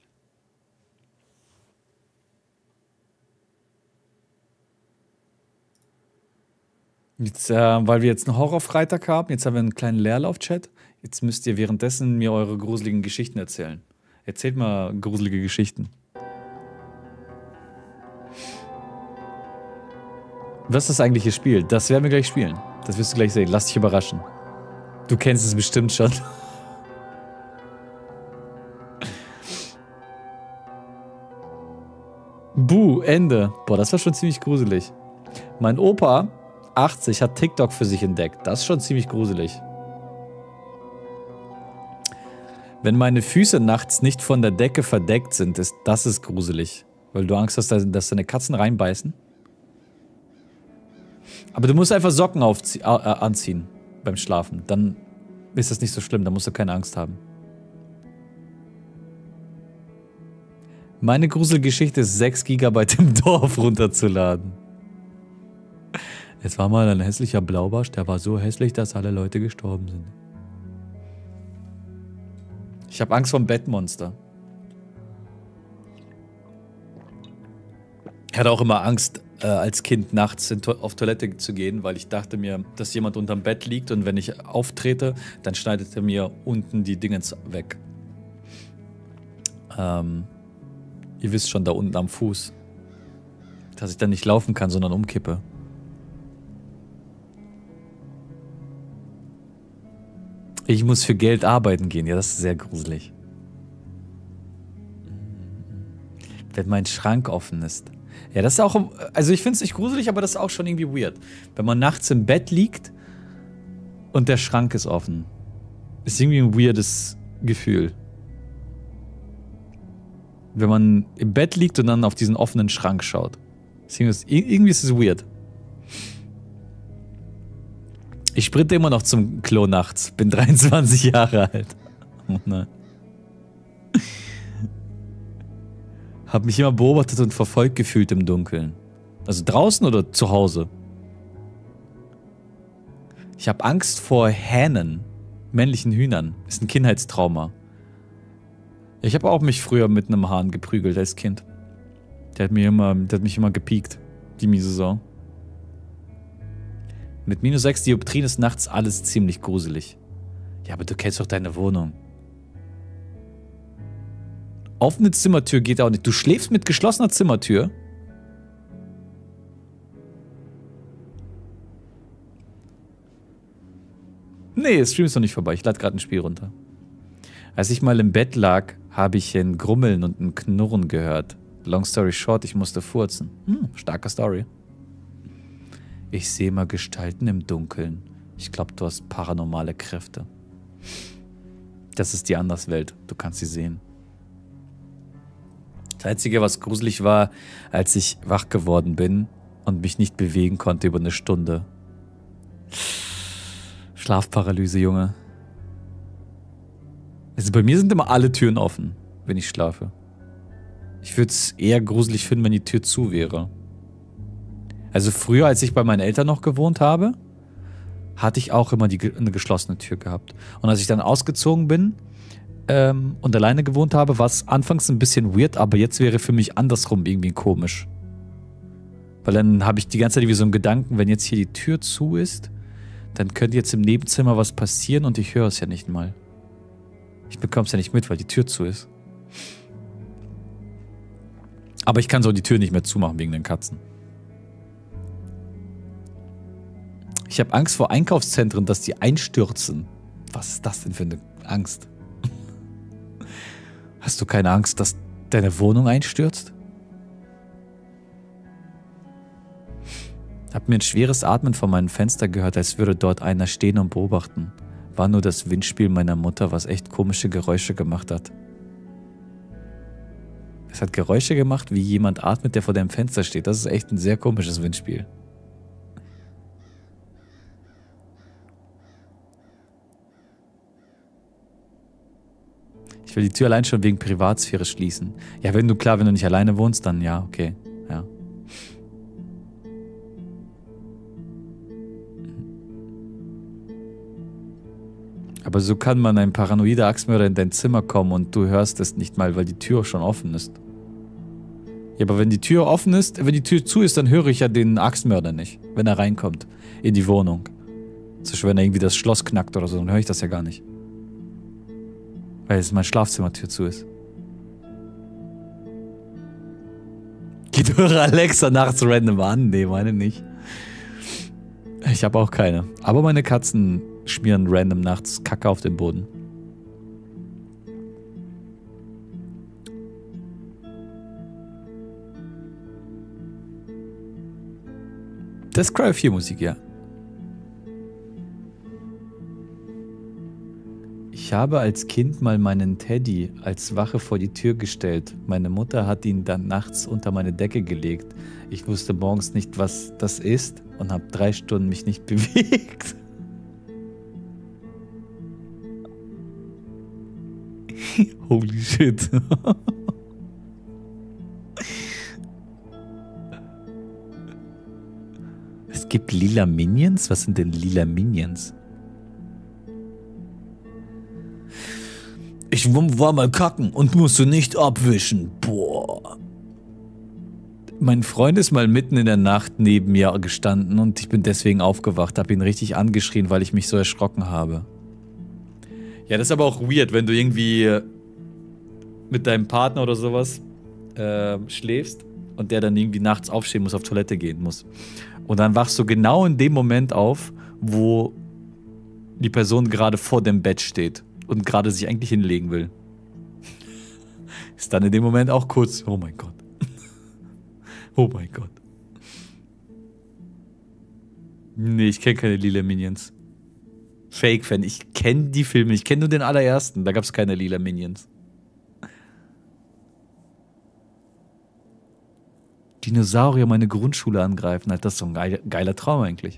Jetzt, weil wir jetzt einen Horrorfreitag haben, jetzt haben wir einen kleinen Leerlauf-Chat. Jetzt müsst ihr währenddessen mir eure gruseligen Geschichten erzählen. Erzählt mal gruselige Geschichten. Was ist das eigentliche Spiel? Das werden wir gleich spielen. Das wirst du gleich sehen. Lass dich überraschen. Du kennst es bestimmt schon. Buh, Ende. Boah, das war schon ziemlich gruselig. Mein Opa, 80, hat TikTok für sich entdeckt. Das ist schon ziemlich gruselig. Wenn meine Füße nachts nicht von der Decke verdeckt sind, das ist gruselig. Weil du Angst hast, dass deine Katzen reinbeißen. Aber du musst einfach Socken anziehen beim Schlafen. Dann ist das nicht so schlimm, da musst du keine Angst haben. Meine Gruselgeschichte ist 6 GB im Dorf runterzuladen. Es war mal ein hässlicher Blaubarsch, der war so hässlich, dass alle Leute gestorben sind. Ich habe Angst vor dem Bettmonster. Ich hatte auch immer Angst, als Kind nachts auf Toilette zu gehen, weil ich dachte mir, dass jemand unterm Bett liegt und wenn ich auftrete, dann schneidet er mir unten die Dingens weg. Ihr wisst schon, da unten am Fuß. Dass ich dann nicht laufen kann, sondern umkippe. Ich muss für Geld arbeiten gehen. Ja, das ist sehr gruselig. Wenn mein Schrank offen ist. Ja, das ist auch... Also ich finde es nicht gruselig, aber das ist auch schon irgendwie weird. Wenn man nachts im Bett liegt und der Schrank ist offen. Ist irgendwie ein weirdes Gefühl. Wenn man im Bett liegt und dann auf diesen offenen Schrank schaut. Irgendwie ist es weird. Ich sprinte immer noch zum Klo nachts. Bin 23 Jahre alt. Oh nein. Hab mich immer beobachtet und verfolgt gefühlt im Dunkeln. Also draußen oder zu Hause? Ich habe Angst vor Hähnen. Männlichen Hühnern. Ist ein Kindheitstrauma. Ich habe auch mich früher mit einem Hahn geprügelt als Kind. Der hat mich immer gepiekt. Die miese Sau. Mit -6 Dioptrien ist nachts alles ziemlich gruselig. Ja, aber du kennst doch deine Wohnung. Offene Zimmertür geht auch nicht. Du schläfst mit geschlossener Zimmertür? Nee, Stream ist noch nicht vorbei. Ich lade gerade ein Spiel runter. Als ich mal im Bett lag, habe ich ein Grummeln und ein Knurren gehört. Long story short, ich musste furzen. Starke Story. Ich sehe mal Gestalten im Dunkeln. Ich glaube, du hast paranormale Kräfte. Das ist die Anderswelt. Du kannst sie sehen. Das Einzige, was gruselig war, als ich wach geworden bin und mich nicht bewegen konnte über eine Stunde. Schlafparalyse, Junge. Also bei mir sind immer alle Türen offen, wenn ich schlafe. Ich würde es eher gruselig finden, wenn die Tür zu wäre. Also früher, als ich bei meinen Eltern noch gewohnt habe, hatte ich auch immer eine geschlossene Tür gehabt. Und als ich dann ausgezogen bin und alleine gewohnt habe, war es anfangs ein bisschen weird, aber jetzt wäre für mich andersrum irgendwie komisch. Weil dann habe ich die ganze Zeit wie so einen Gedanken, wenn jetzt hier die Tür zu ist, dann könnte jetzt im Nebenzimmer was passieren und ich höre es ja nicht mal. Ich bekomme es ja nicht mit, weil die Tür zu ist. Aber ich kann so die Tür nicht mehr zumachen wegen den Katzen. Ich habe Angst vor Einkaufszentren, dass die einstürzen. Was ist das denn für eine Angst? Hast du keine Angst, dass deine Wohnung einstürzt? Hab mir ein schweres Atmen vor meinem Fenster gehört, als würde dort einer stehen und beobachten. War nur das Windspiel meiner Mutter, was echt komische Geräusche gemacht hat. Es hat Geräusche gemacht, wie jemand atmet, der vor deinem Fenster steht. Das ist echt ein sehr komisches Windspiel. Ich will die Tür allein schon wegen Privatsphäre schließen. Ja, wenn du nicht alleine wohnst, dann ja, okay. Ja. Aber so kann man ein paranoider Axtmörder in dein Zimmer kommen und du hörst es nicht mal, weil die Tür schon offen ist. Ja, aber wenn die Tür offen ist, wenn die Tür zu ist, dann höre ich ja den Axtmörder nicht, wenn er reinkommt in die Wohnung. Zum Beispiel, wenn er irgendwie das Schloss knackt oder so, dann höre ich das ja gar nicht. Weil es meine Schlafzimmertür zu ist. Geht eure Alexa nachts random an? Nee, meine nicht. Ich habe auch keine. Aber meine Katzen schmieren random nachts Kacke auf den Boden. Das ist Cry 4 Musik, ja. Ich habe als Kind mal meinen Teddy als Wache vor die Tür gestellt. Meine Mutter hat ihn dann nachts unter meine Decke gelegt. Ich wusste morgens nicht, was das ist und habe 3 Stunden mich nicht bewegt. Holy shit. Es gibt lila Minions? Was sind denn lila Minions? Ich war mal kacken und musste nicht abwischen. Boah. Mein Freund ist mal mitten in der Nacht neben mir gestanden und ich bin deswegen aufgewacht, hab ihn richtig angeschrien, weil ich mich so erschrocken habe. Ja, das ist aber auch weird, wenn du irgendwie mit deinem Partner oder sowas schläfst und der dann irgendwie nachts aufstehen muss, auf Toilette gehen muss. Und dann wachst du genau in dem Moment auf, wo die Person gerade vor dem Bett steht und gerade sich eigentlich hinlegen will. Ist dann in dem Moment auch kurz, oh mein Gott. Oh mein Gott. Nee, ich kenne keine lila Minions. Fake-Fan. Ich kenne die Filme. Ich kenne nur den allerersten. Da gab es keine lila Minions. Dinosaurier meine Grundschule angreifen. Alter, das ist so ein geiler Traum eigentlich.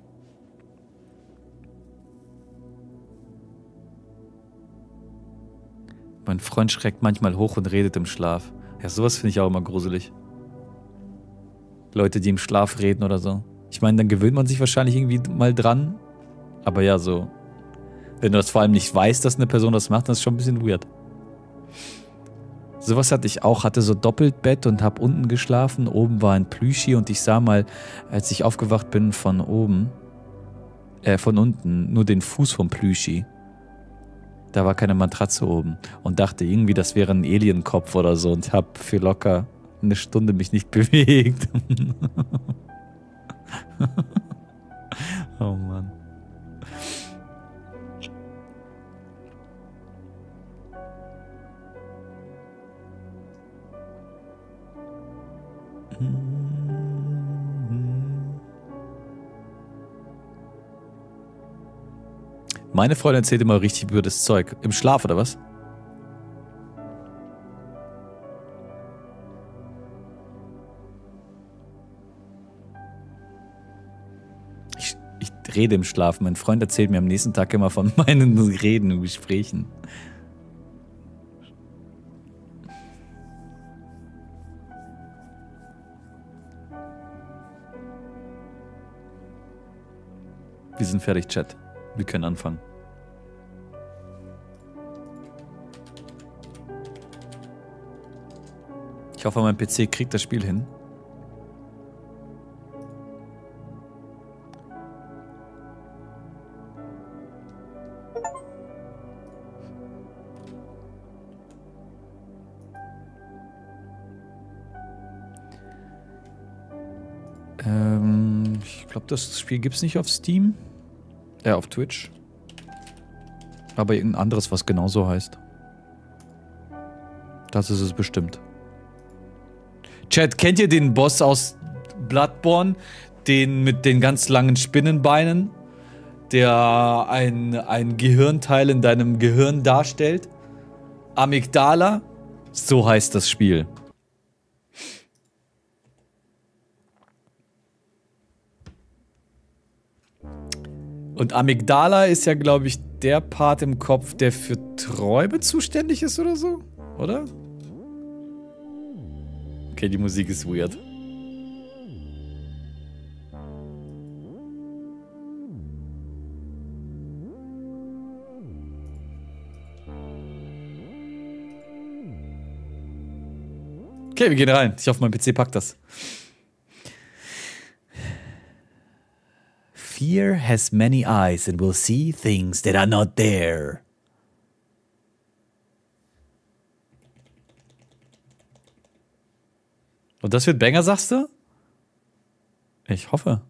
Mein Freund schreckt manchmal hoch und redet im Schlaf. Ja, sowas finde ich auch immer gruselig. Leute, die im Schlaf reden oder so. Ich meine, dann gewöhnt man sich wahrscheinlich irgendwie mal dran. Aber ja, so. Wenn du das vor allem nicht weißt, dass eine Person das macht, dann ist es schon ein bisschen weird. Sowas hatte ich auch. Hatte so Doppelbett und hab unten geschlafen. Oben war ein Plüschi und ich sah mal, als ich aufgewacht bin, von oben, von unten, nur den Fuß vom Plüschi. Da war keine Matratze oben. Und dachte irgendwie, das wäre ein Alienkopf oder so. Und hab für locker eine Stunde mich nicht bewegt. Oh Mann. Meine Freundin erzählt immer richtig blödes Zeug. Im Schlaf, oder was? Ich rede im Schlaf. Mein Freund erzählt mir am nächsten Tag immer von meinen Reden und Gesprächen. Wir sind fertig, Chat. Wir können anfangen. Ich hoffe, mein PC kriegt das Spiel hin. Ich glaube, das Spiel gibt es nicht auf Steam. Auf Twitch. Aber irgendein anderes, was genauso heißt. Das ist es bestimmt. Chat, kennt ihr den Boss aus Bloodborne? Den mit den ganz langen Spinnenbeinen? Der ein Gehirnteil in deinem Gehirn darstellt? Amygdala? So heißt das Spiel. Und Amygdala ist ja, glaube ich, der Part im Kopf, der für Träume zuständig ist oder so, oder? Okay, die Musik ist weird. Okay, wir gehen rein. Ich hoffe, mein PC packt das. Fear has many eyes and will see things that are not there. Und das wird Banger, sagst du? Ich hoffe.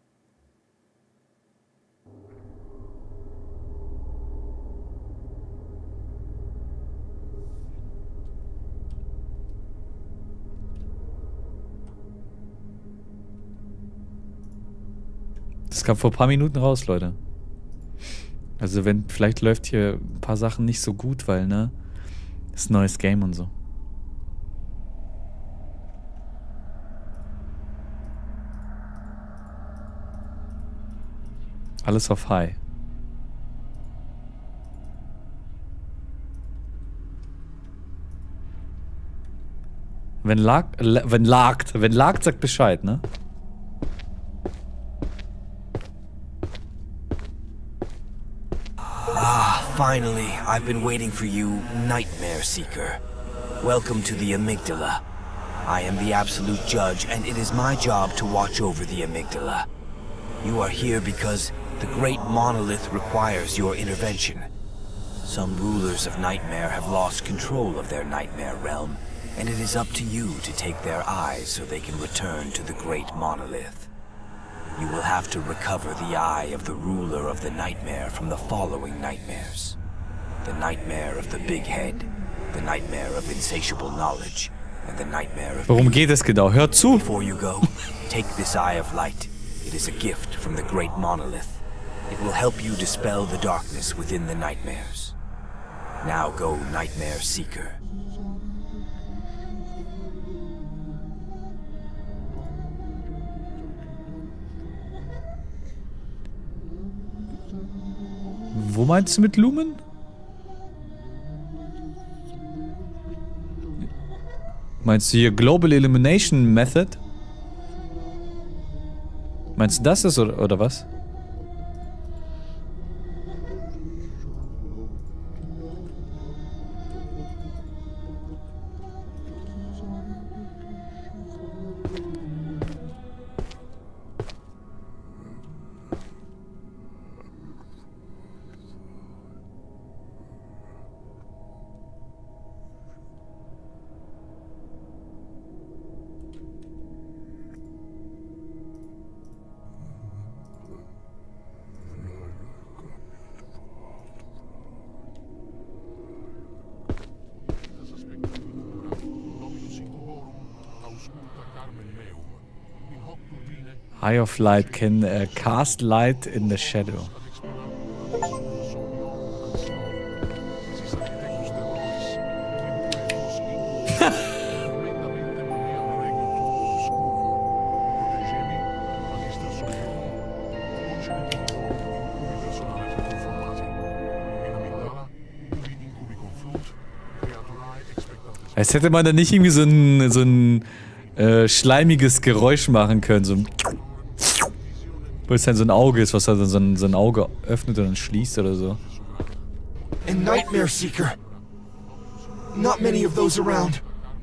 Das kam vor ein paar Minuten raus, Leute. Also wenn, vielleicht läuft hier ein paar Sachen nicht so gut, weil, ne? Das ist ein neues Game und so. Alles auf High. Wenn lagt, sagt Bescheid, ne? Ah, finally, I've been waiting for you, Nightmare Seeker. Welcome to the Amygdala. I am the absolute judge, and it is my job to watch over the Amygdala. You are here because the Great Monolith requires your intervention. Some rulers of Nightmare have lost control of their Nightmare realm, and it is up to you to take their eyes so they can return to the Great Monolith. You will have to recover the eye of the ruler of the Nightmare from the following nightmares. The Nightmare of the Big Head, the Nightmare of Insatiable Knowledge, and the Nightmare of... Worum geht es genau? Hört zu! Before you go, take this Eye of Light. It is a gift from the Great Monolith. It will help you dispel the darkness within the nightmares. Now go, Nightmare Seeker. Wo meinst du mit Lumen? Meinst du hier Global Illumination Method? Meinst du das ist oder was? Eye of Light can cast light in the shadow. Als hätte man da nicht irgendwie so ein schleimiges Geräusch machen können, so ein weil es dann so ein Auge ist, was dann so ein Auge öffnet und dann schließt oder so. A Nightmare Seeker. Not many of those around.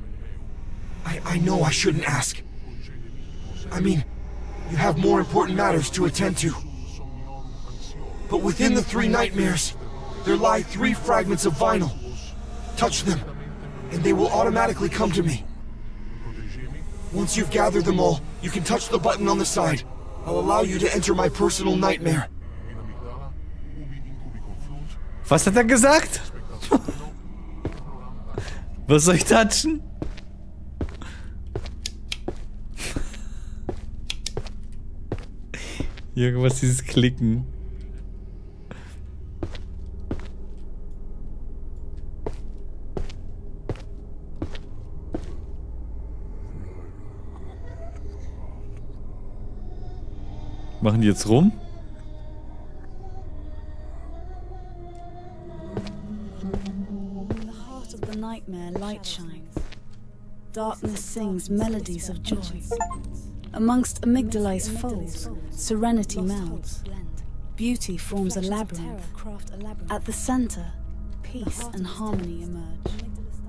I know I shouldn't ask. I mean, you have more important matters to attend to. But within the 3 nightmares, there lie 3 fragments of vinyl. Touch them, and they will automatically come to me. Once you've gathered them all, you can touch the button on the side. I'll allow you to enter my personal nightmare. Was hat er gesagt? Was soll ich touchen? Irgendwas dieses Klicken. Machen die jetzt rum? In the heart of the nightmare, light shines. Darkness sings melodies of joy. Amongst amygdala's folds, serenity melds. Beauty forms a labyrinth. At the center, peace and harmony emerge.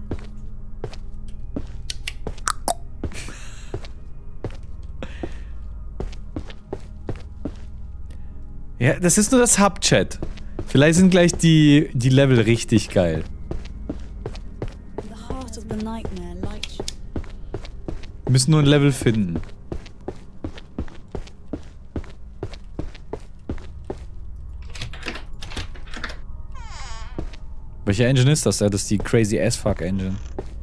Ja, das ist nur das Hub-Chat. Vielleicht sind gleich die Level richtig geil. Wir müssen nur ein Level finden. Welcher Engine ist das? Ja, das ist die Crazy As Fuck Engine.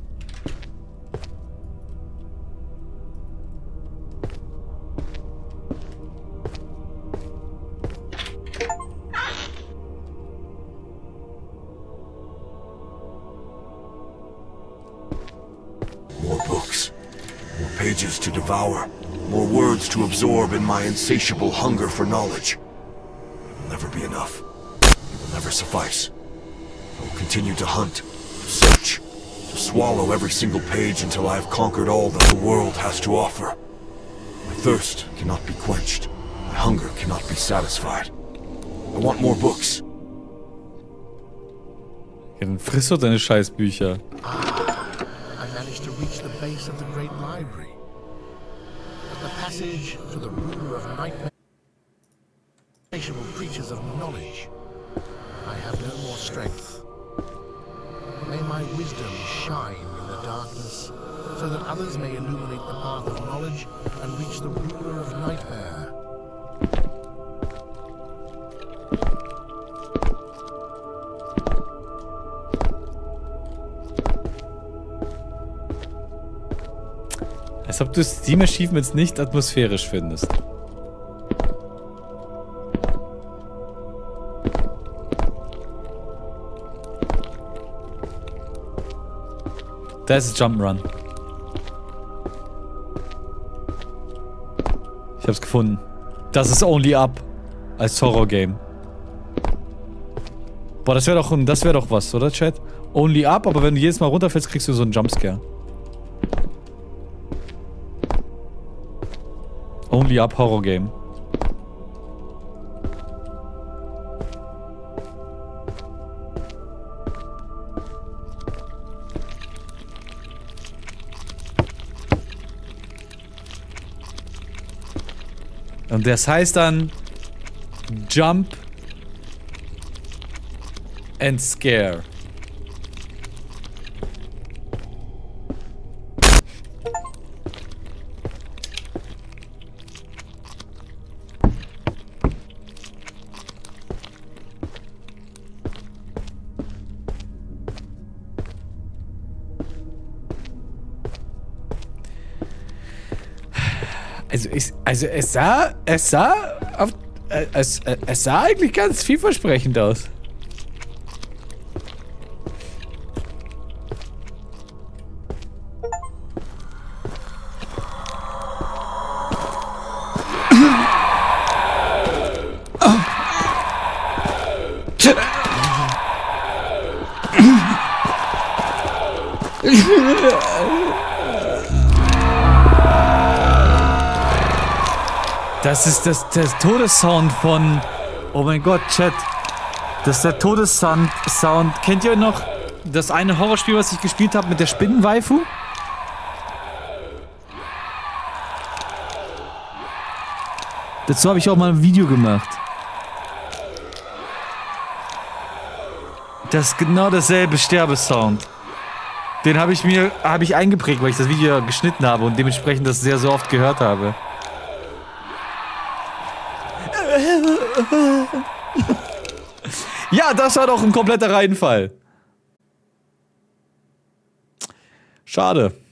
To devour, more words to absorb in my insatiable hunger for knowledge. It will never be enough. It will never suffice. I will continue to hunt, to search, to swallow every single page until I have conquered all that the world has to offer. My thirst cannot be quenched. My hunger cannot be satisfied. I want more books. Ja, dann friss doch deine Scheißbücher. I managed to reach the base of the great library. But the passage to the ruler of nightmare, insatiable creatures of knowledge. I have no more strength. May my wisdom shine in the darkness, so that others may illuminate the path of knowledge and reach the ruler of nightmare. Als ob du Steam Achievements nicht atmosphärisch findest. Da ist es Jump'n'Run. Ich hab's gefunden. Das ist Only Up als Horror-Game. Boah, das wäre doch was, oder, Chat? Only Up, aber wenn du jedes Mal runterfällst, kriegst du so einen Jumpscare. Only Up Horror Game. Und das heißt dann Jump and Scare. Es sah eigentlich ganz vielversprechend aus. Das ist der Todessound von... Oh mein Gott, Chat. Das ist der Todessound. Kennt ihr noch das eine Horrorspiel, was ich gespielt habe mit der Spinnenwaifu? Dazu habe ich auch mal ein Video gemacht. Das ist genau dasselbe Sterbesound. Den habe ich eingeprägt, weil ich das Video geschnitten habe und dementsprechend das sehr so oft gehört habe. Ja, das war doch ein kompletter Reinfall. Schade.